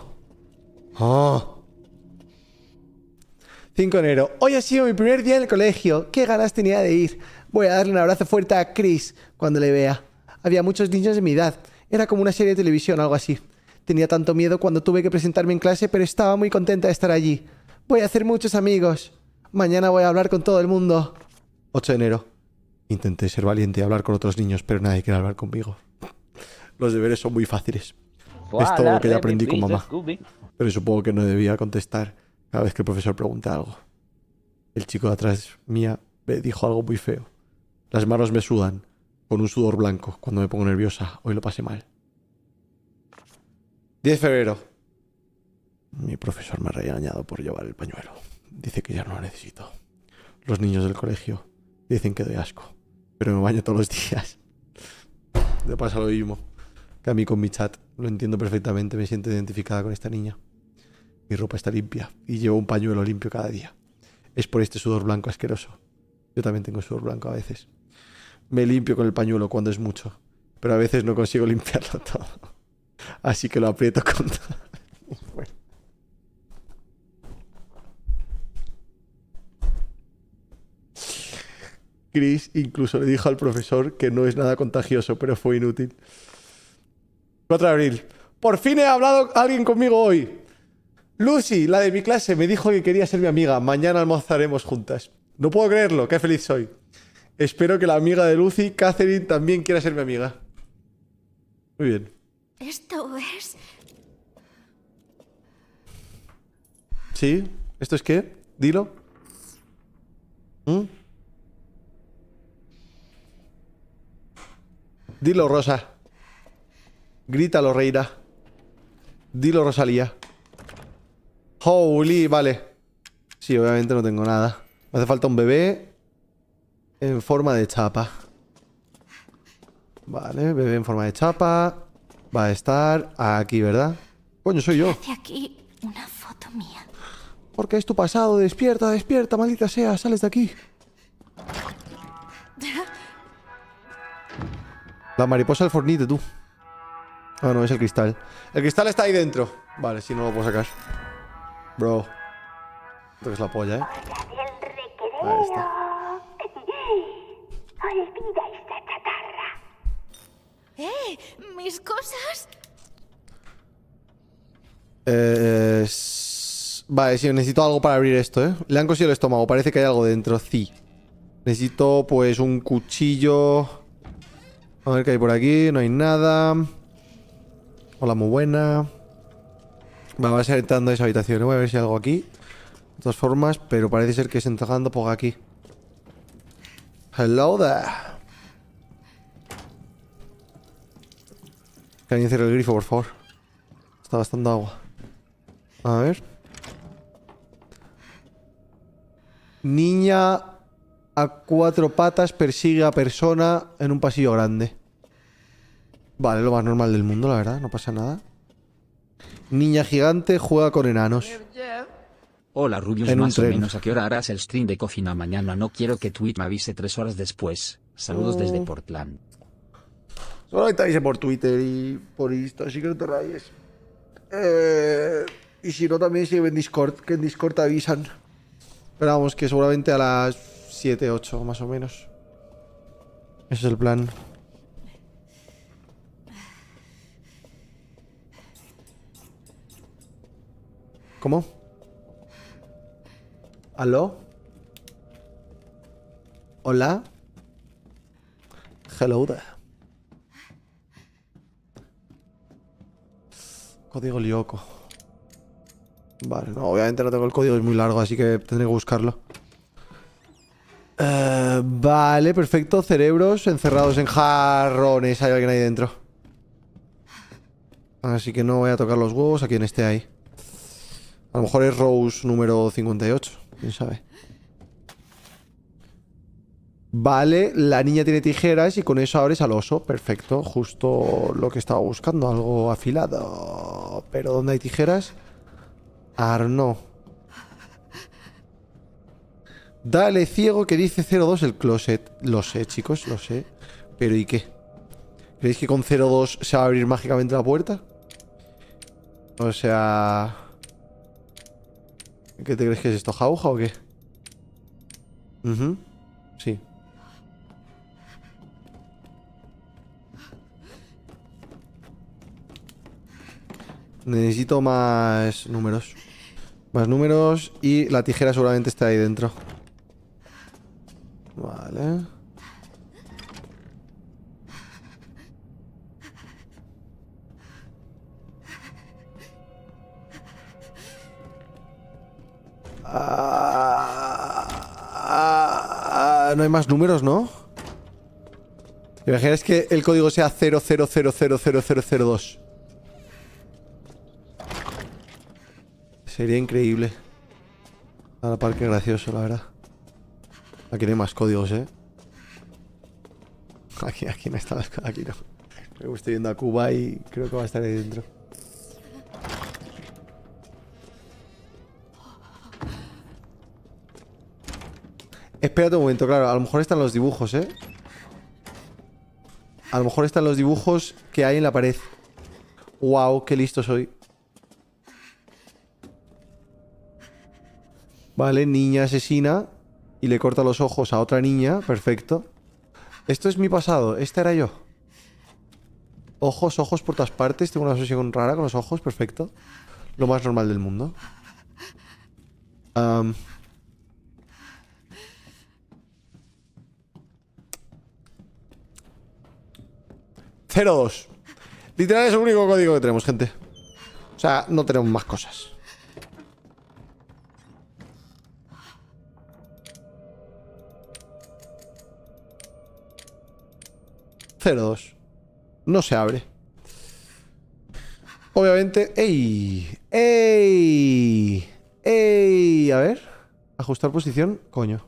5 de enero. Hoy ha sido mi primer día en el colegio. Qué ganas tenía de ir. Voy a darle un abrazo fuerte a Chris cuando le vea. Había muchos niños de mi edad. Era como una serie de televisión, algo así. Tenía tanto miedo cuando tuve que presentarme en clase, pero estaba muy contenta de estar allí. Voy a hacer muchos amigos. Mañana voy a hablar con todo el mundo. 8 de enero. Intenté ser valiente y hablar con otros niños, pero nadie quiere hablar conmigo. Los deberes son muy fáciles. Es todo lo que ya aprendí con mamá. Pero supongo que no debía contestar cada vez que el profesor pregunta algo. El chico de atrás mía me dijo algo muy feo. Las manos me sudan, con un sudor blanco, cuando me pongo nerviosa. Hoy lo pasé mal. 10 de febrero. Mi profesor me ha regañado por llevar el pañuelo. Dice que ya no lo necesito. Los niños del colegio dicen que doy asco, pero me baño todos los días. Me pasa lo mismo que a mí con mi chat. Lo entiendo perfectamente, me siento identificada con esta niña. Mi ropa está limpia y llevo un pañuelo limpio cada día. Es por este sudor blanco asqueroso. Yo también tengo sudor blanco a veces. Me limpio con el pañuelo cuando es mucho, pero a veces no consigo limpiarlo todo. Así que lo aprieto con todo. Bueno. Chris incluso le dijo al profesor que no es nada contagioso, pero fue inútil. 4 de abril. Por fin he hablado alguien conmigo hoy. Lucy, la de mi clase, me dijo que quería ser mi amiga. Mañana almorzaremos juntas. No puedo creerlo, qué feliz soy. Espero que la amiga de Lucy, Catherine, también quiera ser mi amiga. Muy bien. Esto es... ¿Sí? ¿Esto es qué? Dilo. Dilo, Rosa. Grítalo, reina. Dilo, Rosalía. Holy, vale. Sí, obviamente no tengo nada. Me hace falta un bebé en forma de chapa. Vale, bebé en forma de chapa. Va a estar aquí, ¿verdad? Coño, soy yo. Hace aquí una foto mía. Porque es tu pasado. Despierta, despierta, maldita sea. Sales de aquí. La mariposa del fornite, tú. Ah, no, es el cristal. El cristal está ahí dentro. Vale, si no lo puedo sacar. Bro. Esto es la polla, ¿eh? Ahí está. Olvida esta chatarra. ¿Mis cosas? Vale, sí, necesito algo para abrir esto, ¿eh? Le han cosido el estómago, parece que hay algo dentro. Sí. Necesito, pues, un cuchillo. A ver qué hay por aquí. No hay nada. Hola, muy buena. Vale, vas a ir entrando a esa habitación. Voy a ver si hay algo aquí. De todas formas, pero parece ser que es entrando por aquí. Hello there. Que alguien cierre el grifo, por favor. Está gastando agua. A ver. Niña a 4 patas persigue a persona en un pasillo grande. Vale, lo más normal del mundo, la verdad, no pasa nada. Niña gigante juega con enanos. Hola Rubius, más o menos a qué hora harás el stream de cocina mañana. No quiero que Twitch me avise 3 horas después. Saludos desde Portland. Solamente avise por Twitter y por Insta, así que no te rayes. Y si no, también sigue en Discord, que en Discord te avisan. Pero vamos, que seguramente a las 7, 8 más o menos. Ese es el plan. ¿Cómo? ¿Aló? ¿Hola? Hello there. Código Lyoko. Vale, no, obviamente no tengo el código, es muy largo, así que tendré que buscarlo. Vale, perfecto. Cerebros encerrados en jarrones. Hay alguien ahí dentro. Así que no voy a tocar los huevos a quien esté ahí. A lo mejor es Rose número 58. ¿Quién sabe? Vale, la niña tiene tijeras y con eso abres al oso. Perfecto, justo lo que estaba buscando. Algo afilado. Pero ¿dónde hay tijeras? Arno. Dale, ciego, que dice 02 el closet. Lo sé, chicos, lo sé. Pero ¿y qué? ¿Creéis que con 02 se va a abrir mágicamente la puerta? O sea... ¿Qué te crees que es esto? ¿Jauja o qué? Sí. Necesito más números. Más números y la tijera seguramente está ahí dentro. Vale. No hay más números, ¿no? Imagináis que el código sea 00000002. Sería increíble. A la par que gracioso, la verdad. Aquí no hay más códigos, ¿eh? Aquí no está. Aquí no. Me estoy viendo a Cuba y creo que va a estar ahí dentro. Espérate un momento, claro. A lo mejor están los dibujos, ¿eh? A lo mejor están los dibujos que hay en la pared. ¡Wow! ¡Qué listo soy! Vale, niña asesina y le corta los ojos a otra niña. Perfecto. Esto es mi pasado. Este era yo. Ojos, ojos por todas partes. Tengo una obsesión rara con los ojos. Perfecto. Lo más normal del mundo. 02. Literal es el único código que tenemos, gente. O sea, no tenemos más cosas. ...02... No se abre. Obviamente... ¡Ey! ¡Ey! ¡Ey! A ver. Ajustar posición. Coño.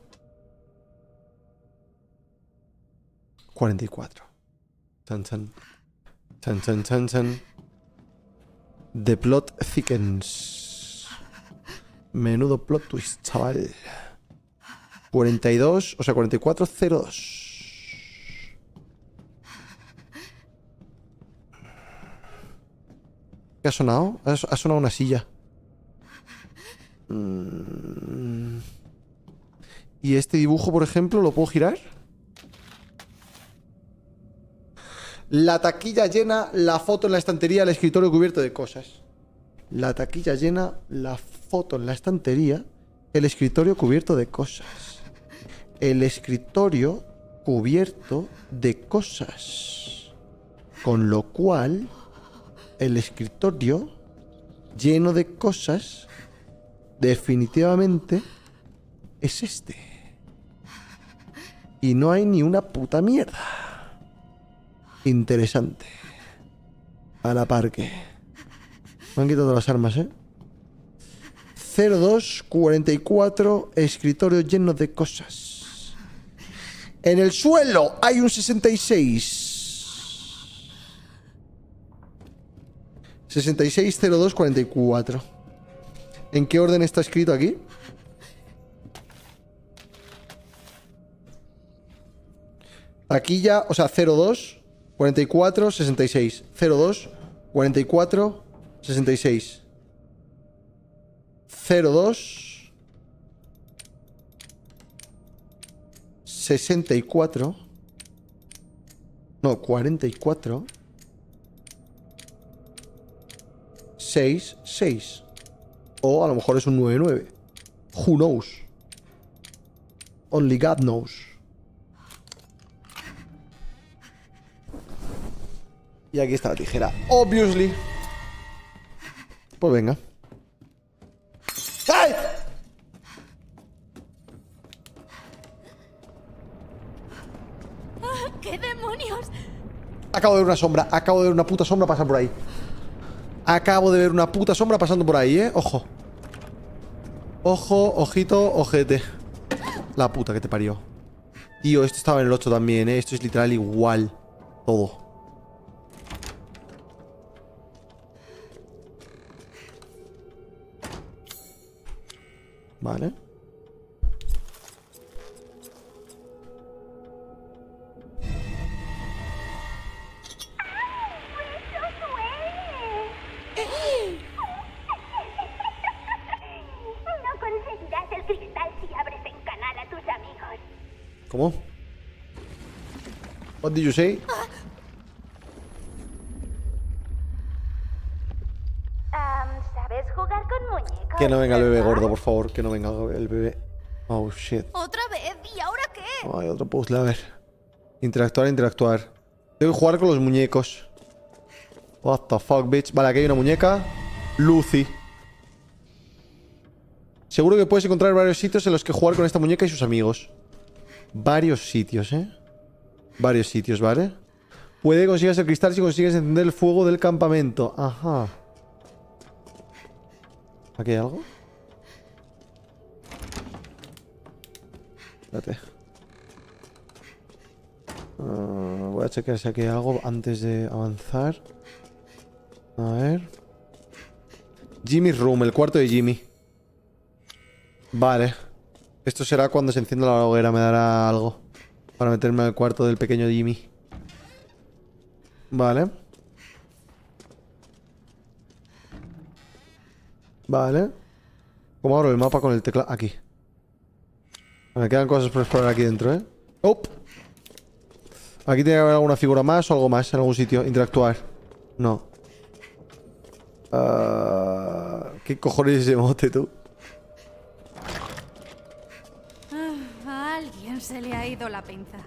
44. Chan, chan. Chan, chan, chan, chan. The plot thickens. Menudo plot twist, chaval. 42, o sea, 4402. ¿Qué ha sonado? Ha sonado una silla. ¿Y este dibujo, por ejemplo, lo puedo girar? La taquilla llena, la foto en la estantería, el escritorio cubierto de cosas. La taquilla llena, la foto en la estantería, el escritorio cubierto de cosas. El escritorio cubierto de cosas. Con lo cual, el escritorio lleno de cosas definitivamente es este. Y no hay ni una puta mierda. Interesante. A la par que... Me han quitado las armas, ¿eh? 0244, escritorio lleno de cosas. En el suelo hay un 66. 660244. ¿En qué orden está escrito aquí? Aquí ya, o sea, 02, 44, 66. 02, 44, 66. 02, 64. No, 44. 6, 6. O a lo mejor es un 99. Who knows? Only God knows. Y aquí está la tijera. Obviously. Pues venga. ¡Ay! ¿Qué demonios? Acabo de ver una sombra. Acabo de ver una puta sombra pasar por ahí. Acabo de ver una puta sombra pasando por ahí, Ojo. Ojo, ojito, ojete. La puta que te parió. Tío, esto estaba en el 8 también, Esto es literal igual. Todo. Vale. No conseguirás el cristal si abres en canal a tus amigos. ¿Cómo? What did you say? ¿Sabes jugar con muñecos? Que no venga el bebé gordo, por favor. Que no venga el bebé. Oh, shit. ¿Otra vez? ¿Y ahora qué? Ay, otro puzzle, a ver. Interactuar, interactuar. Tengo que jugar con los muñecos. What the fuck, bitch. Vale, aquí hay una muñeca. Lucy. Seguro que puedes encontrar varios sitios en los que jugar con esta muñeca y sus amigos. Varios sitios, Varios sitios, ¿vale? Puede que consigas el cristal si consigues encender el fuego del campamento. Ajá. ¿Aquí hay algo? Espérate. Voy a chequear si aquí hay algo antes de avanzar. A ver. Jimmy's Room, el cuarto de Jimmy. Vale. Esto será cuando se encienda la hoguera. Me dará algo para meterme al cuarto del pequeño Jimmy. Vale. Vale. ¿Cómo abro el mapa con el teclado? Aquí. Me quedan cosas por explorar aquí dentro, ¡Oh! Aquí tiene que haber alguna figura más o algo más en algún sitio. Interactuar. No. ¿Qué cojones es ese mote, tú? A alguien se le ha ido la pinza.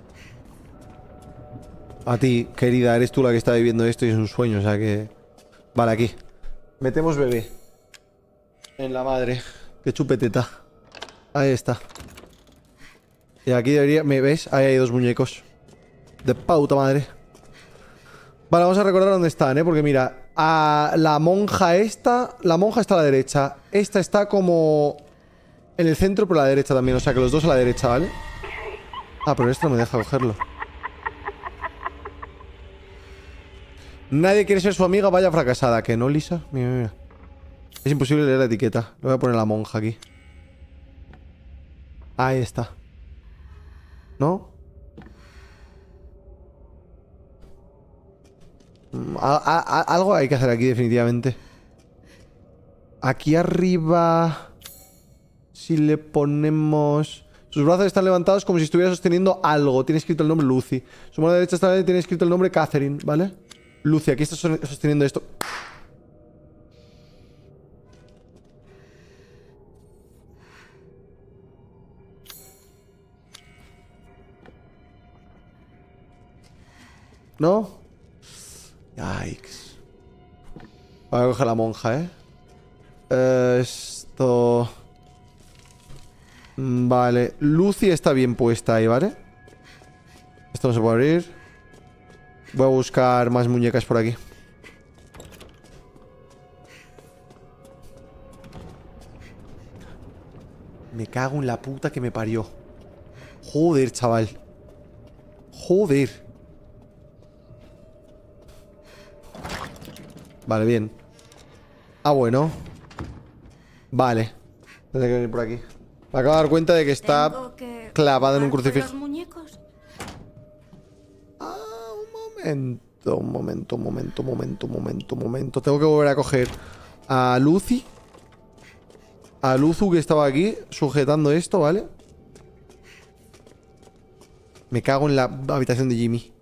A ti, querida, eres tú la que está viviendo esto y es un sueño, o sea que... Vale, aquí. Metemos bebé. En la madre. Que chupeteta. Ahí está. Y aquí debería... ¿Me ves? Ahí hay dos muñecos. De pauta madre. Vale, vamos a recordar dónde están, porque mira, a la monja esta... La monja está a la derecha. Esta está como... en el centro, pero a la derecha también. O sea que los dos a la derecha, ¿vale? Ah, pero esto no me deja cogerlo. Nadie quiere ser su amiga, vaya fracasada. ¿Que no, Lisa? Mira, mira. Es imposible leer la etiqueta. Le voy a poner la monja aquí. Ahí está. ¿No? Algo hay que hacer aquí, definitivamente. Aquí arriba... Si le ponemos... Sus brazos están levantados como si estuviera sosteniendo algo. Tiene escrito el nombre Lucy. Su mano derecha tiene escrito el nombre Catherine, ¿vale? Lucy, aquí está sosteniendo esto. ¿No? Yikes. Voy a coger la monja, esto... Vale. Lucy está bien puesta ahí, ¿vale? Esto no se puede abrir. Voy a buscar más muñecas por aquí. Me cago en la puta que me parió. Joder, chaval. Joder. Vale, bien. Ah, bueno. Vale. Tendré que venir por aquí. Me acabo de dar cuenta de que está clavada en un crucifijo. Ah, un momento. Tengo que volver a coger a Lucy. A Luzu, que estaba aquí sujetando esto, ¿vale? Me cago en la habitación de Jimmy.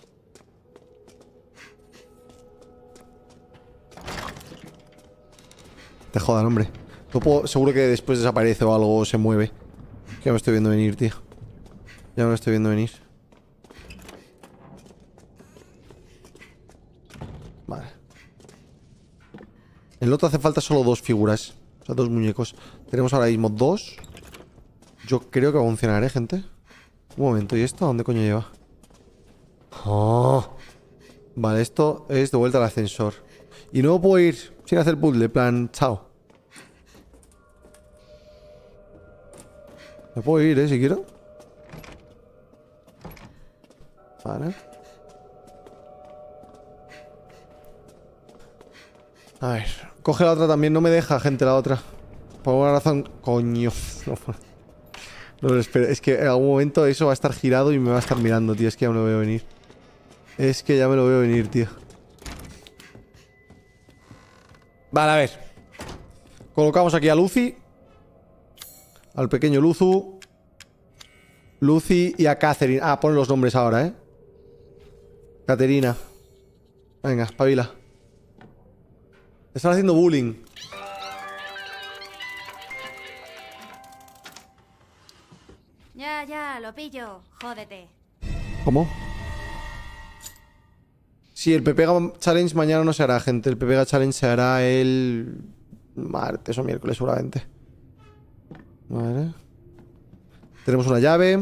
Te jodan, hombre. No puedo, seguro que después desaparece o algo o se mueve. Ya me estoy viendo venir, tío. Ya me lo estoy viendo venir. Vale. En el otro hace falta solo 2 figuras. O sea, 2 muñecos. Tenemos ahora mismo 2. Yo creo que va a funcionar, ¿eh, gente? Un momento, ¿y esto a dónde coño lleva? Oh. Vale, esto es de vuelta al ascensor. Y no puedo ir sin hacer puzzle, plan, chao. Me puedo ir, si quiero. Vale. A ver. Coge la otra también. No me deja, gente, la otra. Por alguna razón. Coño. No lo espero. Es que en algún momento eso va a estar girado y me va a estar mirando, tío. Es que ya me lo veo venir. Es que ya me lo veo venir, tío. Vale, a ver. Colocamos aquí a Lucy. Al pequeño Luzu. Lucy y a Catherine. Ah, pon los nombres ahora, ¿eh? Caterina. Venga, espabila. Están haciendo bullying. Ya, lo pillo. Jódete. ¿Cómo? Sí, el Pepega Challenge mañana no se hará, gente. El Pepega Challenge se hará el martes o miércoles seguramente. Vale. Tenemos una llave.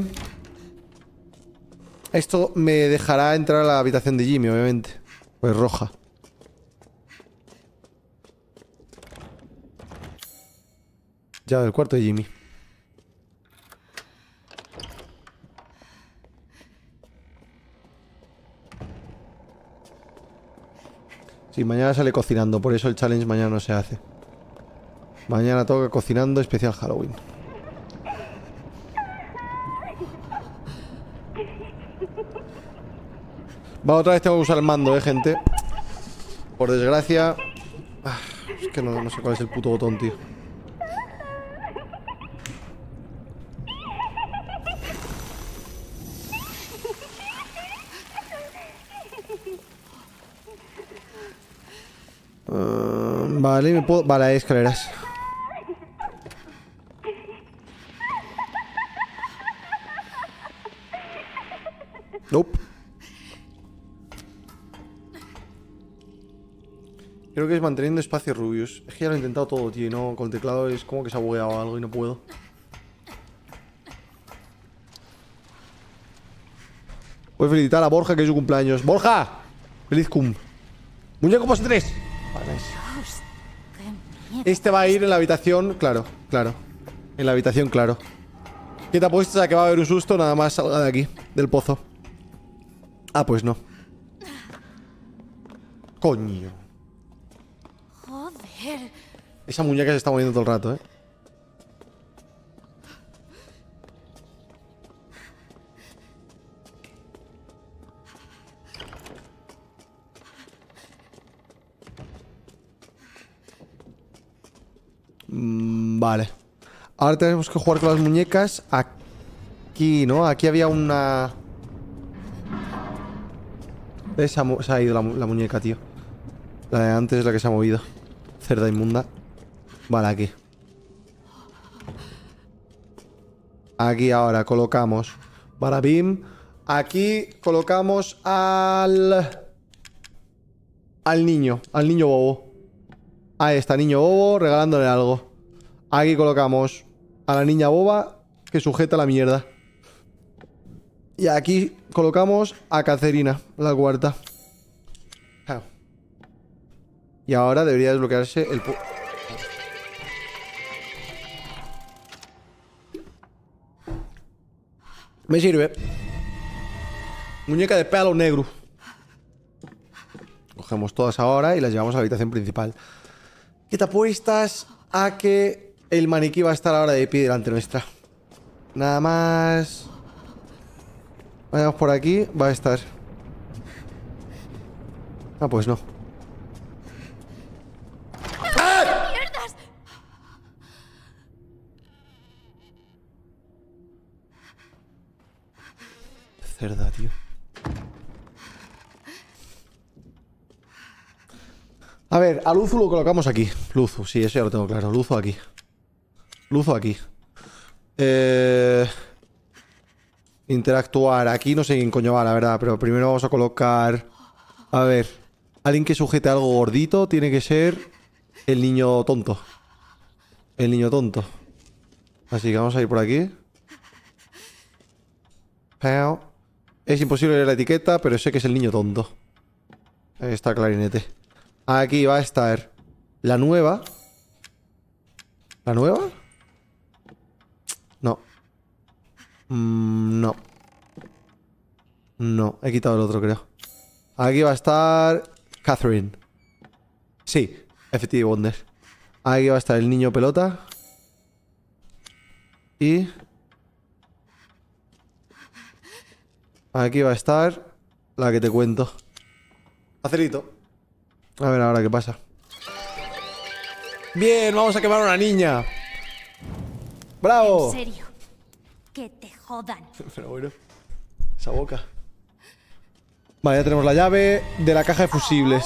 Esto me dejará entrar a la habitación de Jimmy, obviamente. Pues roja. Llave del cuarto de Jimmy. Sí, mañana sale cocinando, por eso el challenge mañana no se hace. Mañana toca cocinando especial Halloween. Va, otra vez tengo que usar el mando, gente. Por desgracia. Es que no sé cuál es el puto botón, tío. Vale, me puedo... Vale, hay escaleras. Nope. Creo que es manteniendo espacio Rubius. Es que ya lo he intentado todo, tío. Y no, con el teclado es como que se ha bugueado algo y no puedo. Voy a felicitar a Borja, que es su cumpleaños. ¡Borja! ¡Feliz cum! ¡Muñeco post 3! Vale, nice. Este va a ir en la habitación, claro. En la habitación, claro. ¿Qué te apuestas a que va a haber un susto? Nada más salga de aquí, del pozo. Ah, pues no. Coño. Joder. Esa muñeca se está moviendo todo el rato, ¿eh? Vale. Ahora tenemos que jugar con las muñecas. Aquí, ¿no? Aquí había una... Se ha ido la muñeca, tío. La de antes es la que se ha movido. Cerda inmunda. Vale, aquí. Aquí ahora colocamos Barabim. Aquí colocamos al niño bobo. Ahí está, niño bobo regalándole algo. Aquí colocamos a la niña boba que sujeta la mierda. Y aquí colocamos a Caterina, la cuarta. Y ahora debería desbloquearse el... Me sirve. Muñeca de pelo negro. Cogemos todas ahora y las llevamos a la habitación principal. ¿Qué te apuestas a que el maniquí va a estar ahora de pie delante nuestra? Nada más. Vayamos por aquí. Va a estar. Ah, pues no. ¡Ah! ¡Mierdas! Cerda, tío. A ver, a Luzu lo colocamos aquí. Luzu, sí, eso ya lo tengo claro. Luzu aquí. Luzu aquí. Interactuar. Aquí no sé quién coño va, la verdad. Pero primero vamos a colocar... A ver. Alguien que sujete algo gordito tiene que ser el niño tonto. El niño tonto. Así que vamos a ir por aquí. Es imposible leer la etiqueta, pero sé que es el niño tonto. Ahí está clarinete. Aquí va a estar la nueva. ¿La nueva? No. No. No, he quitado el otro, creo. Aquí va a estar Catherine. Sí, Effective Wonder. Aquí va a estar el niño pelota. Y... aquí va a estar la que te cuento. Facilito. A ver ahora qué pasa. Bien, vamos a quemar a una niña. ¡Bravo! En serio, que te jodan. Pero bueno, esa boca. Vale, ya tenemos la llave de la caja de fusibles.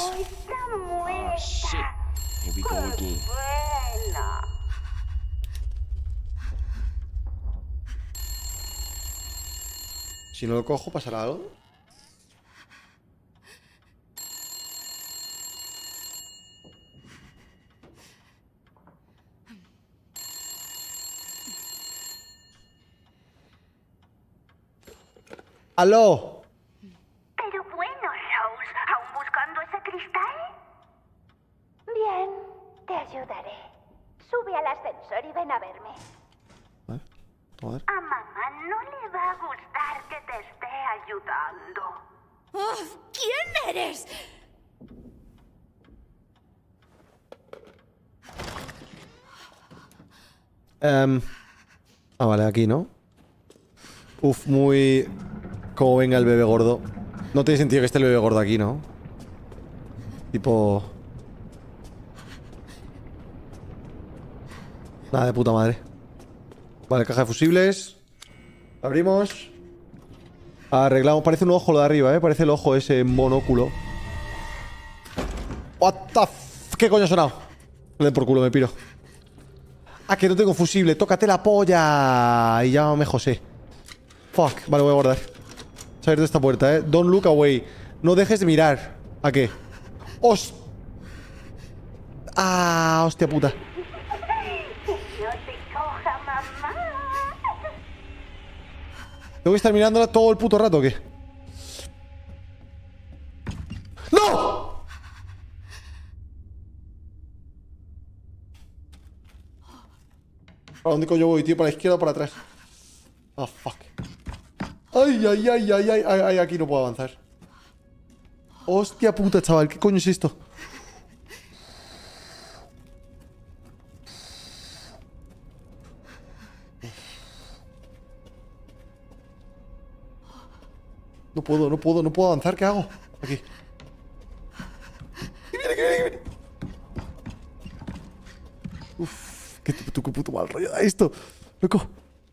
Si no lo cojo, ¿pasará algo? ¡Aló! Pero bueno, Rose, ¿aún buscando ese cristal? Bien, te ayudaré. Sube al ascensor y ven a verme. Joder. A mamá no le va a gustar que te esté ayudando. ¡Uf! ¿Quién eres? Vale, aquí, ¿no? Uf, muy... como venga el bebé gordo. No tiene sentido que esté el bebé gordo aquí, ¿no? Tipo... nada, de puta madre. Vale, caja de fusibles. Abrimos. Arreglamos. Parece un ojo lo de arriba, ¿eh? Parece el ojo ese monóculo. What the f... ¿Qué coño ha sonado? Le den por culo, me piro. Ah, que no tengo fusible. Tócate la polla. Y llámame José. Fuck. Vale, voy a guardar. Se ha abierto esta puerta, ¿eh? Don't look away. No dejes de mirar. ¿A qué? ¡Hostia! ¡Ah! ¡Hostia puta! ¿Tengo que estar mirándola todo el puto rato o qué? ¡No! ¿Para dónde coño voy, tío? ¿Para la izquierda o para atrás? Ah, fuck. Ay, ay, ay, ay, ay, ay, ay, aquí no puedo avanzar. Hostia puta, chaval, ¿qué coño es esto? No puedo, no puedo, no puedo avanzar, ¿qué hago? Aquí. ¡Que viene, que viene, que viene! Uf, qué puto mal rollo da esto, loco.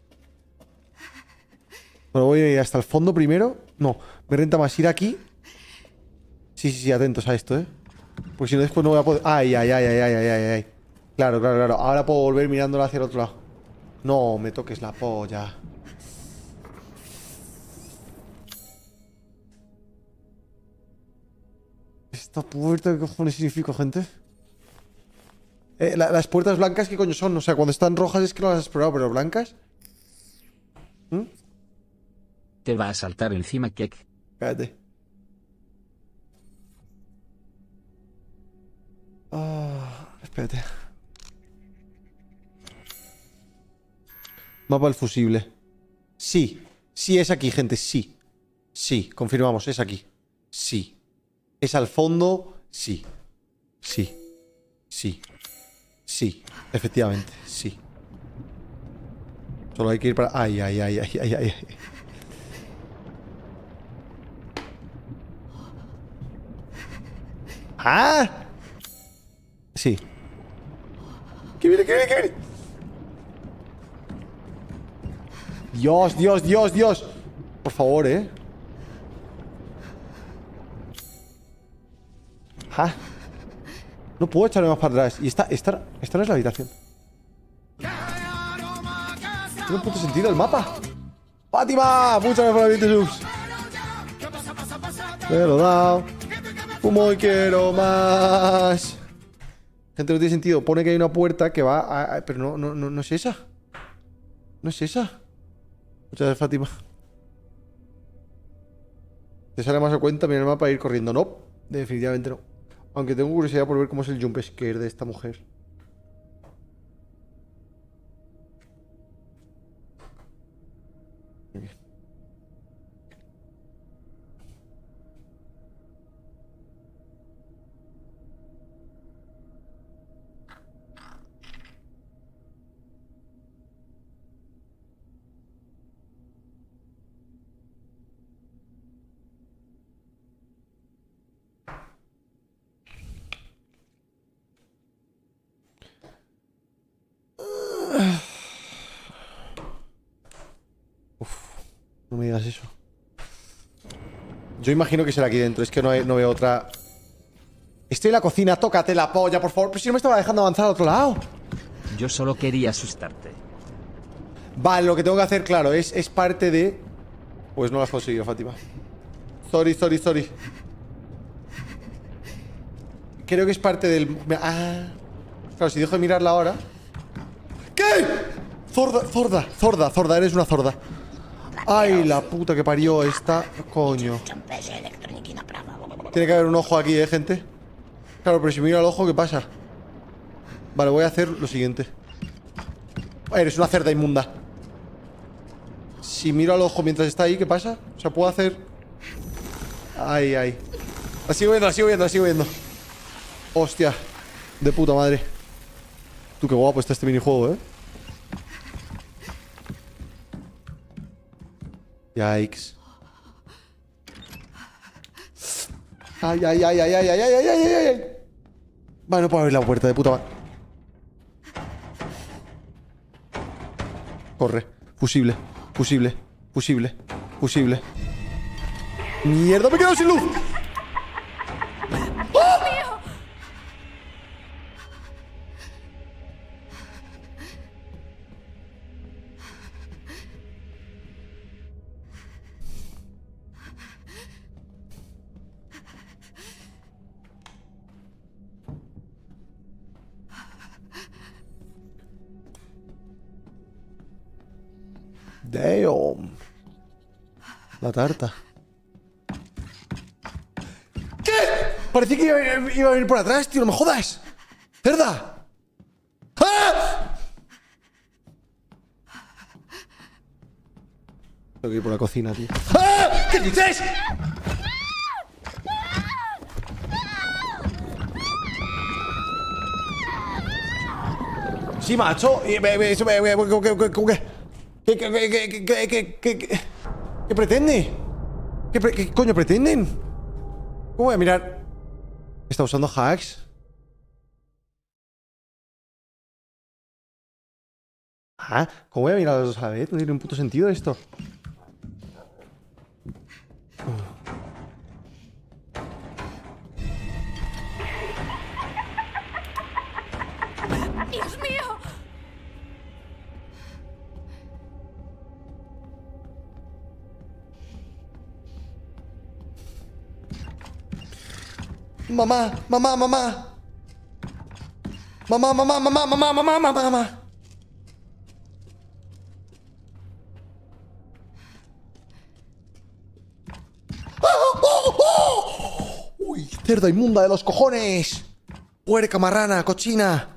Bueno, voy a ir hasta el fondo primero. No, me renta más ir aquí. Sí, sí, sí, atentos a esto, ¿eh? Porque si no después no voy a poder... Ay, ay, ay, ay, ay, ay, ay, ay. Claro, claro, claro. Ahora puedo volver mirándola hacia el otro lado. No, me toques la polla. ¿Esta puerta qué cojones significa, gente? Las puertas blancas, ¿qué coño son? O sea, cuando están rojas es que no las has explorado, pero blancas... Te va a saltar encima, Kek. Cállate. Espérate. Mapa del fusible. Sí. Sí es aquí, gente, sí. Sí, confirmamos, es aquí. Sí. Es al fondo, sí. Sí. Sí. Sí, efectivamente, sí. Solo hay que ir para... Ay, ay, ay, ay, ay, ay. ¡Ah! Sí. ¡Que viene, que viene, que viene! Dios, Dios, Dios, Dios. Por favor, ¿Ah? No puedo echarme más para atrás. Y esta no es la habitación. Tiene un puto sentido el mapa. ¡Fátima! Muchas gracias por la 20 subs. Me lo he dado. Fumo y quiero más. Gente, no tiene sentido. Pone que hay una puerta que va a... Pero no es esa. No es esa. Muchas gracias, Fátima. ¿Te sale más a cuenta mirar el mapa e ir corriendo? No, definitivamente no. Aunque tengo curiosidad por ver cómo es el jump scare de esta mujer. Muy bien. No me digas eso. Yo imagino que será aquí dentro. Es que no veo otra. Estoy en la cocina, tócate la polla, por favor. Pero si no me estaba dejando avanzar al otro lado. Yo solo quería asustarte. Vale, lo que tengo que hacer, claro, es parte de... Pues no lo has conseguido, Fátima. Sorry. Creo que es parte del... Ah. Claro, si dejo de mirarla ahora... ¿Qué? Zorda, eres una zorda. Ay, la puta que parió esta. Coño. Tiene que haber un ojo aquí, gente. Claro, pero si miro al ojo, ¿qué pasa? Vale, voy a hacer lo siguiente. Eres una cerda inmunda. Si miro al ojo mientras está ahí, ¿qué pasa? O sea, puedo hacer... Ay. La sigo viendo. Hostia. De puta madre. Tú, qué guapo está este minijuego, Yikes. Ay. Vale, no puedo abrir la puerta, de puta madre. Corre. Fusible. Mierda, me he quedado sin luz. ¡Oh! Damn. La tarta. ¿Qué? Parecía que iba a venir por atrás, tío. No me jodas. ¡Cerda! ¡Ah! Tengo que ir por la cocina, tío. ¡Ah! ¿Qué dices? Sí, macho. ¿Qué pretende? ¿Qué coño pretenden? ¿Cómo voy a mirar? ¿Está usando hacks? Ah, ¿cómo voy a mirar a los dos a la vez? No tiene un puto sentido esto. ¡Dios mío! Mamá. Uy, cerda inmunda de los cojones. Puerca, marrana, cochina.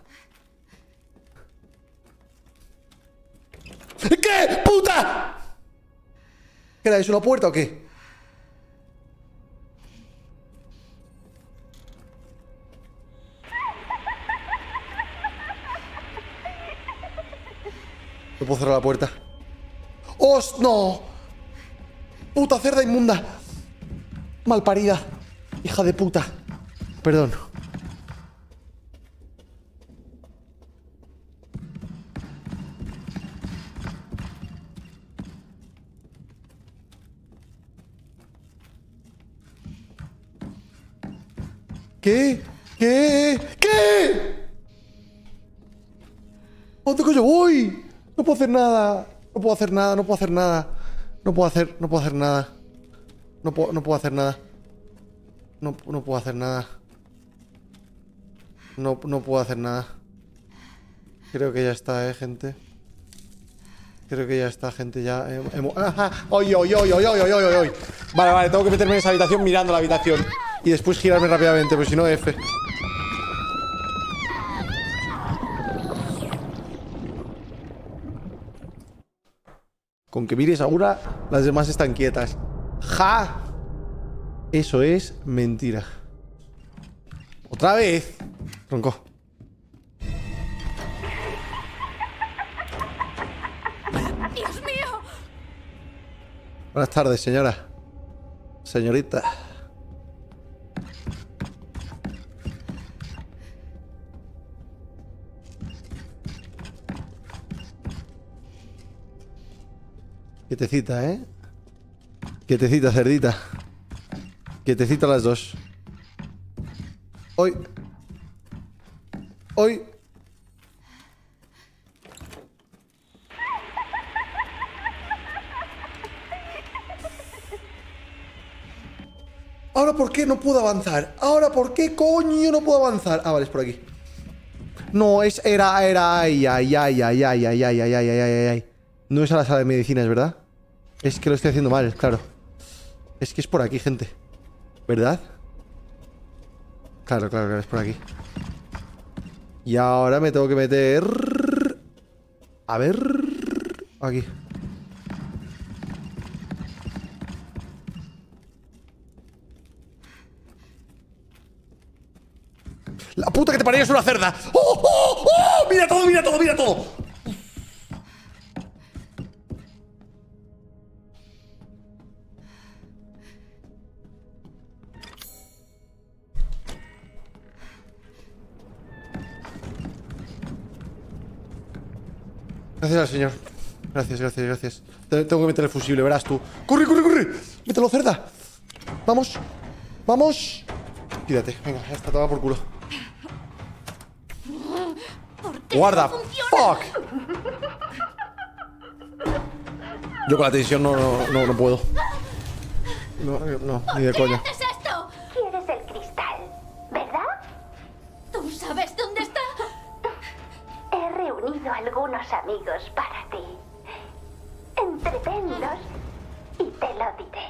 ¿Qué? ¡Puta! ¿Qué era? ¿Es una puerta o qué? No puedo cerrar la puerta. ¡Os! ¡No! ¡Puta cerda inmunda! Malparida. Hija de puta. Perdón. ¿Qué? ¿Qué? ¿Qué? ¿Dónde coño voy? No puedo hacer nada. No puedo hacer nada, no puedo hacer nada. No puedo hacer nada. No puedo hacer nada. No puedo hacer nada. No puedo hacer nada. Creo que ya está, gente. Creo que ya está, gente. Ya ¡Oy! Vale, tengo que meterme en esa habitación mirando la habitación. Y después girarme rápidamente, pues si no, F. Con que mires ahora, las demás están quietas. ¡Ja! Eso es mentira. ¡Otra vez! Tronco. ¡Dios mío! Buenas tardes, señora. Señorita. Quietecita, ¿eh? Quietecita, cerdita. Quietecita las dos. Hoy. ¿Ahora por qué no puedo avanzar? ¿Ahora por qué coño no puedo avanzar? Ah, vale, es por aquí. No, era. Ay. No es a la sala de medicina, ¿es verdad? Es que lo estoy haciendo mal, claro. Es que es por aquí, gente. ¿Verdad? Claro, es por aquí. Y ahora me tengo que meter... A ver... Aquí. ¡La puta que te parió es una cerda! ¡Oh! ¡Mira todo! Gracias al señor. Gracias. Tengo que meter el fusible, verás tú. ¡Corre! ¡Mételo, cerda! ¡Vamos! Quídate, venga, ya está, toma por culo. ¡Guarda! ¡Fuck! Yo con la tensión no puedo. No, ni de coña. ¿Qué es esto? ¿Quieres el cristal, verdad? ¿Tú sabes dónde está? He reunido algunos amigos para ti. Entretenlos y te lo diré.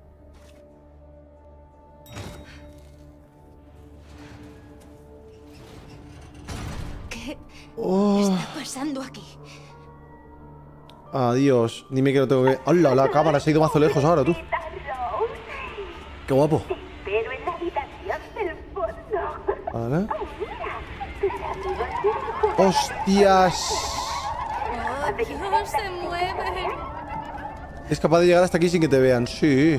¿Qué Oh. está pasando aquí? Adiós. Dime que no tengo que... ¡Hala! La cámara se ha ido mazo lejos ahora, tú. ¡Qué guapo! Te espero en la habitación del fondo. Vale. ¡Hostias! ¡Oh, Dios, se mueve! Es capaz de llegar hasta aquí sin que te vean. Sí.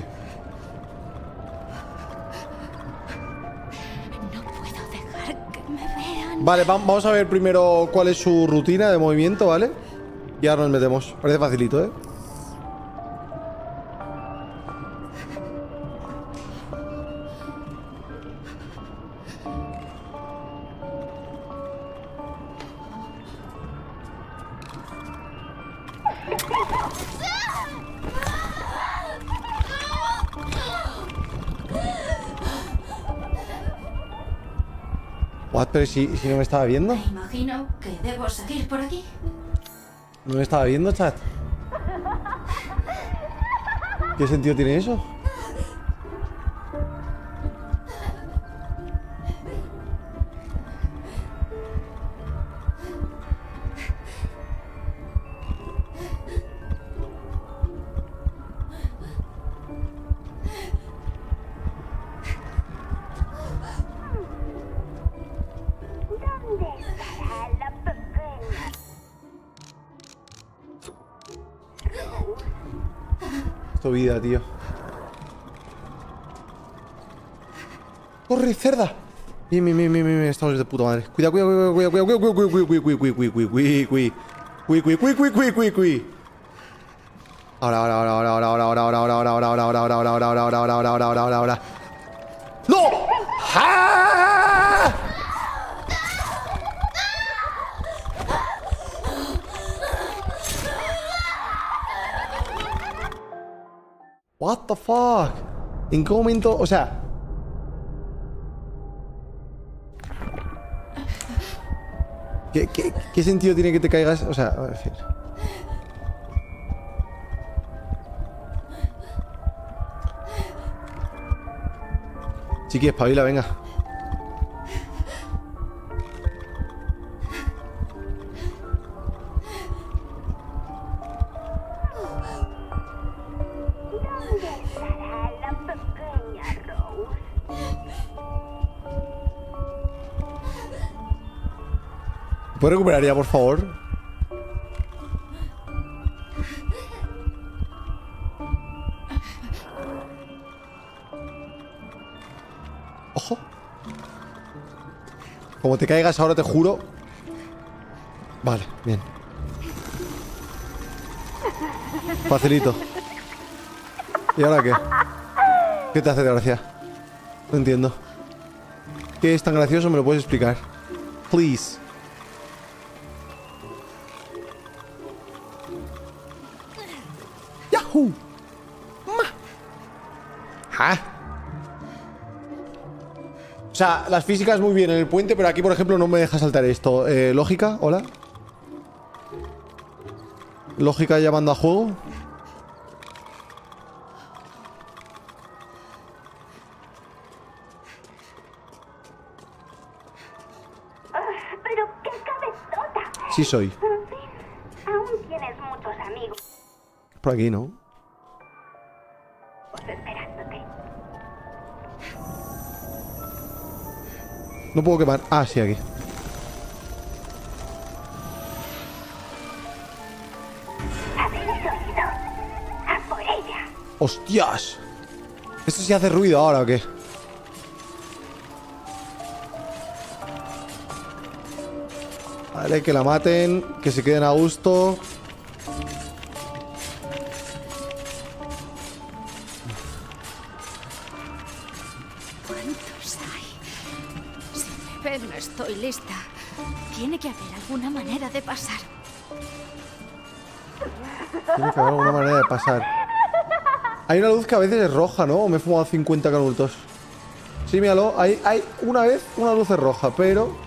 No puedo dejar que me vean. Vale, vamos a ver primero cuál es su rutina de movimiento, ¿vale? Y ahora nos metemos. Parece facilito, ¿eh? What? Pero si no me estaba viendo. Me imagino que debo seguir por aquí. ¿No me estaba viendo, chat? ¿Qué sentido tiene eso? Necesito vida, tío. ¡Corre, cerda! Bien, estamos de puta madre. Cuidado. Ahora. ¡No! ¡Ah! What the fuck? ¿En qué momento? O sea... ¿Qué sentido tiene que te caigas? O sea, en fin. Chiqui, espabila, venga. ¿Puedo recuperar ya, por favor? ¡Ojo! Como te caigas ahora, te juro. Vale, bien. Facilito. ¿Y ahora qué? ¿Qué te hace de gracia? No entiendo. ¿Qué es tan gracioso? ¿Me lo puedes explicar? Please. ¡Yahoo! ¡Ah! O sea, las físicas muy bien en el puente, pero aquí, por ejemplo, no me deja saltar esto. ¿Lógica? ¿Hola? ¿Lógica llamando a juego? Pero qué cabezota. Sí soy. En fin, aún tienes muchos amigos. Por aquí, ¿no? Esperándote. No puedo quemar. Ah, sí, aquí. ¿Habéis oído? ¡A por ella! ¡Hostias! ¿Esto sí hace ruido ahora o qué? Vale, que la maten. Que se queden a gusto. ¿Cuántos hay? Si me ven, no estoy lista. Tiene que haber alguna manera de pasar. Tiene que haber alguna manera de pasar. Hay una luz que a veces es roja, ¿no? O me he fumado 50 canutos. Sí, míralo. Hay una vez una luz es roja, pero...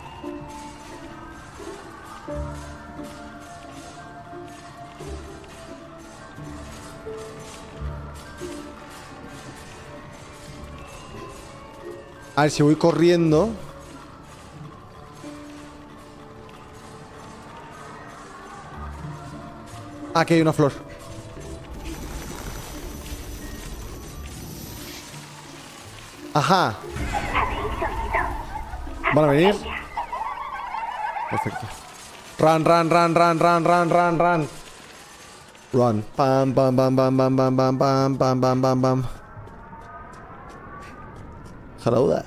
A ver, si voy corriendo... Aquí hay una flor. Ajá. ¿Van a venir? Perfecto. Run. Run. Pam. Jarauda.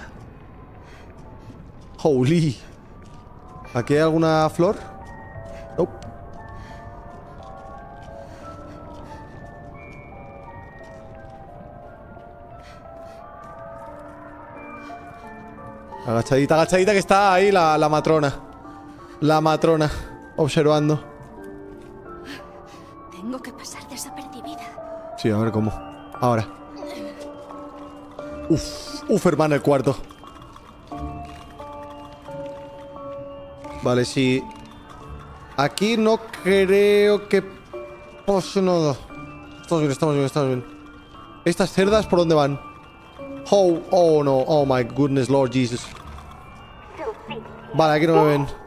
Holy. ¿Aquí hay alguna flor? Nope. Agachadita que está ahí la matrona. La matrona. Observando. Tengo que pasar desapercibida. Sí, a ver cómo. Ahora. Uf, hermano, el cuarto. Vale, sí. Aquí no creo que... Pues no. Estamos bien. ¿Estas cerdas por dónde van? Oh no, oh my goodness, Lord Jesus. Vale, aquí no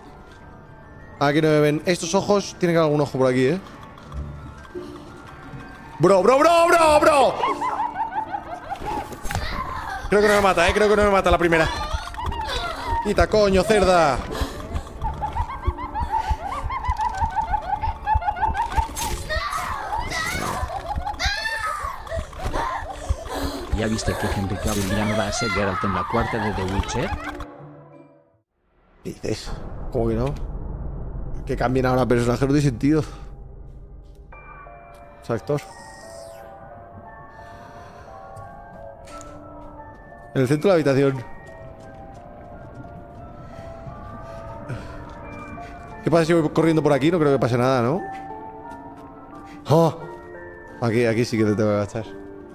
me ven. Estos ojos, tiene que haber algún ojo por aquí, Bro. Creo que no me mata, la primera. Quita, coño, cerda. ¿Ya viste que Henry Cavill ya no va a ser Geralt en la cuarta de The Witcher? ¿Qué dices? ¿Cómo que no? Que cambien ahora personajes no tiene sentido. Es actor. En el centro de la habitación. ¿Qué pasa si voy corriendo por aquí? No creo que pase nada, ¿no? ¡Oh! Aquí sí que te tengo que agachar.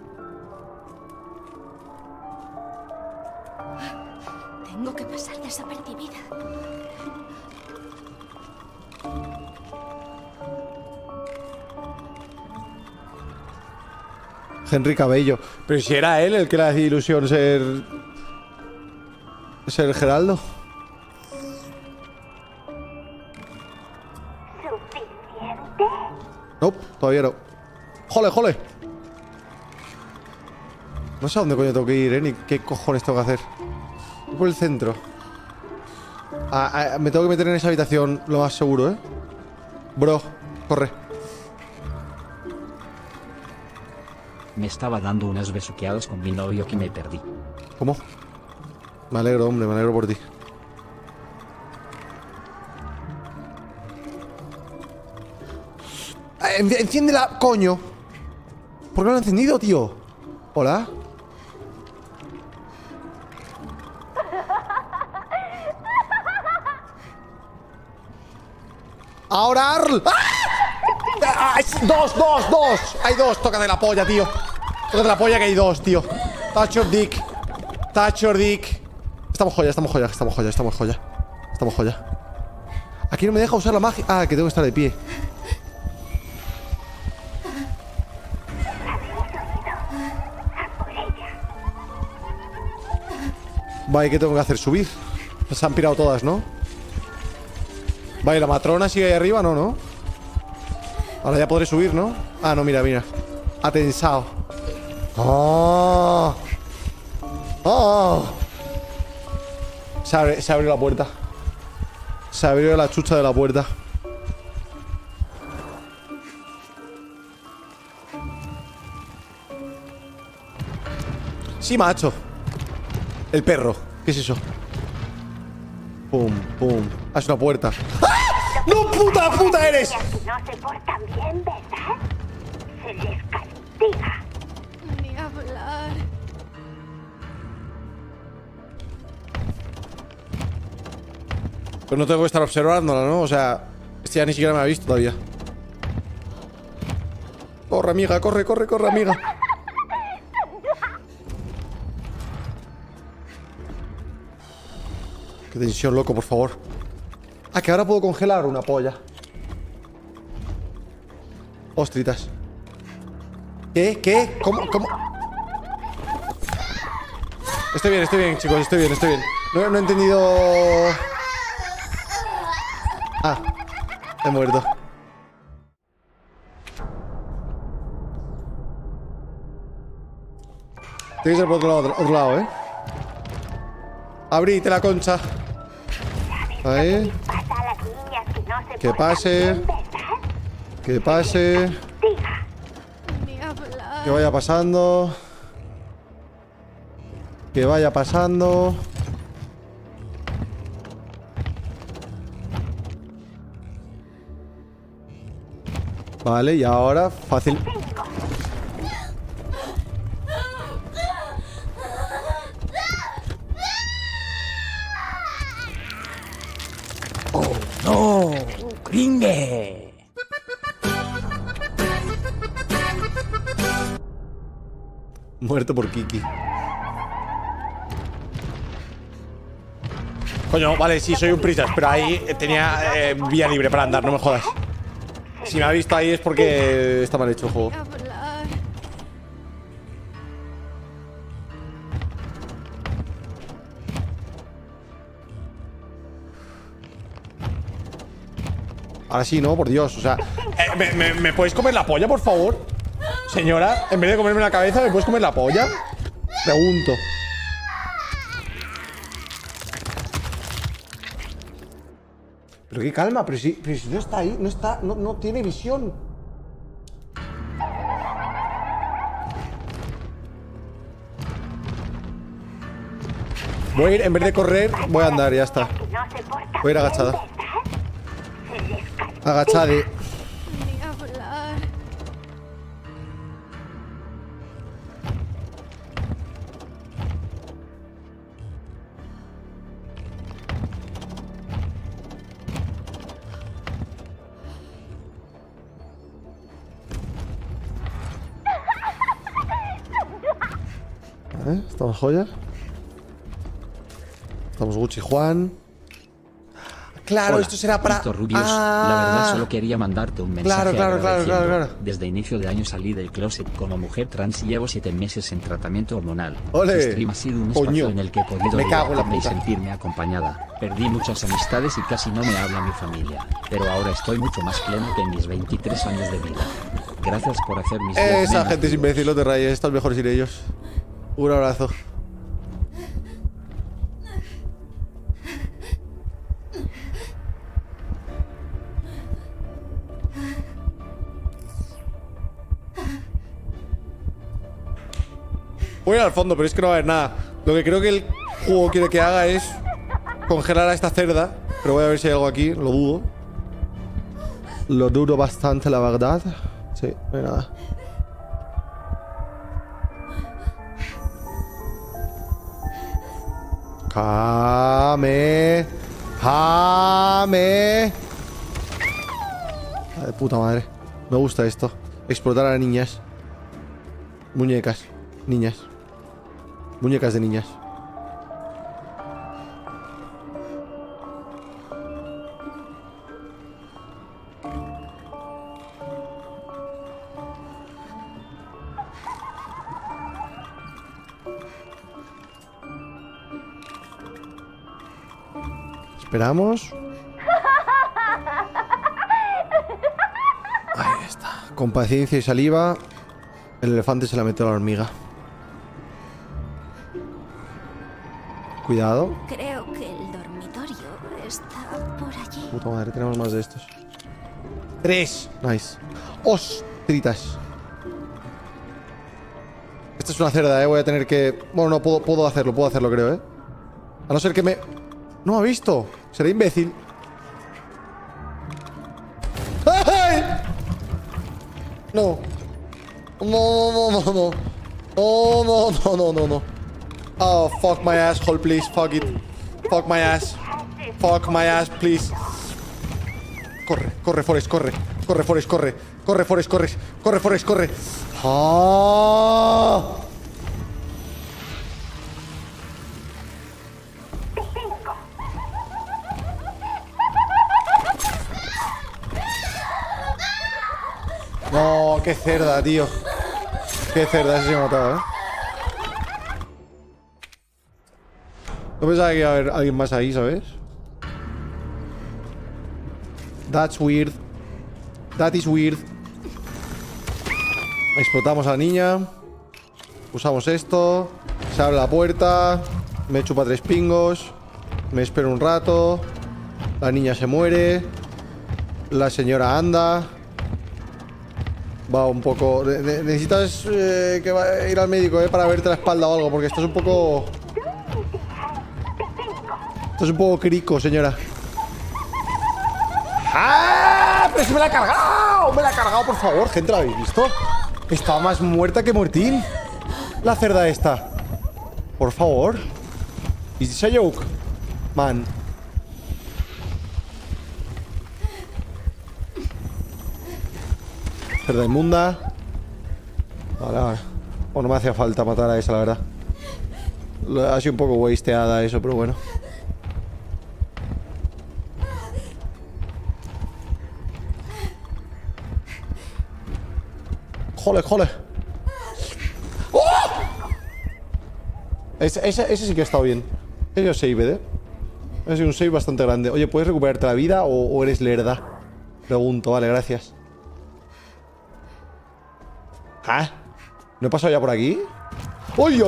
Tengo que pasar desapercibida. Henry Cabello. Pero si era él el que le hacía ilusión ser Geraldo. ¿Suficiente? No, todavía no. ¡Jole, jole! No sé a dónde coño tengo que ir, ni qué cojones tengo que hacer. Voy por el centro. Me tengo que meter en esa habitación, lo más seguro, ¿eh? Bro, corre. Me estaba dando unas besuqueadas con mi novio que me perdí. ¿Cómo? Me alegro, hombre, me alegro por ti. Enciéndela, coño. ¿Por qué no lo he encendido, tío? Hola. Ahora. ¡Ah! ¡Dos! Hay dos, tócate la polla, tío. Tócate la polla que hay dos, tío. Touch your dick. Touch your dick. Estamos joya. Aquí no me deja usar la magia. Ah, que tengo que estar de pie. Vale, ¿qué tengo que hacer? ¿Subir? Se han pirado todas, ¿no? Vale, la matrona sigue ahí arriba, ¿no? Ahora ya podré subir, ¿no? Ah, no, mira. Ha tensado. ¡Oh! Se abrió la puerta. Se abrió la chucha de la puerta. Sí, macho. El perro. ¿Qué es eso? Pum. Es una puerta. ¡Ah! ¡No, puta eres! No se portan bien, ¿verdad? Se les castiga. Ni hablar. Pero no tengo que estar observándola, ¿no? O sea, este ya ni siquiera me ha visto todavía. Corre, amiga, corre, amiga. Qué tensión, loco, por favor. Ah, que ahora puedo congelar una polla. Ostritas. ¿Qué? ¿Cómo? Estoy bien, chicos, estoy bien. No he entendido... Ah, he muerto. Tiene que ser por otro lado, ¿eh? Abrite la concha. Ahí. Que pase. Que vaya pasando. Vale, y ahora fácil. ¡Oh, no! ¡Gringue! Muerto por Kiki. Coño, vale, sí, soy un prisas, pero ahí tenía vía libre para andar, no me jodas. Si me ha visto ahí es porque está mal hecho el juego. Ahora sí, ¿no? Por Dios, o sea... ¿Me podéis comer la polla, por favor? Señora, en vez de comerme la cabeza, ¿me puedes comer la polla? Pregunto. Pero qué calma, pero si no está ahí, no tiene visión. Voy a ir, en vez de correr, voy a andar, ya está. Voy a ir agachada. Agachade. Ni hablar. Estamos joya. Estamos Gucci Juan. Claro, Hola, esto será para... Rubius, la verdad solo quería mandarte un mensaje Claro. Desde inicio de año salí del closet como mujer trans y llevo 7 meses en tratamiento hormonal. ¡Ole! Tu stream ha sido un espacio en el que he podido Me cago en la divertirme y puta. sentirme acompañada. Perdí muchas amistades y casi no me habla mi familia. Pero ahora estoy mucho más pleno que en mis 23 años de vida. Gracias por hacer mis días Esa menos gente es duros. imbécil, no te rayes. Estás mejor sin ellos. Un abrazo. Voy al fondo, pero es que no va a haber nada. Lo que creo que el juego quiere que haga es congelar a esta cerda. Pero voy a ver si hay algo aquí. Lo dudo. Lo dudo bastante, la verdad. Sí, no hay nada. Jame. Jame. De puta madre. Me gusta esto. Explotar a niñas. Muñecas. Niñas. Muñecas de niñas. Esperamos. Ahí está. Con paciencia y saliva, el elefante se la mete a la hormiga. Cuidado. Creo que el dormitorio está por allí. Puta madre, tenemos más de estos. 3. Nice. Ostritas. Esta es una cerda, voy a tener que... Bueno, no, puedo hacerlo, creo, A no ser que me... No ha visto. Será imbécil. ¡Ay! No. No. No. Oh, fuck my asshole, please. Fuck it. Fuck my ass. Fuck my ass, please. Corre, Forrest, corre. Corre, Forrest, corre. Corre, Forrest, corre. Corre, Forrest, corre. ¡Ah! No, qué cerda, tío. Qué cerda, ese se me ha matado, No pensaba que iba a haber alguien más ahí, ¿sabes? That's weird. That is weird. Explotamos a la niña. Usamos esto. Se abre la puerta. Me chupa 3 pingos. Me espero un rato. La niña se muere. La señora anda. Va un poco... Necesitas ir al médico, para verte la espalda o algo, porque esto es un poco... Esto es un poco crico, señora. ¡Ah! ¡Pero se me la ha cargado! ¡Me la ha cargado, por favor! Gente, ¿la habéis visto? Estaba más muerta que muertín. La cerda esta. Por favor. ¿Is this a joke? Man. Cerda inmunda. Vale. Bueno, no me hacía falta matar a esa, la verdad. Ha sido un poco wasteada eso, pero bueno. Jole. ¡Oh! Ese sí que ha estado bien. Ese save, Ha sido un save bastante grande. Oye, ¿puedes recuperarte la vida o eres lerda? Pregunto, vale, gracias. ¿Ah? ¿No he pasado ya por aquí? ¡Uy!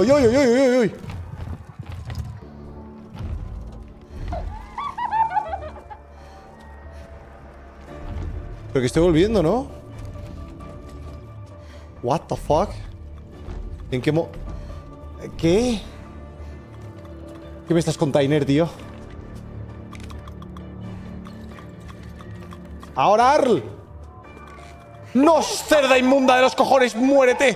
Pero que estoy volviendo, ¿no? What the fuck? ¿En qué ¿Qué? ¿Qué me estás container, tío? ¡Ahora, Arl! ¡No, cerda inmunda de los cojones! ¡Muérete!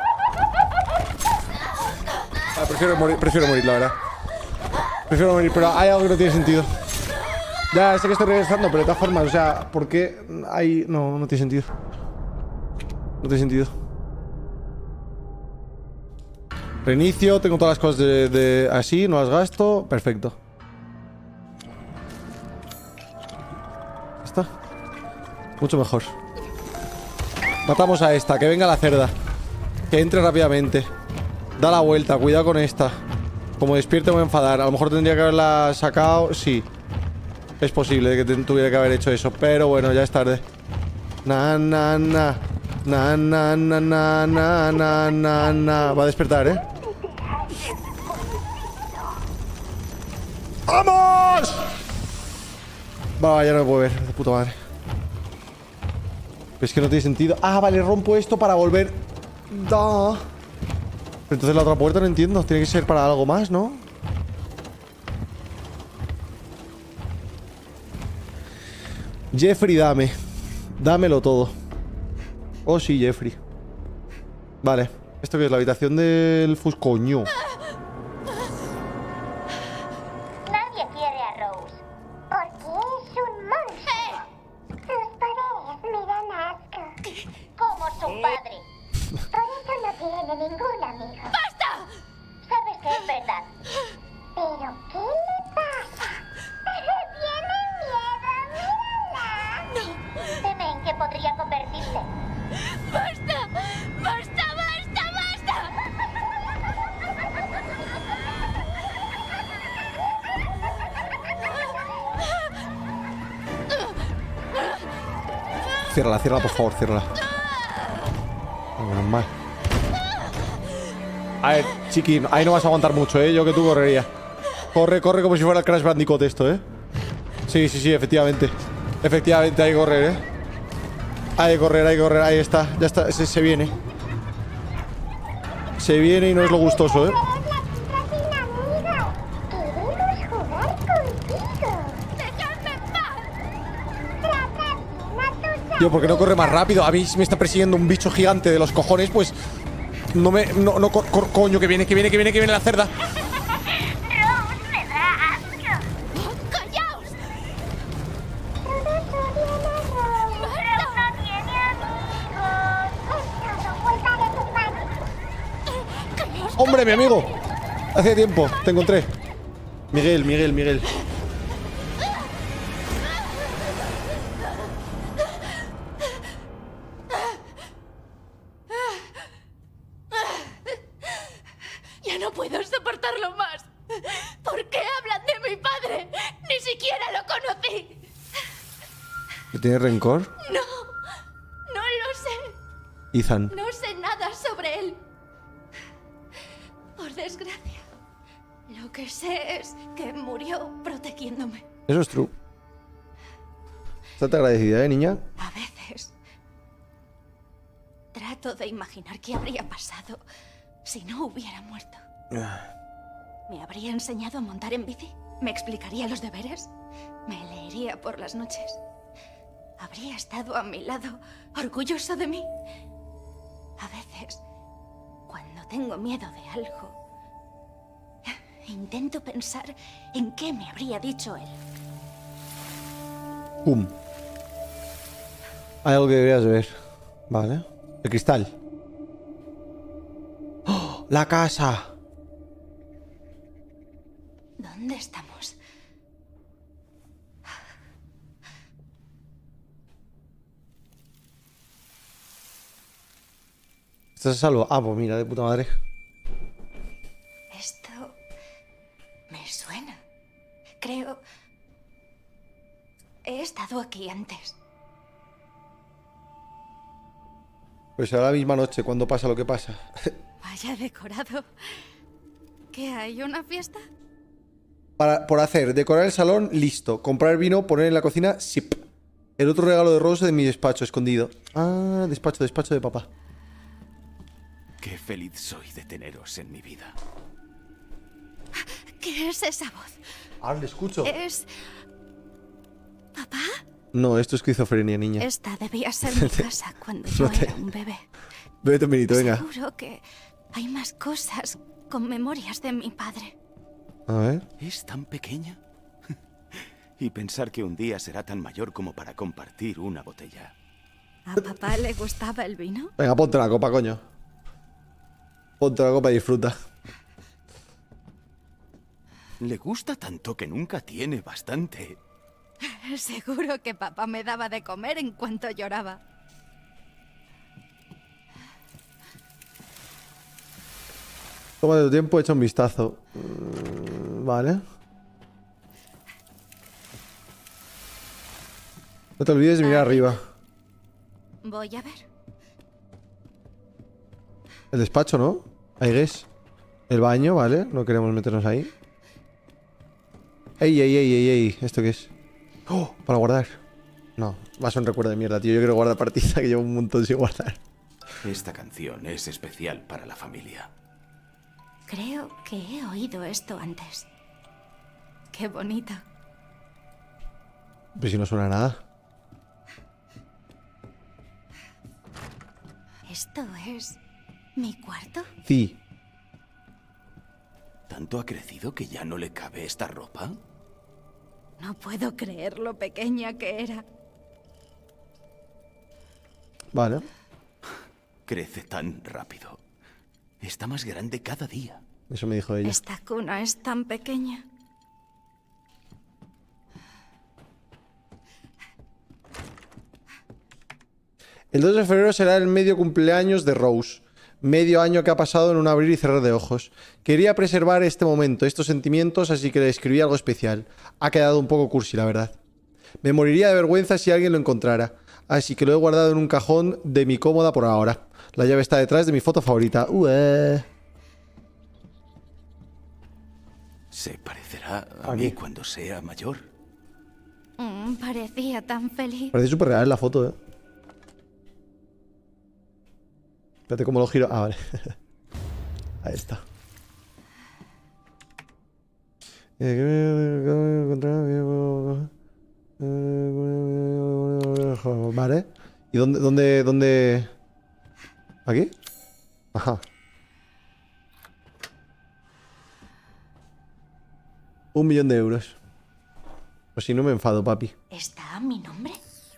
Ah, prefiero morir, la verdad. Prefiero morir, pero hay algo que no tiene sentido. Ya sé que estoy regresando, pero de todas formas, o sea, ¿por qué hay...? No, no tiene sentido. No tiene sentido. Reinicio, tengo todas las cosas de así, no las gasto. Perfecto. ¿Está? Mucho mejor. Matamos a esta, que venga la cerda. Que entre rápidamente. Da la vuelta, cuidado con esta. Como despierte me voy a enfadar. A lo mejor tendría que haberla sacado. Sí. Es posible que tuviera que haber hecho eso. Pero bueno, ya es tarde. Na, na, na. Na, na, na, na, na, na, na, na. Va a despertar, ¿eh? ¡Vamos! Va, ya no me puedo ver. De puta madre. Es que no tiene sentido. Ah, vale, rompo esto para volver. Da. Entonces la otra puerta no entiendo. Tiene que ser para algo más, ¿no? Jeffrey, dame. Dámelo todo. Oh, sí, Jeffrey. Vale. ¿Esto qué es? La habitación del Fuscoño. Nadie quiere a Rose. Porque es un monstruo. Sus poderes me dan asco. Como su padre. Por eso no tiene ningún amigo. ¡Basta! Sabes que es verdad. ¿Pero qué le pasa? Tiene miedo, mírala. No. Teme en que podría convertirse. ¡Basta! ¡Basta, basta, basta! Ciérrala, ciérrala, por favor, ciérrala. Menos mal. A ver, chiqui, ahí no vas a aguantar mucho, ¿eh? Yo que tú correría. Corre, corre como si fuera el Crash Bandicoot esto, ¿eh? Sí, sí, sí, efectivamente. Efectivamente, hay que correr, ¿eh? Hay que correr, ahí está. Ya está, se viene. Se viene y no es lo gustoso, ¿eh? Tío, ¿por qué no corre más rápido? A mí me está persiguiendo un bicho gigante de los cojones, pues... No me... coño, que viene la cerda. ¡Hombre, mi amigo! Hace tiempo, te encontré. Miguel. Ya no puedo soportarlo más. ¿Por qué hablan de mi padre? Ni siquiera lo conocí. ¿Le tienes rencor? No lo sé. Ethan. No sé nada sobre él. Por desgracia, lo que sé es que murió protegiéndome. Eso es true. Estate agradecida, niña. A veces trato de imaginar qué habría pasado si no hubiera muerto. ¿Me habría enseñado a montar en bici? ¿Me explicaría los deberes? ¿Me leería por las noches? ¿Habría estado a mi lado, orgulloso de mí? A veces, cuando tengo miedo de algo, intento pensar en qué me habría dicho él. ¡Pum! Hay algo que deberías ver. Vale. El cristal. ¡Oh! ¡La casa! ¿Dónde estamos? ¿Estás a salvo? Ah, pues mira, de puta madre. Esto me suena. Creo... He estado aquí antes. Pues será la misma noche cuando pasa lo que pasa. Vaya decorado. ¿Qué hay? ¿Una fiesta? Por hacer, decorar el salón, listo. Comprar vino, poner en la cocina, sip. El otro regalo de Rose de mi despacho, escondido. Ah, despacho de papá. Qué feliz soy de teneros en mi vida. ¿Qué es esa voz? Ahora le escucho. ¿Es... papá? No, esto es esquizofrenia, niña. Esta debía ser mi casa cuando yo era un bebé. Vete un minuto, venga. Seguro que hay más cosas con memorias de mi padre. A ver. ¿Es tan pequeña? Y pensar que un día será tan mayor como para compartir una botella. ¿A papá le gustaba el vino? Venga, ponte la copa, coño. Ponte la copa y disfruta. Le gusta tanto que nunca tiene bastante. Seguro que papá me daba de comer en cuanto lloraba. Toma tu tiempo, echa un vistazo. Vale. No te olvides de mirar arriba. Voy a ver. El despacho, ¿no? Ahí es. El baño, vale. No queremos meternos ahí. ¡Ey! ¿Esto qué es? ¡Oh! Para guardar. No, va a ser un recuerdo de mierda, tío. Yo quiero guardar partida, que llevo un montón sin guardar. Esta canción es especial para la familia. Creo que he oído esto antes. Qué bonito. Pero si no suena a nada. ¿Esto es mi cuarto? Sí. ¿Tanto ha crecido que ya no le cabe esta ropa? No puedo creer lo pequeña que era. Vale. Crece tan rápido. Está más grande cada día. Eso me dijo ella. Esta cuna es tan pequeña. El 2 de febrero será el medio cumpleaños de Rose. Medio año que ha pasado en un abrir y cerrar de ojos. Quería preservar este momento, estos sentimientos, así que le escribí algo especial. Ha quedado un poco cursi, la verdad. Me moriría de vergüenza si alguien lo encontrara. Así que lo he guardado en un cajón de mi cómoda por ahora. La llave está detrás de mi foto favorita. ¿Se parecerá a mí cuando sea mayor? Parecía tan feliz. Parece súper real la foto, ¿eh? Espérate cómo lo giro. Ah, vale. Ahí está. Vale. ¿Y dónde? ¿Aquí? Ajá. €1.000.000. Pues si no me enfado, papi. ¿Está mi nombre?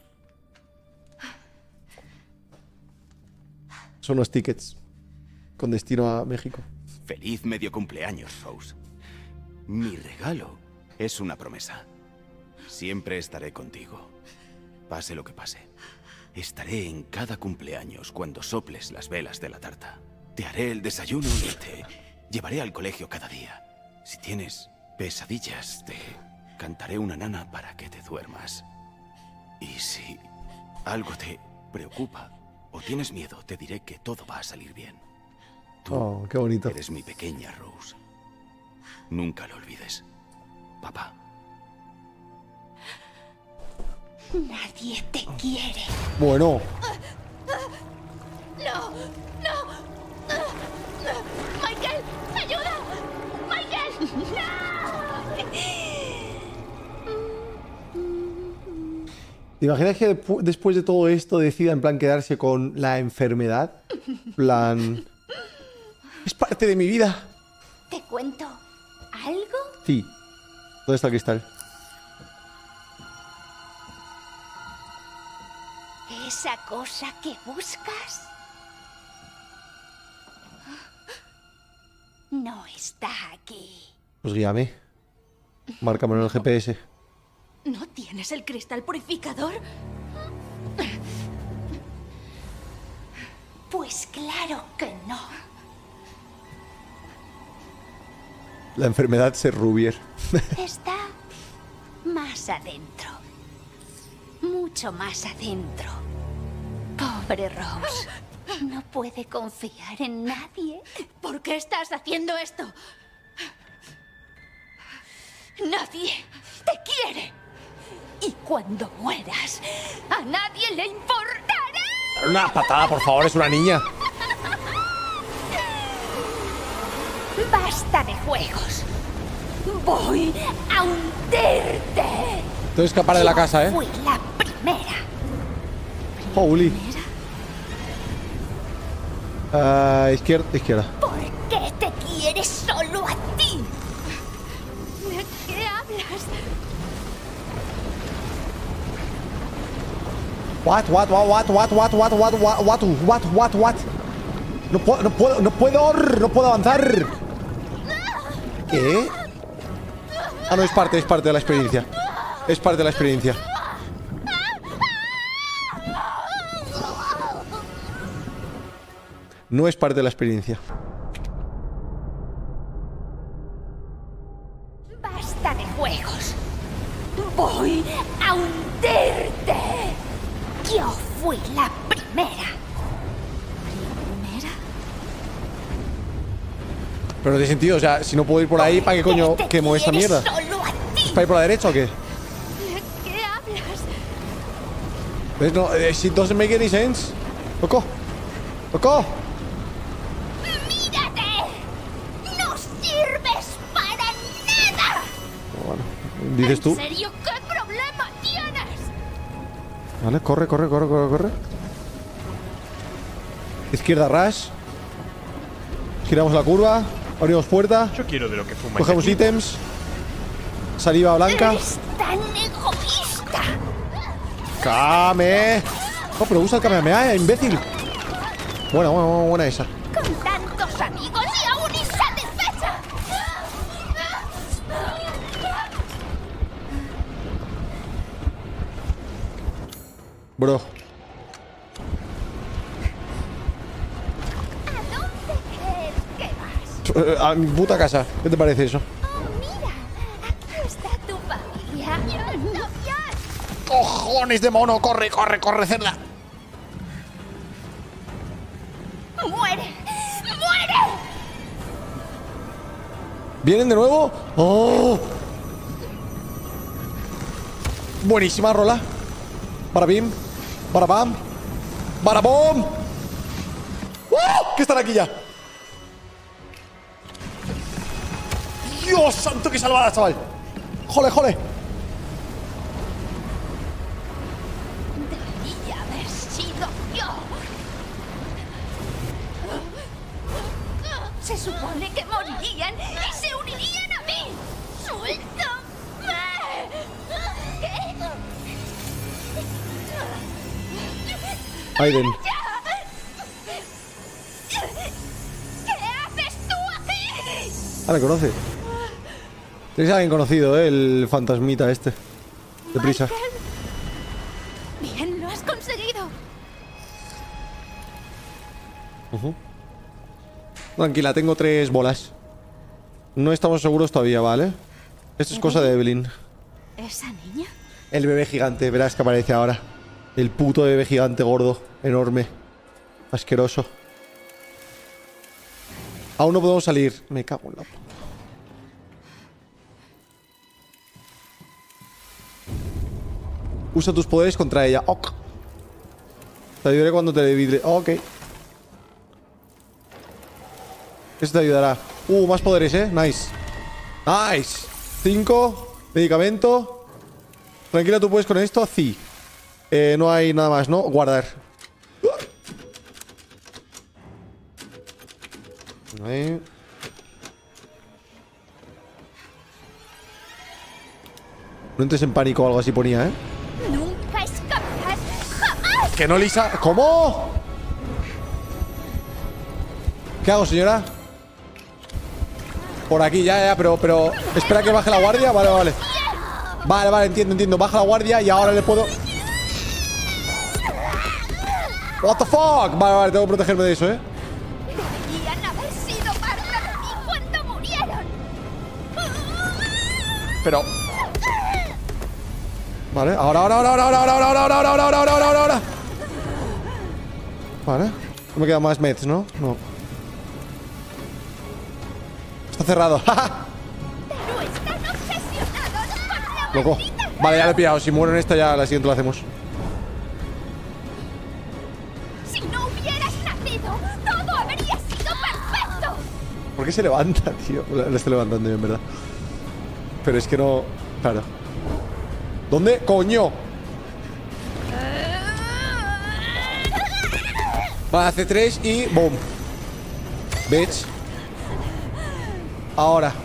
Son unos tickets con destino a México. Feliz medio cumpleaños, Rose. Mi regalo es una promesa. Siempre estaré contigo. Pase lo que pase. Estaré en cada cumpleaños cuando soples las velas de la tarta. Te haré el desayuno y te llevaré al colegio cada día. Si tienes pesadillas, te cantaré una nana para que te duermas. Y si algo te preocupa o tienes miedo, te diré que todo va a salir bien. Tú qué bonito. Eres mi pequeña Rose. Nunca lo olvides, papá. Nadie te quiere. Bueno. ¡No! ¡No! ¡Michael! ¡Ayuda! ¡Michael! ¡No! ¿Te imaginas que después de todo esto decida en plan quedarse con la enfermedad? Plan... Es parte de mi vida. ¿Te cuento algo? Sí. ¿Dónde está el cristal? ¿Esa cosa que buscas? No está aquí. Pues guíame. Márcamelo en el GPS. ¿No tienes el cristal purificador? Pues claro que no. La enfermedad Serrubier. Está más adentro. Mucho más adentro. Pobre Rose. No puede confiar en nadie. ¿Por qué estás haciendo esto? Nadie te quiere. Y cuando mueras, a nadie le importará. Una patada, por favor, es una niña. Basta de juegos. Voy a hunderte. Tengo que escapar de la casa, Fui la primera. Holy. Izquierda. ¿Por qué te quieres solo a ti? ¿De qué hablas? What? No puedo avanzar. ¿Qué? Ah, no, es parte de la experiencia. Es parte de la experiencia. No es parte de la experiencia. Basta de juegos. Voy a hunderte. Yo fui la primera. Pero no tiene sentido, o sea, si no puedo ir por ahí, ¿para qué coño quemo esta mierda? ¿Es para ir por la derecha o qué? ¿De qué hablas? ¿Ves? No, it doesn't make any sense. ¡Loco! ¡Mírate! ¡No sirves para nada! Bueno, dices tú. ¿En serio qué problema tienes? Vale, corre. Izquierda, rush. Giramos la curva. Abrimos puerta. Yo quiero de lo que fuma. Cogemos ítems. Saliva blanca. Eres tan egoísta. ¡Kame! No, pero usa el Kamehameha, imbécil. Buena esa. Con tantos amigos y aún insatisfecha. Bro. A mi puta casa. ¿Qué te parece eso? Oh, mira. Aquí está tu familia. ¡Cojones de mono! ¡Corre, cerda! ¡Muere! ¿Vienen de nuevo? ¡Oh! Buenísima rola. Para bim. Para bam. Para bom. ¡Oh! ¿Qué están aquí ya? ¡Dios santo, qué salvada, chaval! ¡Jole! Debería haber sido yo. Se supone que morirían y se unirían a mí. ¡Suéltame! ¿Qué? Aiden. ¿Qué haces tú aquí? Ah, le conoce. Tienes a alguien conocido, el fantasmita este. Deprisa. Bien, lo has conseguido. Tranquila, tengo 3 bolas. No estamos seguros todavía, ¿vale? Esto es cosa de Evelyn. ¿Esa niña? El bebé gigante, verás que aparece ahora. El puto bebé gigante gordo, enorme, asqueroso. Aún no podemos salir. Me cago en la puta. Usa tus poderes contra ella. Ok. Te ayudaré cuando te devidre. Ok. Esto te ayudará. Más poderes, Nice. 5. Medicamento. Tranquila, tú puedes con esto. Sí. No hay nada más, ¿no? Guardar. Ahí. No entres en pánico o algo así ponía, Nunca escaparás. ¡Jamás! Que no, Lisa. ¿Cómo? ¿Qué hago, señora? Por aquí, ya, pero espera que baje la guardia. Vale. Vale, entiendo. Baja la guardia y ahora le puedo... What the fuck? Vale, tengo que protegerme de eso, Deberían haber sido parte de mí cuando murieron. Pero... Vale, ahora. Vale. No me quedan más meds, ¿no? No. Está cerrado. Pero están obsesionados con la Loco. Vale, ya lo he pillado. Si muero en esta, ya la siguiente lo hacemos. Si no hubieras nacido, todo habría sido perfecto. ¿Por qué se levanta, tío? Lo estoy levantando yo, en verdad. Pero es que no... Claro. ¿Dónde? ¡Coño! Vale, hace 3 y... ¡Boom! Bitch. Ahora.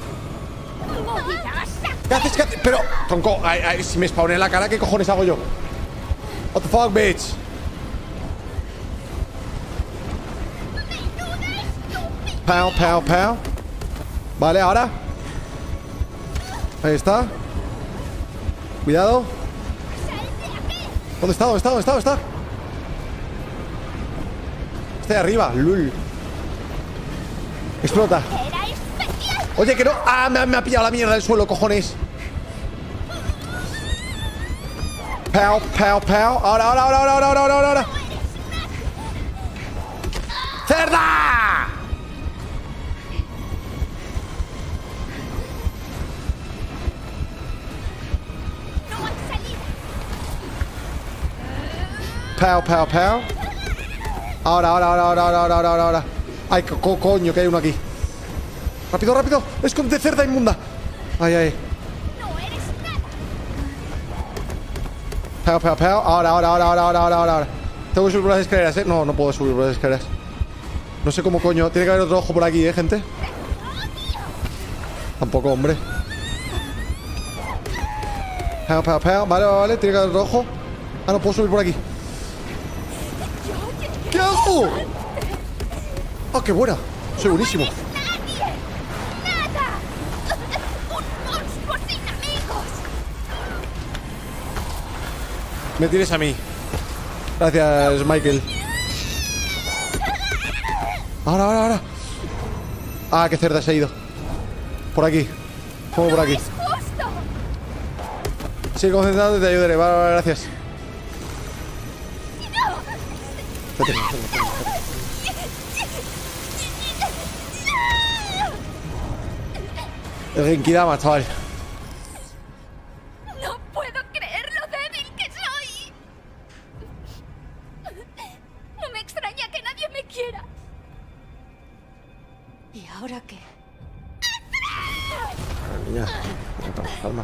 ¿Qué haces? ¿Qué haces? Pero, tronco, si me spawné en la cara, ¿qué cojones hago yo? What the fuck, bitch. Pow, pow, pow. Vale, ahora. Ahí está. Cuidado. ¿Dónde está? ¿Dónde está? ¿Dónde está? ¿Dónde está? Está ahí arriba, lul. Explota. Oye, que no. Ah, me ha pillado la mierda del suelo, cojones. Pow, pow, pow. Ahora. ¡Cerda! Pow, pow, pow. Ahora. Ay, coño, que hay uno aquí. Rápido, rápido. Esconde, cerda inmunda. Ay. Pow, pow, pow. Ahora. Tengo que subir por las escaleras, ¿eh? No puedo subir por las escaleras. No sé cómo coño. Tiene que haber otro ojo por aquí, gente. Tampoco, hombre. Pow, pow, pow. Vale. Tiene que haber otro ojo. Ah, no puedo subir por aquí. ¿Qué hago? ¡Ah, qué buena! Soy buenísimo. Me tienes a mí. Gracias, Michael. Ahora. Ah, qué cerda se ha ido. Por aquí. Como por aquí. Sigue concentrado y te ayudaré. Vale, gracias. El Genkidama, chaval. No puedo creer lo débil que soy. No me extraña que nadie me quiera. ¿Y ahora qué? Niña, calma.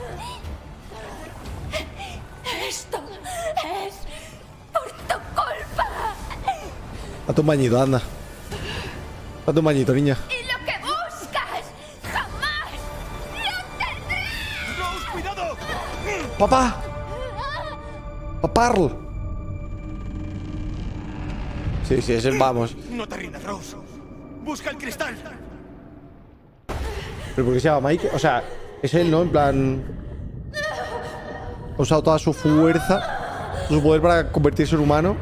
Esto es por tu culpa. Date un bañito, anda. Date un bañito, niña. Y lo que buscas jamás lo tendré. ¡Rose, cuidado! ¡Papá! ¡Paparl! Sí, ese vamos. No te rindas, Rose. Busca el cristal. ¿Pero por qué se llama Mike? O sea, es él, ¿no? En plan... Ha usado toda su fuerza, su poder para convertirse en humano.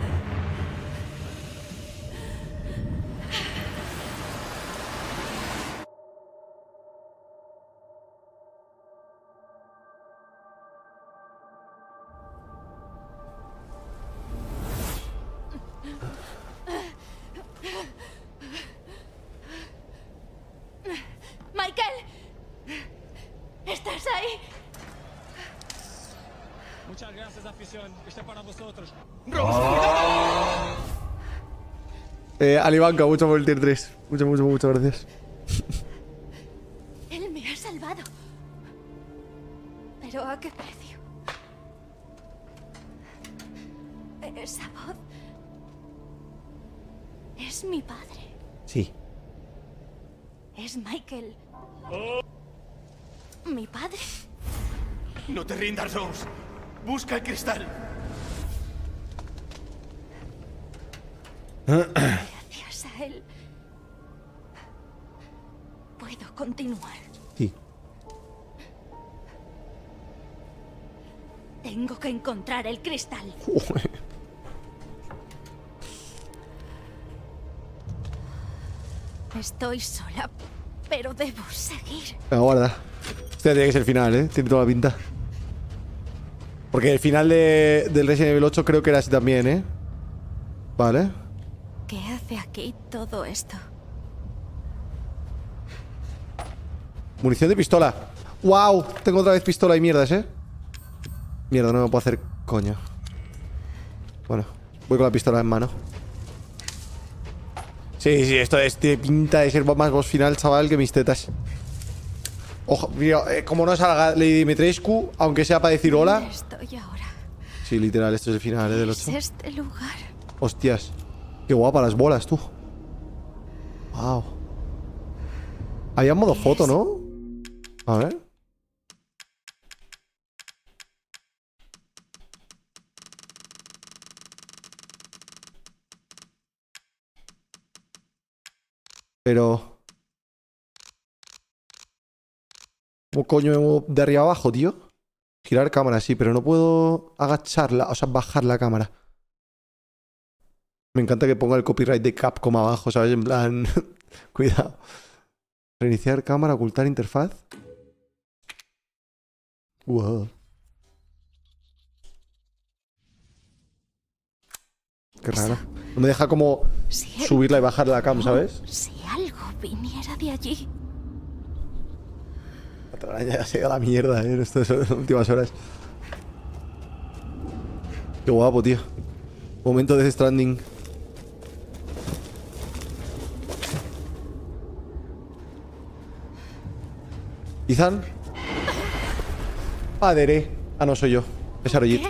Michael, ¿estás ahí? Muchas gracias, afición. Este para vosotros. Alibanca, mucho por el tier 3. Muchas gracias. Él me ha salvado. ¿Pero a qué precio? Esa voz... es mi padre. Sí. Es Michael. ¿Mi padre? No te rindas, Rose. Busca el cristal. Gracias a él puedo continuar. Sí. Tengo que encontrar el cristal. Estoy sola, pero debo seguir. Aguarda. Hostia, tiene que ser el final, ¿eh? Tiene toda la pinta. Porque el final del Resident Evil 8 creo que era así también, ¿eh? Vale. ¿Qué hace aquí todo esto? Munición de pistola. ¡Wow! Tengo otra vez pistola y mierdas, ¿eh? Mierda, no me puedo hacer coño. Bueno, voy con la pistola en mano. Sí, esto tiene pinta de ser más boss final, chaval, que mis tetas. Ojo, mira, como no salga Lady Dimitrescu, aunque sea para decir hola. ¿Dónde estoy ahora? Sí, literal, esto es el final, del 8. ¿Es este lugar? Hostias. Qué guapa las bolas, tú. Wow. Había modo foto, ¿no? A ver. Pero... ¿cómo coño me muevo de arriba abajo, tío? Girar cámara, sí, pero no puedo agacharla, o sea, bajar la cámara. Me encanta que ponga el copyright de Capcom abajo, ¿sabes? En plan... Cuidado. Reiniciar cámara, ocultar interfaz. Wow. Qué raro. No me deja como subirla y bajar la cam, ¿sabes? Si algo viniera de allí. La telaraña ya se ha ido a la mierda, en estas últimas horas. Qué guapo, tío. Momento de Death Stranding. Ethan. Padre. Ah, no, soy yo. Es Arojit.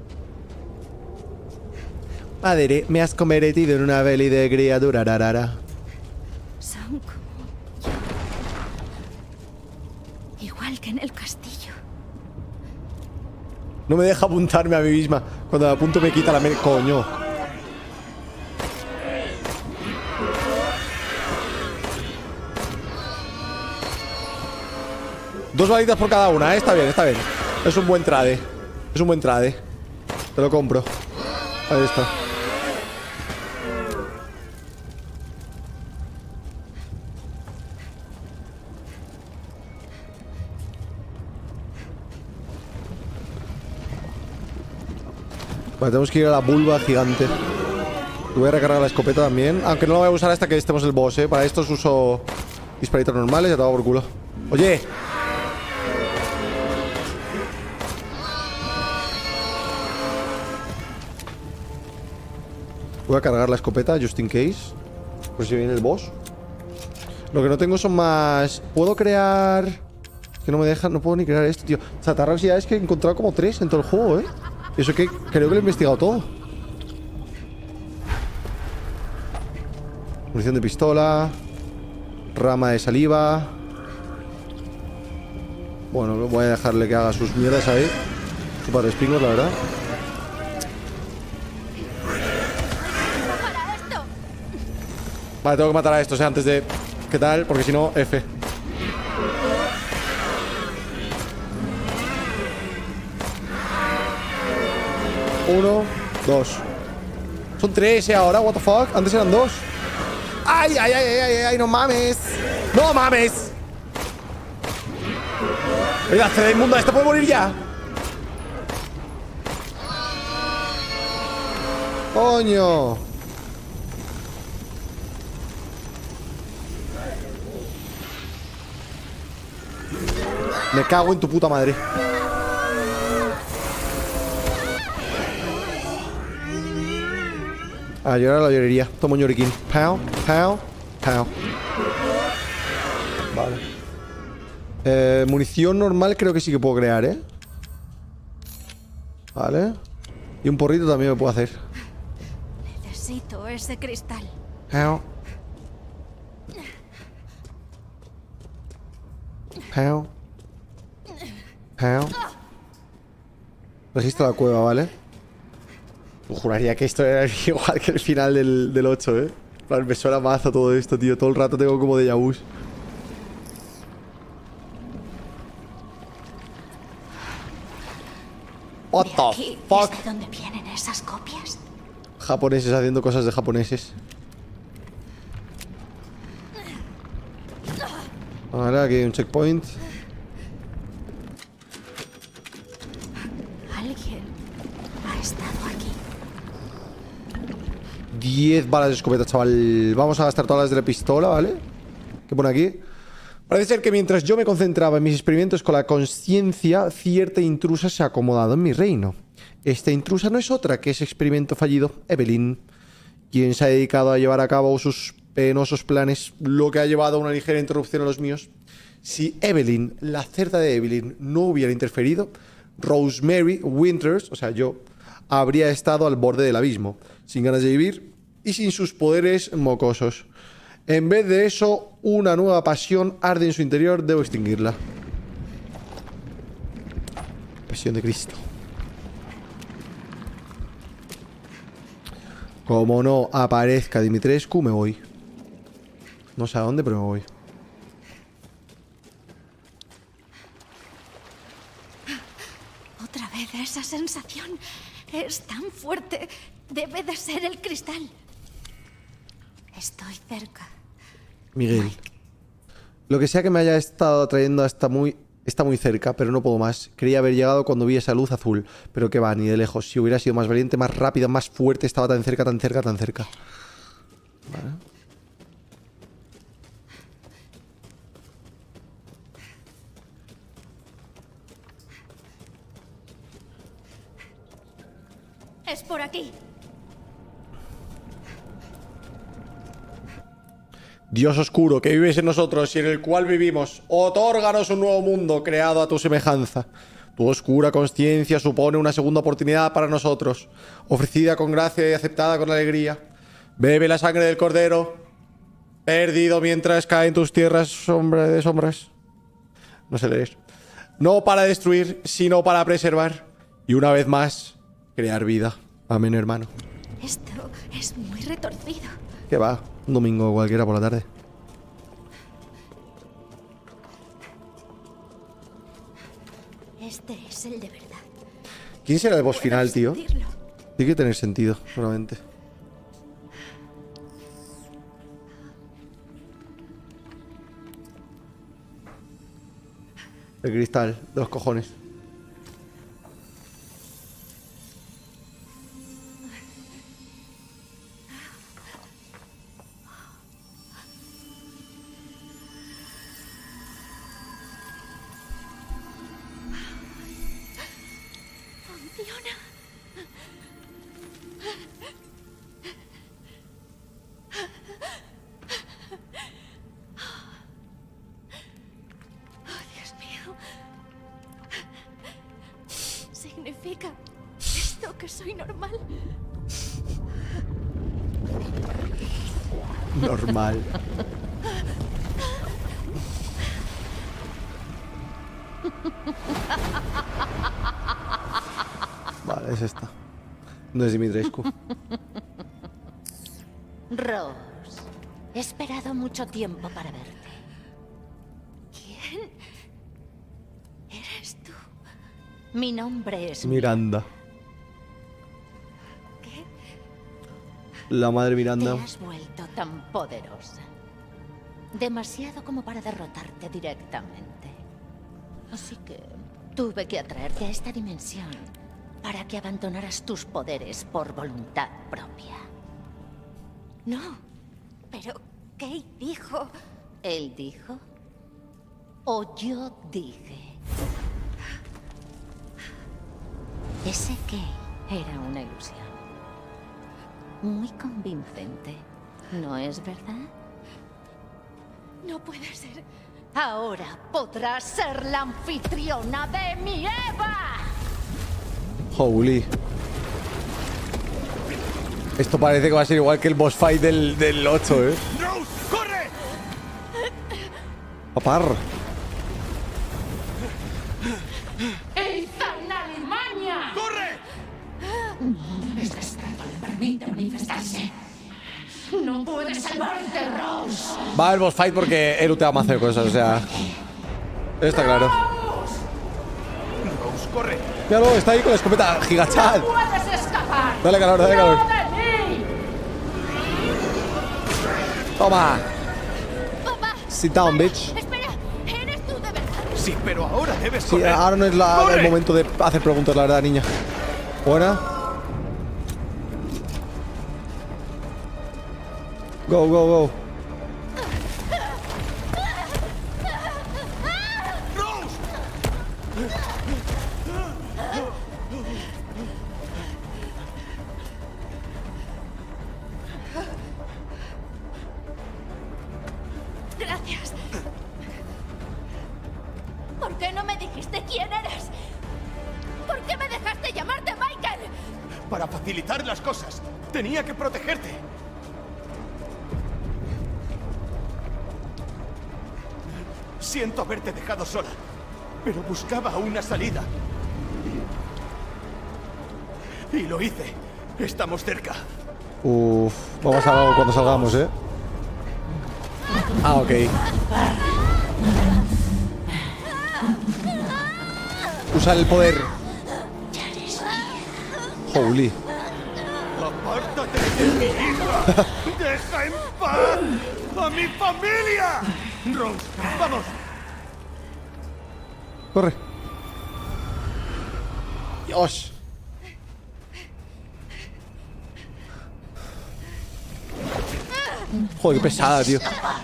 Padre, me has convertido en una peli de criatura rarara. Son como... igual que en el castillo. No me deja apuntarme a mí misma. Cuando me apunto me quita la mente. Coño. Dos balitas por cada una, ¿eh? Está bien, está bien. Es un buen trade. Es un buen trade. Te lo compro. Ahí está. Vale, tenemos que ir a la vulva gigante. Voy a recargar la escopeta también. Aunque no la voy a usar hasta que estemos el boss, ¿eh? Para estos uso disparitos normales y te va por culo. ¡Oye! Voy a cargar la escopeta, just in case. Por si viene el boss. Lo que no tengo son más... ¿Puedo crear...? Que no me dejan... No puedo ni crear esto, tío. Chatarras ya es que he encontrado como 3 en todo el juego, ¿eh? Eso que creo que lo he investigado todo. Munición de pistola. Rama de saliva. Bueno, voy a dejarle que haga sus mierdas ahí. Super respingos, la verdad. Vale, tengo que matar a estos, antes de... ¿Qué tal? Porque si no, F. Uno, dos. Son 3, ahora, what the fuck. Antes eran 2. ¡Ay, ay, ay, ay, ay! ¡No mames! ¡No mames! Oiga, Ceda inmunda, ¿esto puede morir ya? ¡Coño! Me cago en tu puta madre. A llorar a la llorería. Toma un lloriquín. Pow, pow, pow. Vale. Munición normal creo que sí que puedo crear, ¿eh? Vale. Y un porrito también me puedo hacer. Necesito ese cristal. Pow. Pow. Pow. Registro la cueva, ¿vale? Juraría que esto era igual que el final del 8, ¿eh? Me suena mazo todo esto, tío. Todo el rato tengo como déjà vu. What the fuck? ¿De dónde vienen esas copias? Japoneses haciendo cosas de japoneses. Vale, aquí hay un checkpoint. Alguien ha estado aquí. 10 balas de escopeta, chaval. Vamos a gastar todas las de la pistola, ¿vale? ¿Qué pone aquí? Parece ser que mientras yo me concentraba en mis experimentos con la conciencia, cierta intrusa se ha acomodado en mi reino. Esta intrusa no es otra que ese experimento fallido, Evelyn, quien se ha dedicado a llevar a cabo sus penosos planes, lo que ha llevado a una ligera interrupción a los míos. Si Evelyn, la cerda de Evelyn, no hubiera interferido, Rosemary Winters, o sea, yo, habría estado al borde del abismo, sin ganas de vivir y sin sus poderes mocosos. En vez de eso, una nueva pasión arde en su interior. Debo extinguirla. Pasión de Cristo. Como no aparezca Dimitrescu, me voy. No sé a dónde, pero me voy. Otra vez esa sensación es tan fuerte. Debe de ser el cristal. Estoy cerca. Miguel. Mike. Lo que sea que me haya estado atrayendo está muy cerca, pero no puedo más. Creía haber llegado cuando vi esa luz azul, pero que va, ni de lejos. Si hubiera sido más valiente, más rápida, más fuerte, estaba tan cerca, tan cerca, tan cerca. Vale. Es por aquí. Dios oscuro, que vives en nosotros y en el cual vivimos, otórganos un nuevo mundo creado a tu semejanza. Tu oscura consciencia supone una segunda oportunidad para nosotros, ofrecida con gracia y aceptada con alegría. Bebe la sangre del Cordero, perdido mientras cae en tus tierras sombra de sombras. No sé leer. No para destruir, sino para preservar. Y una vez más, crear vida. Amén, hermano. Esto es muy retorcido. ¿Qué va? Un domingo cualquiera por la tarde. Este es el de verdad. ¿Quién será el boss final, tío? Tiene que tener sentido, solamente. El cristal de los cojones. ¿Significa esto que soy normal? Normal. Vale, es esta. No es Dimitrescu. Rose, he esperado mucho tiempo para verte. ¿Quién eres tú? Mi nombre es Miranda. ¿Qué? La madre Miranda. Te has vuelto tan poderosa. Demasiado como para derrotarte directamente. Así que tuve que atraerte a esta dimensión para que abandonaras tus poderes por voluntad propia. No, pero Kate dijo... ¿Él dijo? ¿O yo dije? Ese Kate era una ilusión. Muy convincente, ¿no es verdad? No puede ser. Ahora podrás ser la anfitriona de mi Eva. Holy. Esto parece que va a ser igual que el boss fight del 8, ¿eh? ¡Rose, corre! Papar. ¡Ethan Alemania! ¡Corre! Este estado le permite manifestarse. No puedes salvarte, Rose. Va a haber boss fight porque Eru te va a hacer cosas, o sea. Está claro. Rose, corre. Míralo, está ahí con la escopeta gigachat. ¡No puedes escapar! Dale calor, dale calor. ¡No de mí! Toma. Papá. Sit down, bitch. Espera, ¿eres tú de verdad? Sí, pero ahora debes Sí, correr. ahora no es el momento de hacer preguntas, la verdad, niña. Buena. Go, go, go. Gracias. qué no me dijiste quién eres? ¿Por qué me dejaste llamarte Michael? Para facilitar las cosas, tenía que protegerte. Siento haberte dejado sola, pero buscaba una salida. Y lo hice. Estamos cerca. Uf, vamos a algo cuando salgamos, ¿eh? Ah, ok. Usar el poder. Holy. ¡Apártate de mi hija! ¡Deja en paz a mi familia! Rose, vamos. Corre. Dios. Joder, qué pesada, tío.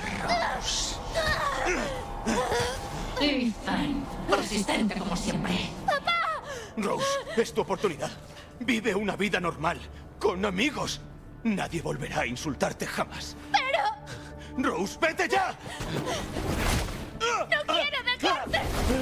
Ethan, persistente como siempre. Rose, es tu oportunidad. Vive una vida normal, con amigos. Nadie volverá a insultarte jamás. ¡Pero! ¡Rose, vete ya! ¡No quiero dejarte!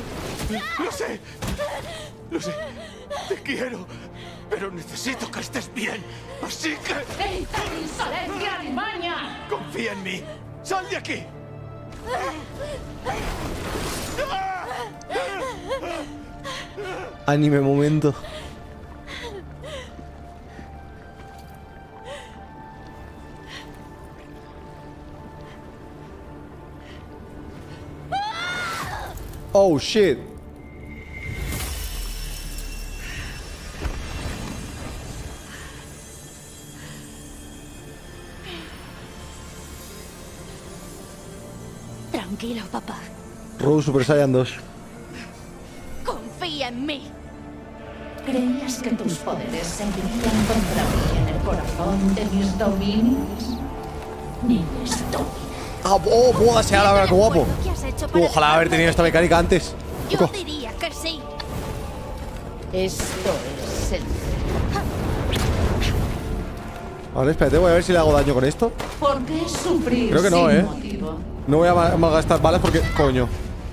Lo sé. Te quiero, pero necesito que estés bien. Así que... ¡Ethan, insolente Alemania! Confía en mí. ¡Sal de aquí! Anime momento. Oh shit. Tranquilo, papá. Rose Super Saiyan 2. Confía en mí. ¿Creías que tus poderes servirían contra mí en el corazón de mis dominios? Ni estúpida. Ah, oh, boda sea la verdad, qué guapo. ¿Qué has hecho para Ojalá haber tenido esta mecánica antes. Yo diría que sí. Esto es el... Vale, espérate, voy a ver si le hago daño con esto. ¿Por qué sufrir Creo que no, sin motivo? No voy a malgastar balas porque... Coño.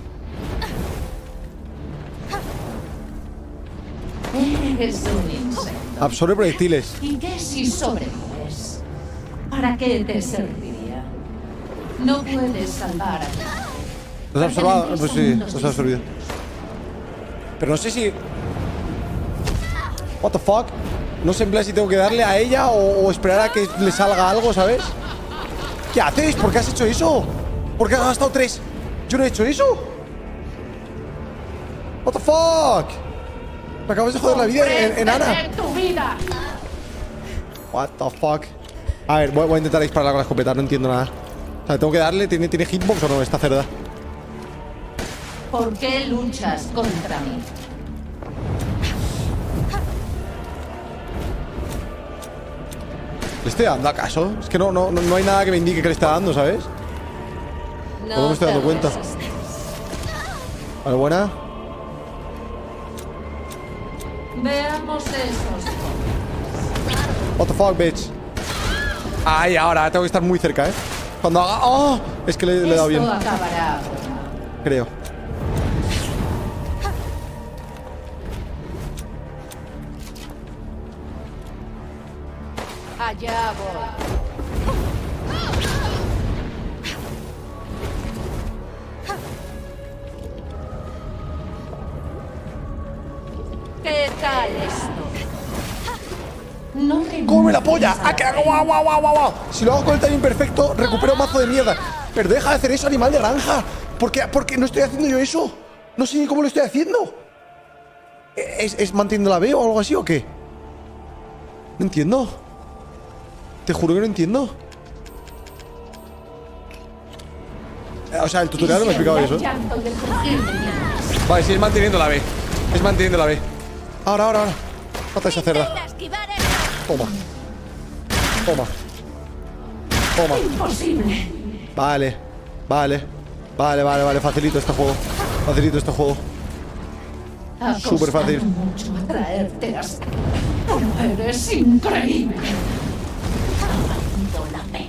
Eres un insecto. Absorbe proyectiles. ¿Y qué si sobrevives? ¿Para qué te serviría? No puedes salvar a ti. ¿Los has absorbido? Pues sí, los has absorbido. Pero no sé si... What the fuck? No sé en plan si tengo que darle a ella o esperar a que le salga algo, ¿sabes? ¿Qué haces? ¿Por qué has hecho eso? ¿Por qué has gastado 3? Yo no he hecho eso. What the fuck? Me acabas de joder la vida en Ana. What the fuck? A ver, voy a intentar dispararla con la escopeta, no entiendo nada. O sea, tengo que darle, ¿tiene hitbox o no esta cerda? ¿Por qué luchas contra mí? ¿Le estoy dando acaso? Es que no hay nada que me indique que le está dando, ¿sabes? No me estoy dando cuenta. Vale, buena. Veamos esos. What the fuck, bitch. Ay, ahora tengo que estar muy cerca, ¿eh? Cuando haga... ¡Oh! Es que le he dado bien. Acabará. Creo. Allá voy. ¿Qué tal esto? No te... ¡Come la polla! ¡Ah, que hago! ¡Guau, guau, guau, guau! Si lo hago con el timing perfecto, recupero un mazo de mierda. Pero deja de hacer eso, animal de granja. ¿Por qué no estoy haciendo yo eso? No sé ni cómo lo estoy haciendo. ¿Es manteniendo la B o algo así o qué? No entiendo. Te juro que no entiendo. O sea, el tutorial no me ha explicado eso. Vale, sí, es manteniendo la B. Es manteniendo la B. Ahora. Mata esa cerda. Toma. Imposible. Vale. Facilito este juego. Súper fácil. Mucho atraerte hasta... Pero eres increíble. Abandóname.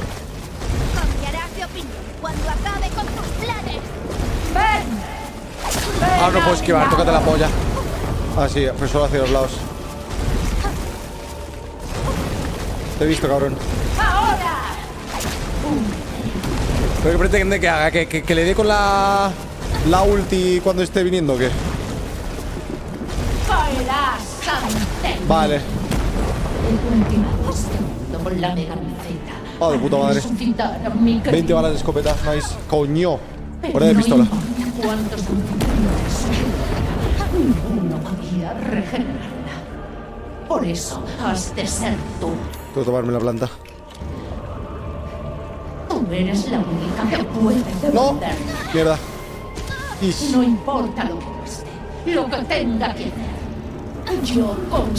Cambiarás de opinión cuando acabe con tus planes. ¡Ven! No, no puedo esquivar, tócate la polla. Ah, sí, pues solo hacia los lados. Te he visto, cabrón. ¿Pero qué pretende que haga? ¿Que le dé con la ulti cuando esté viniendo o qué? Vale. Ah, de puta madre. 20 balas de escopeta, nice. Coño. Hora de pistola. Ninguno podía regenerarla. Por eso has de ser tú. Tengo que tomarme la planta. Tú eres la única que puede defender. No. Mierda. No importa lo que cueste, lo que tenga que hacer. Yo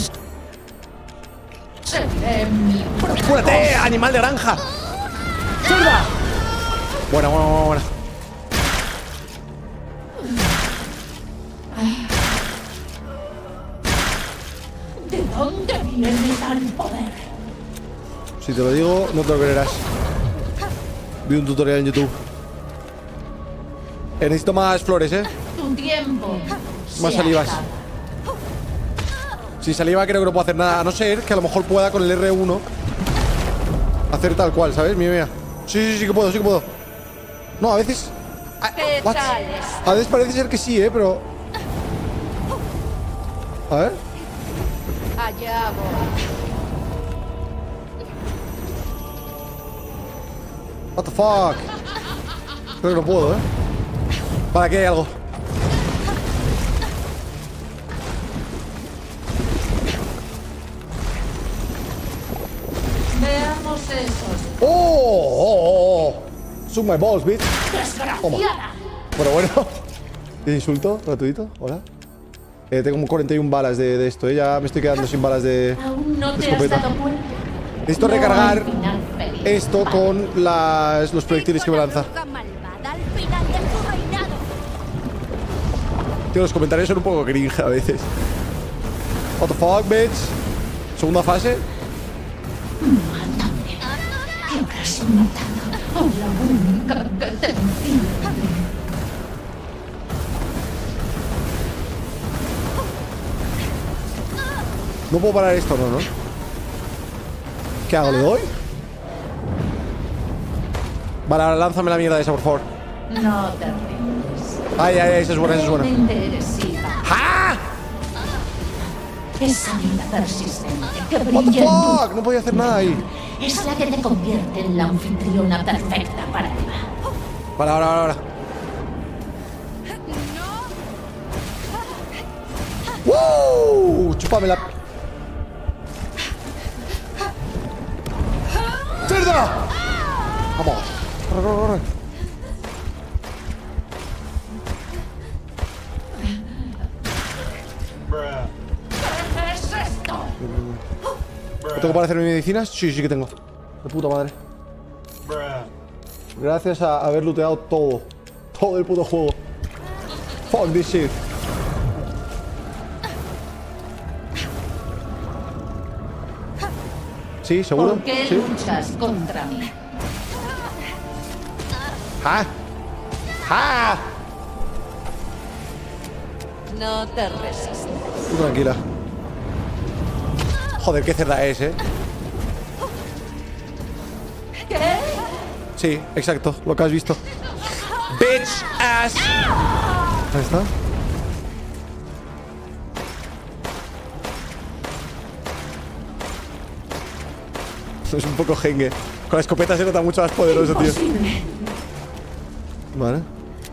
conseguiré mi propósito. ¡Cúrate, animal de granja! ¡Cerda! Buena, buena, buena, buena. ¿De dónde viene tal poder? Si te lo digo, no te lo creerás. Vi un tutorial en YouTube. Necesito más flores, Tu tiempo. Más salivas. Sin saliva creo que no puedo hacer nada. A no ser que a lo mejor pueda con el R1 hacer tal cual, ¿sabes? Mira, mira. Sí, que puedo, sí que puedo. No, a veces... ¿Qué What? tal? A veces parece ser que sí, pero... A ver. Allá voy. What the fuck. Creo que no puedo, Vale, aquí hay algo. Veamos esos. ¡Oh! Suck my balls, bitch. Toma. Pero bueno. ¿Qué insulto? Gratuito. Hola. Tengo como 41 balas de esto, Ya me estoy quedando sin balas de escopeta. Necesito recargar esto con los proyectiles que me lanza. Tío, los comentarios son un poco cringe a veces. What the fuck, bitch. Segunda fase. No puedo parar esto, ¿no? ¿Qué hago? ¿Le doy? Vale, ahora lánzame la mierda esa, por favor. No te rindes. Ay, esa es buena, esa es buena. ¡Ah! Esa vida persistente que What the brilla en fuck? No podía hacer nada ahí. es la que te convierte en la anfitriona perfecta para Eva. Vale, ahora. ¡Woo! Chúpame la... ¡Cerda! Vamos. Corre. ¿Qué es esto? ¿Tengo para hacerme medicinas? Sí que tengo. De puta madre. Gracias a haber looteado todo. Todo el puto juego. Fuck this shit. Sí, seguro. ¿Por qué sí. luchas contra mí? ¡Ja! No te resistas. Tú tranquila. Joder, qué cerda es, ¿Qué? Sí, exacto, lo que has visto. Bitch ass. Ahí está. Es un poco jengue. Con la escopeta se nota mucho más poderoso, tío. Vale.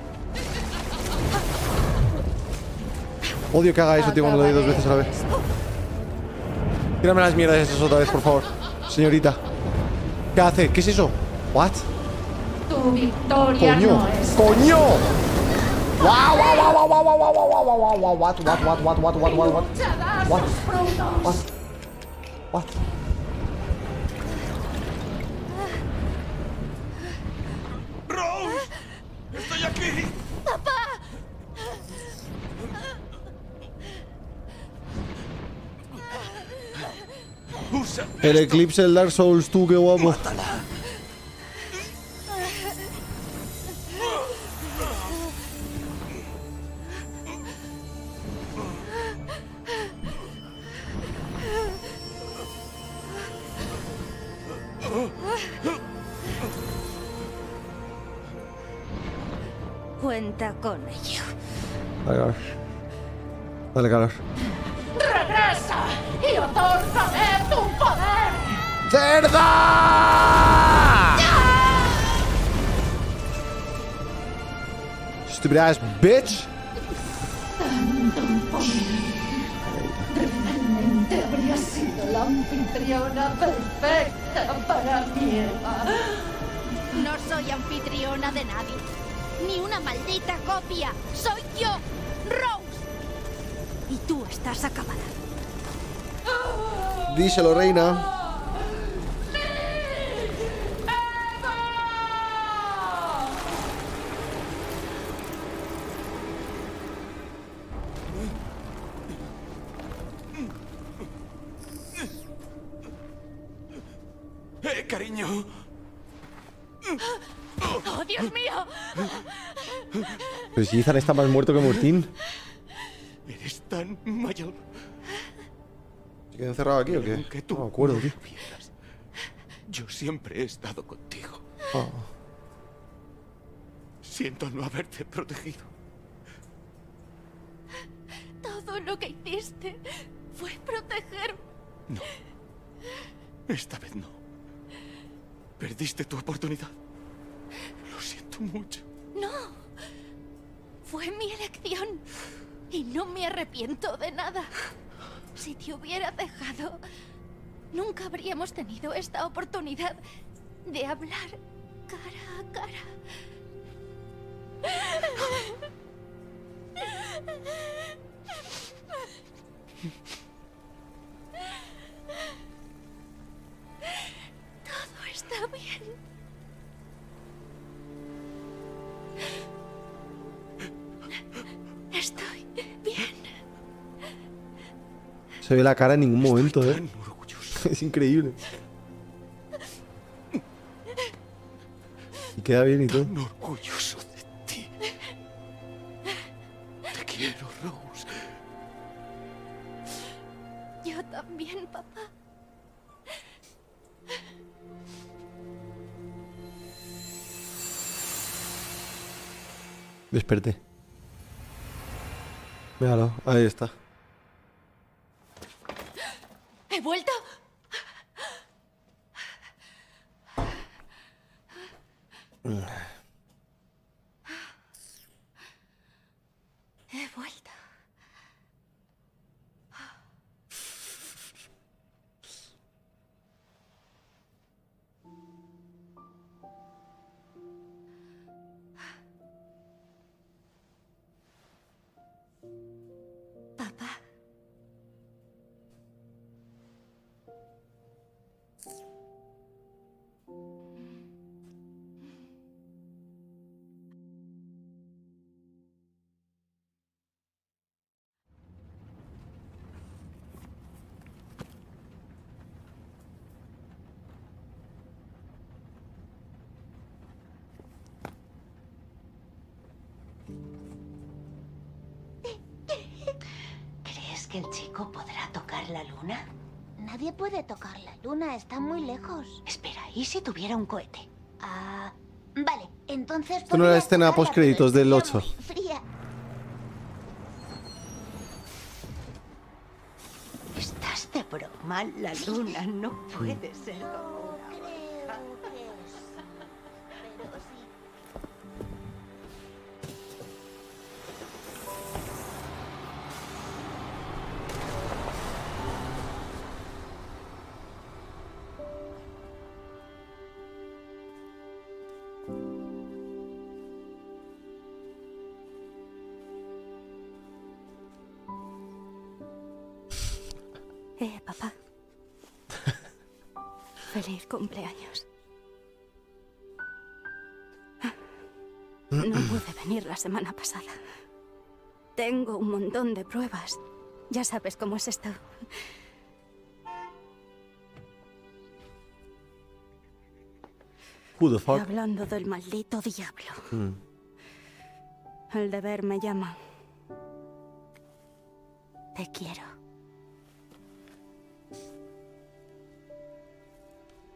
Odio que haga eso, tío, cuando lo doy 2 veces a la vez. Tírame las mierdas esas otra vez, por favor. Señorita. ¿Qué hace? ¿Qué es eso? ¿What? Tu victoria ¡Coño! no es... ¡Coño! ¡Wow! What? ¡Rose! ¡Estoy aquí! ¡Papá! El Eclipse del Dark Souls, tú, qué guapo. Mátala. Cuenta con ello. Dale calor. Dale calor. ¡Regresa y otórgame tu poder! ¡Cerda! Stupid ass bitch. Tanto poder. Realmente habría sido la anfitriona perfecta para mi Eva. No soy anfitriona de nadie. Ni una maldita copia. Soy yo, Rose. Y tú estás acabada. Díselo, reina. Cariño. ¡Oh, Dios mío! Pero si Ethan está más muerto que Martín. Eres tan mayor. ¿Se quedó encerrado aquí o qué? Aunque tú no me acuerdo, tío. Yo siempre he estado contigo. Oh. Siento no haberte protegido. Todo lo que hiciste fue protegerme. No. Esta vez no. Perdiste tu oportunidad. Lo siento mucho. No. Fue mi elección. Y no me arrepiento de nada. Si te hubiera dejado, nunca habríamos tenido esta oportunidad de hablar cara a cara. Todo está bien. Estoy bien. Se ve la cara en ningún momento, Es increíble. Y queda bien y todo. Tan orgulloso de ti. Te quiero, Rose. Yo también, papá. Desperté. Míralo, ahí está. ¿He vuelto? He vuelto. Papá. ¿Crees que el chico podrá tocar la luna? Nadie puede tocar la luna, está muy lejos. Espera, ¿y si tuviera un cohete? Ah, vale, entonces... Esto no era la escena post créditos del 8. Fría. ¿Estás de broma? La luna no puede ser como una oveja. Pero sí. Papá. Feliz cumpleaños. No pude venir la semana pasada. Tengo un montón de pruebas. Ya sabes cómo es esto. Who the fuck? Hablando del maldito diablo. El deber me llama. Te quiero.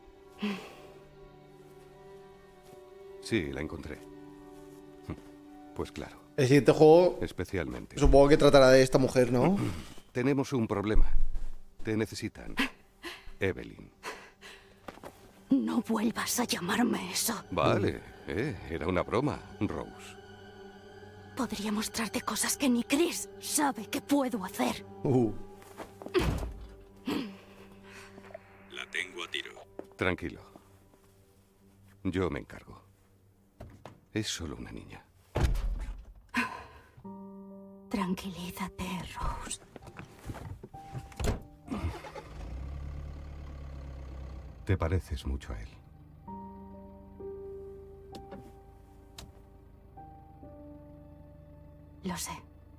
Sí, la encontré. Pues claro. El siguiente juego... Especialmente. Supongo que tratará de esta mujer, ¿no? Tenemos un problema. Te necesitan. Evelyn. No vuelvas a llamarme eso. Vale, era una broma, Rose. Podría mostrarte cosas que ni Chris sabe que puedo hacer. La tengo a tiro. Tranquilo. Yo me encargo. Es solo una niña. Tranquilízate, Rose. Te pareces mucho a él. Lo sé.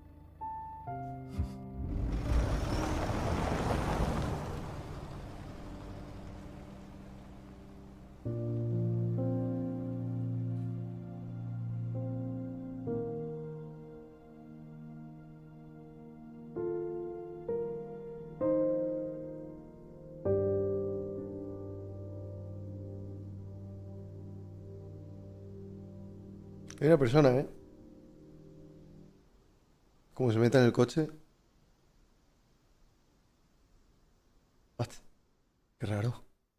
Hay una persona, ¿eh? Como se mete en el coche. What? Qué raro.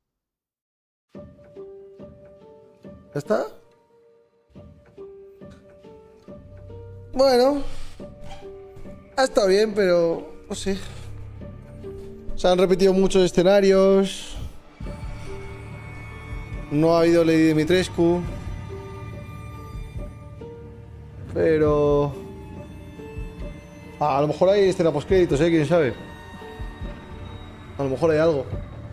¿Ya está? Bueno. Ha estado bien, pero... no sé. Se han repetido muchos escenarios. No ha habido Lady Dimitrescu. Pero... a lo mejor hay escena postcréditos, quién sabe. A lo mejor hay algo.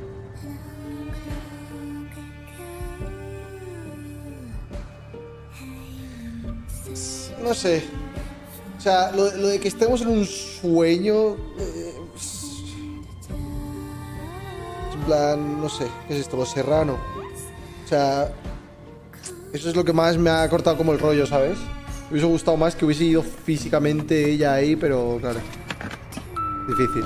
No sé. O sea, lo de que estemos en un sueño... en plan, no sé. ¿Qué es esto? Lo Serrano. O sea... eso es lo que más me ha cortado como el rollo, ¿sabes? Me hubiese gustado más que hubiese ido físicamente ella ahí, pero claro. Difícil.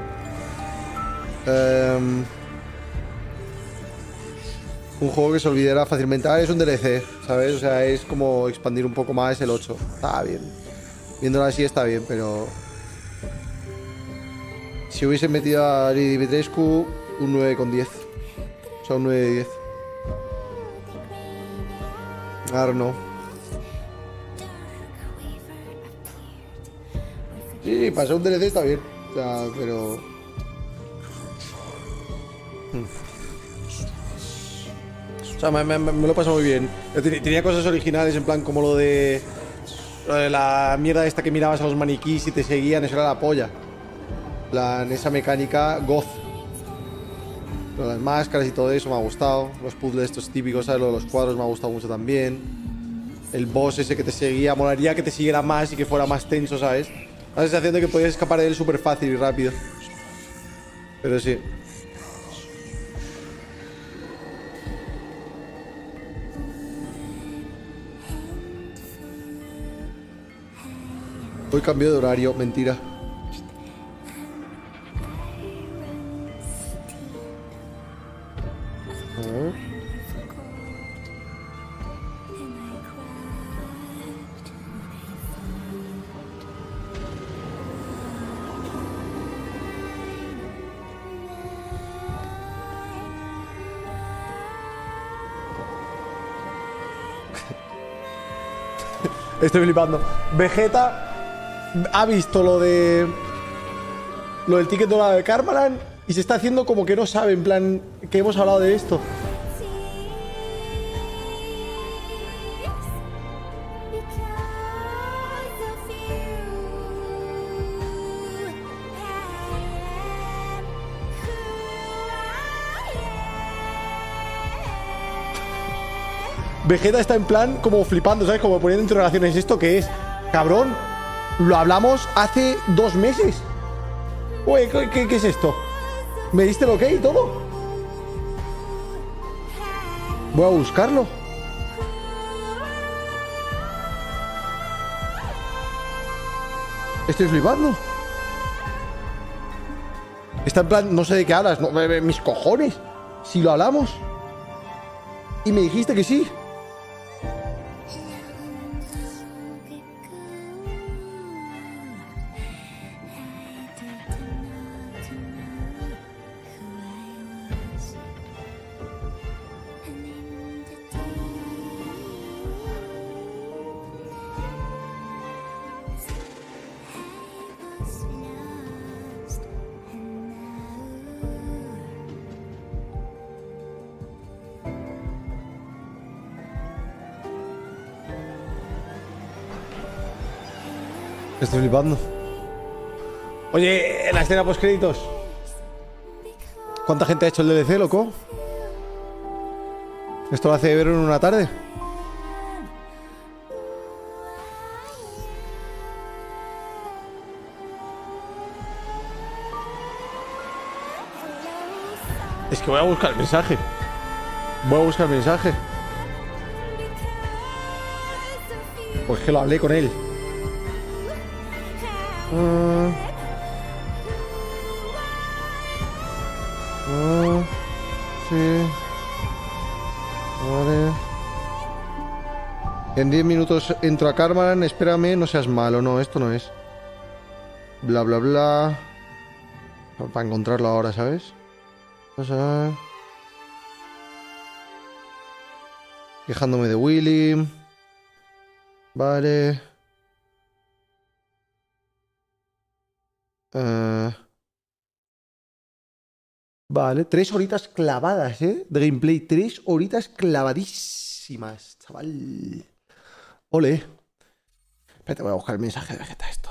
Un juego que se olvidará fácilmente. Es un DLC, ¿sabes? O sea, es como expandir un poco más el 8. Está bien. Viéndolo así está bien, pero... si hubiese metido a Lady Dimitrescu, un 9,10. O sea, un 9 de 10. Ahora no. Sí, para ser un DLC está bien. O sea, pero... o sea, me lo he pasado muy bien. Tenía cosas originales, en plan como lo de la mierda esta que mirabas a los maniquís y te seguían, eso era la polla. En plan, esa mecánica goth. Pero las máscaras y todo eso me ha gustado. Los puzzles estos típicos, ¿sabes? Lo de los cuadros me ha gustado mucho también. El boss ese que te seguía, molaría que te siguiera más y que fuera más tenso, ¿sabes? La sensación de que podías escapar de él súper fácil y rápido. Pero sí. Hoy cambió de horario, mentira. A ver. Estoy flipando. Vegeta ha visto lo del ticket dorado de Karmaland y se está haciendo como que no sabe, en plan, que hemos hablado de esto. Vegeta está en plan como flipando, ¿sabes? Como poniendo interrogaciones. ¿Esto qué es? Cabrón, lo hablamos hace 2 meses. Oye, ¿qué es esto? ¿Me diste el ok y todo? Voy a buscarlo. Estoy flipando. Está en plan, no sé de qué hablas. No, mis cojones. Si lo hablamos. Y me dijiste que sí. Estoy flipando. Oye, en la escena post créditos, ¿cuánta gente ha hecho el DLC, loco? Esto lo hace ver en una tarde. Es que voy a buscar el mensaje. Voy a buscar el mensaje. Pues que lo hablé con él. Sí. Vale. En 10 minutos entro a Carmalan. Espérame, no seas malo. No, esto no es. Bla, bla, bla. Para encontrarlo ahora, ¿sabes? Vamos a ver. Quejándome de Willy. Vale. Vale, 3 horitas clavadas, ¿eh? De gameplay, 3 horitas clavadísimas, chaval. Ole. Espérate, voy a buscar el mensaje de Vegeta esto.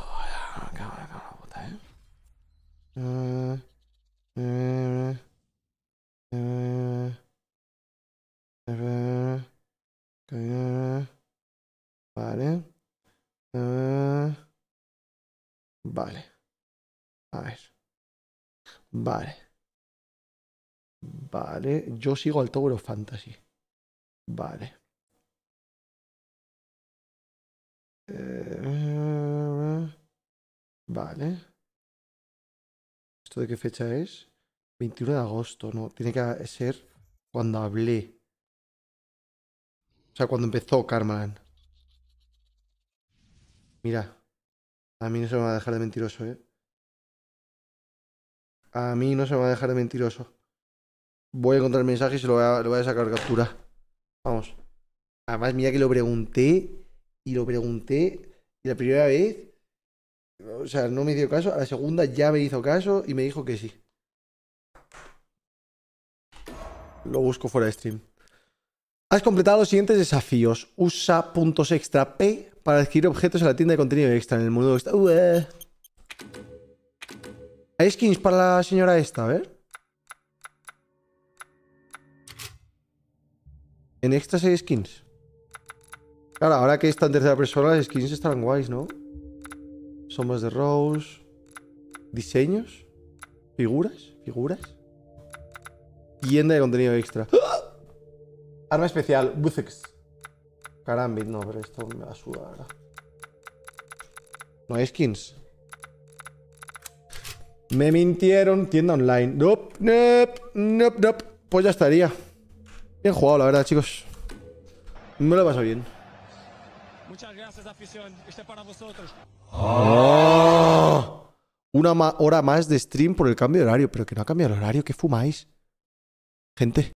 Vale. Vale. A ver. Vale. Vale. Yo sigo al Tower of Fantasy. Vale. Vale. ¿Esto de qué fecha es? 21 de agosto, no. Tiene que ser cuando hablé. O sea, cuando empezó Carmalan. Mira. A mí no se me va a dejar de mentiroso, ¿eh? A mí no se me va a dejar de mentiroso. Voy a encontrar el mensaje y se lo voy a sacar captura. Vamos. Además, mira que lo pregunté. Y lo pregunté. Y la primera vez... O sea, no me hizo caso. A la segunda ya me hizo caso y me dijo que sí. Lo busco fuera de stream. Has completado los siguientes desafíos. Usa puntos extra P para adquirir objetos en la tienda de contenido extra. En el menú extra. ¿Hay skins para la señora esta? A ver. En extras hay skins. Claro, ahora que está en tercera persona, las skins estarán guays, ¿no? Sombras de Rose. Diseños. Figuras. Tienda de contenido extra. ¡Ah! Arma especial. Buzex. Karambit. No, pero esto me va a sudar ahora. No hay skins. Me mintieron. Tienda online. Nope. Pues ya estaría. Bien jugado, la verdad, chicos. Me lo he pasado bien. Muchas gracias, afición. Este para vosotros. Oh. Una hora más de stream por el cambio de horario. Pero que no ha cambiado el horario. ¿Qué fumáis? Gente.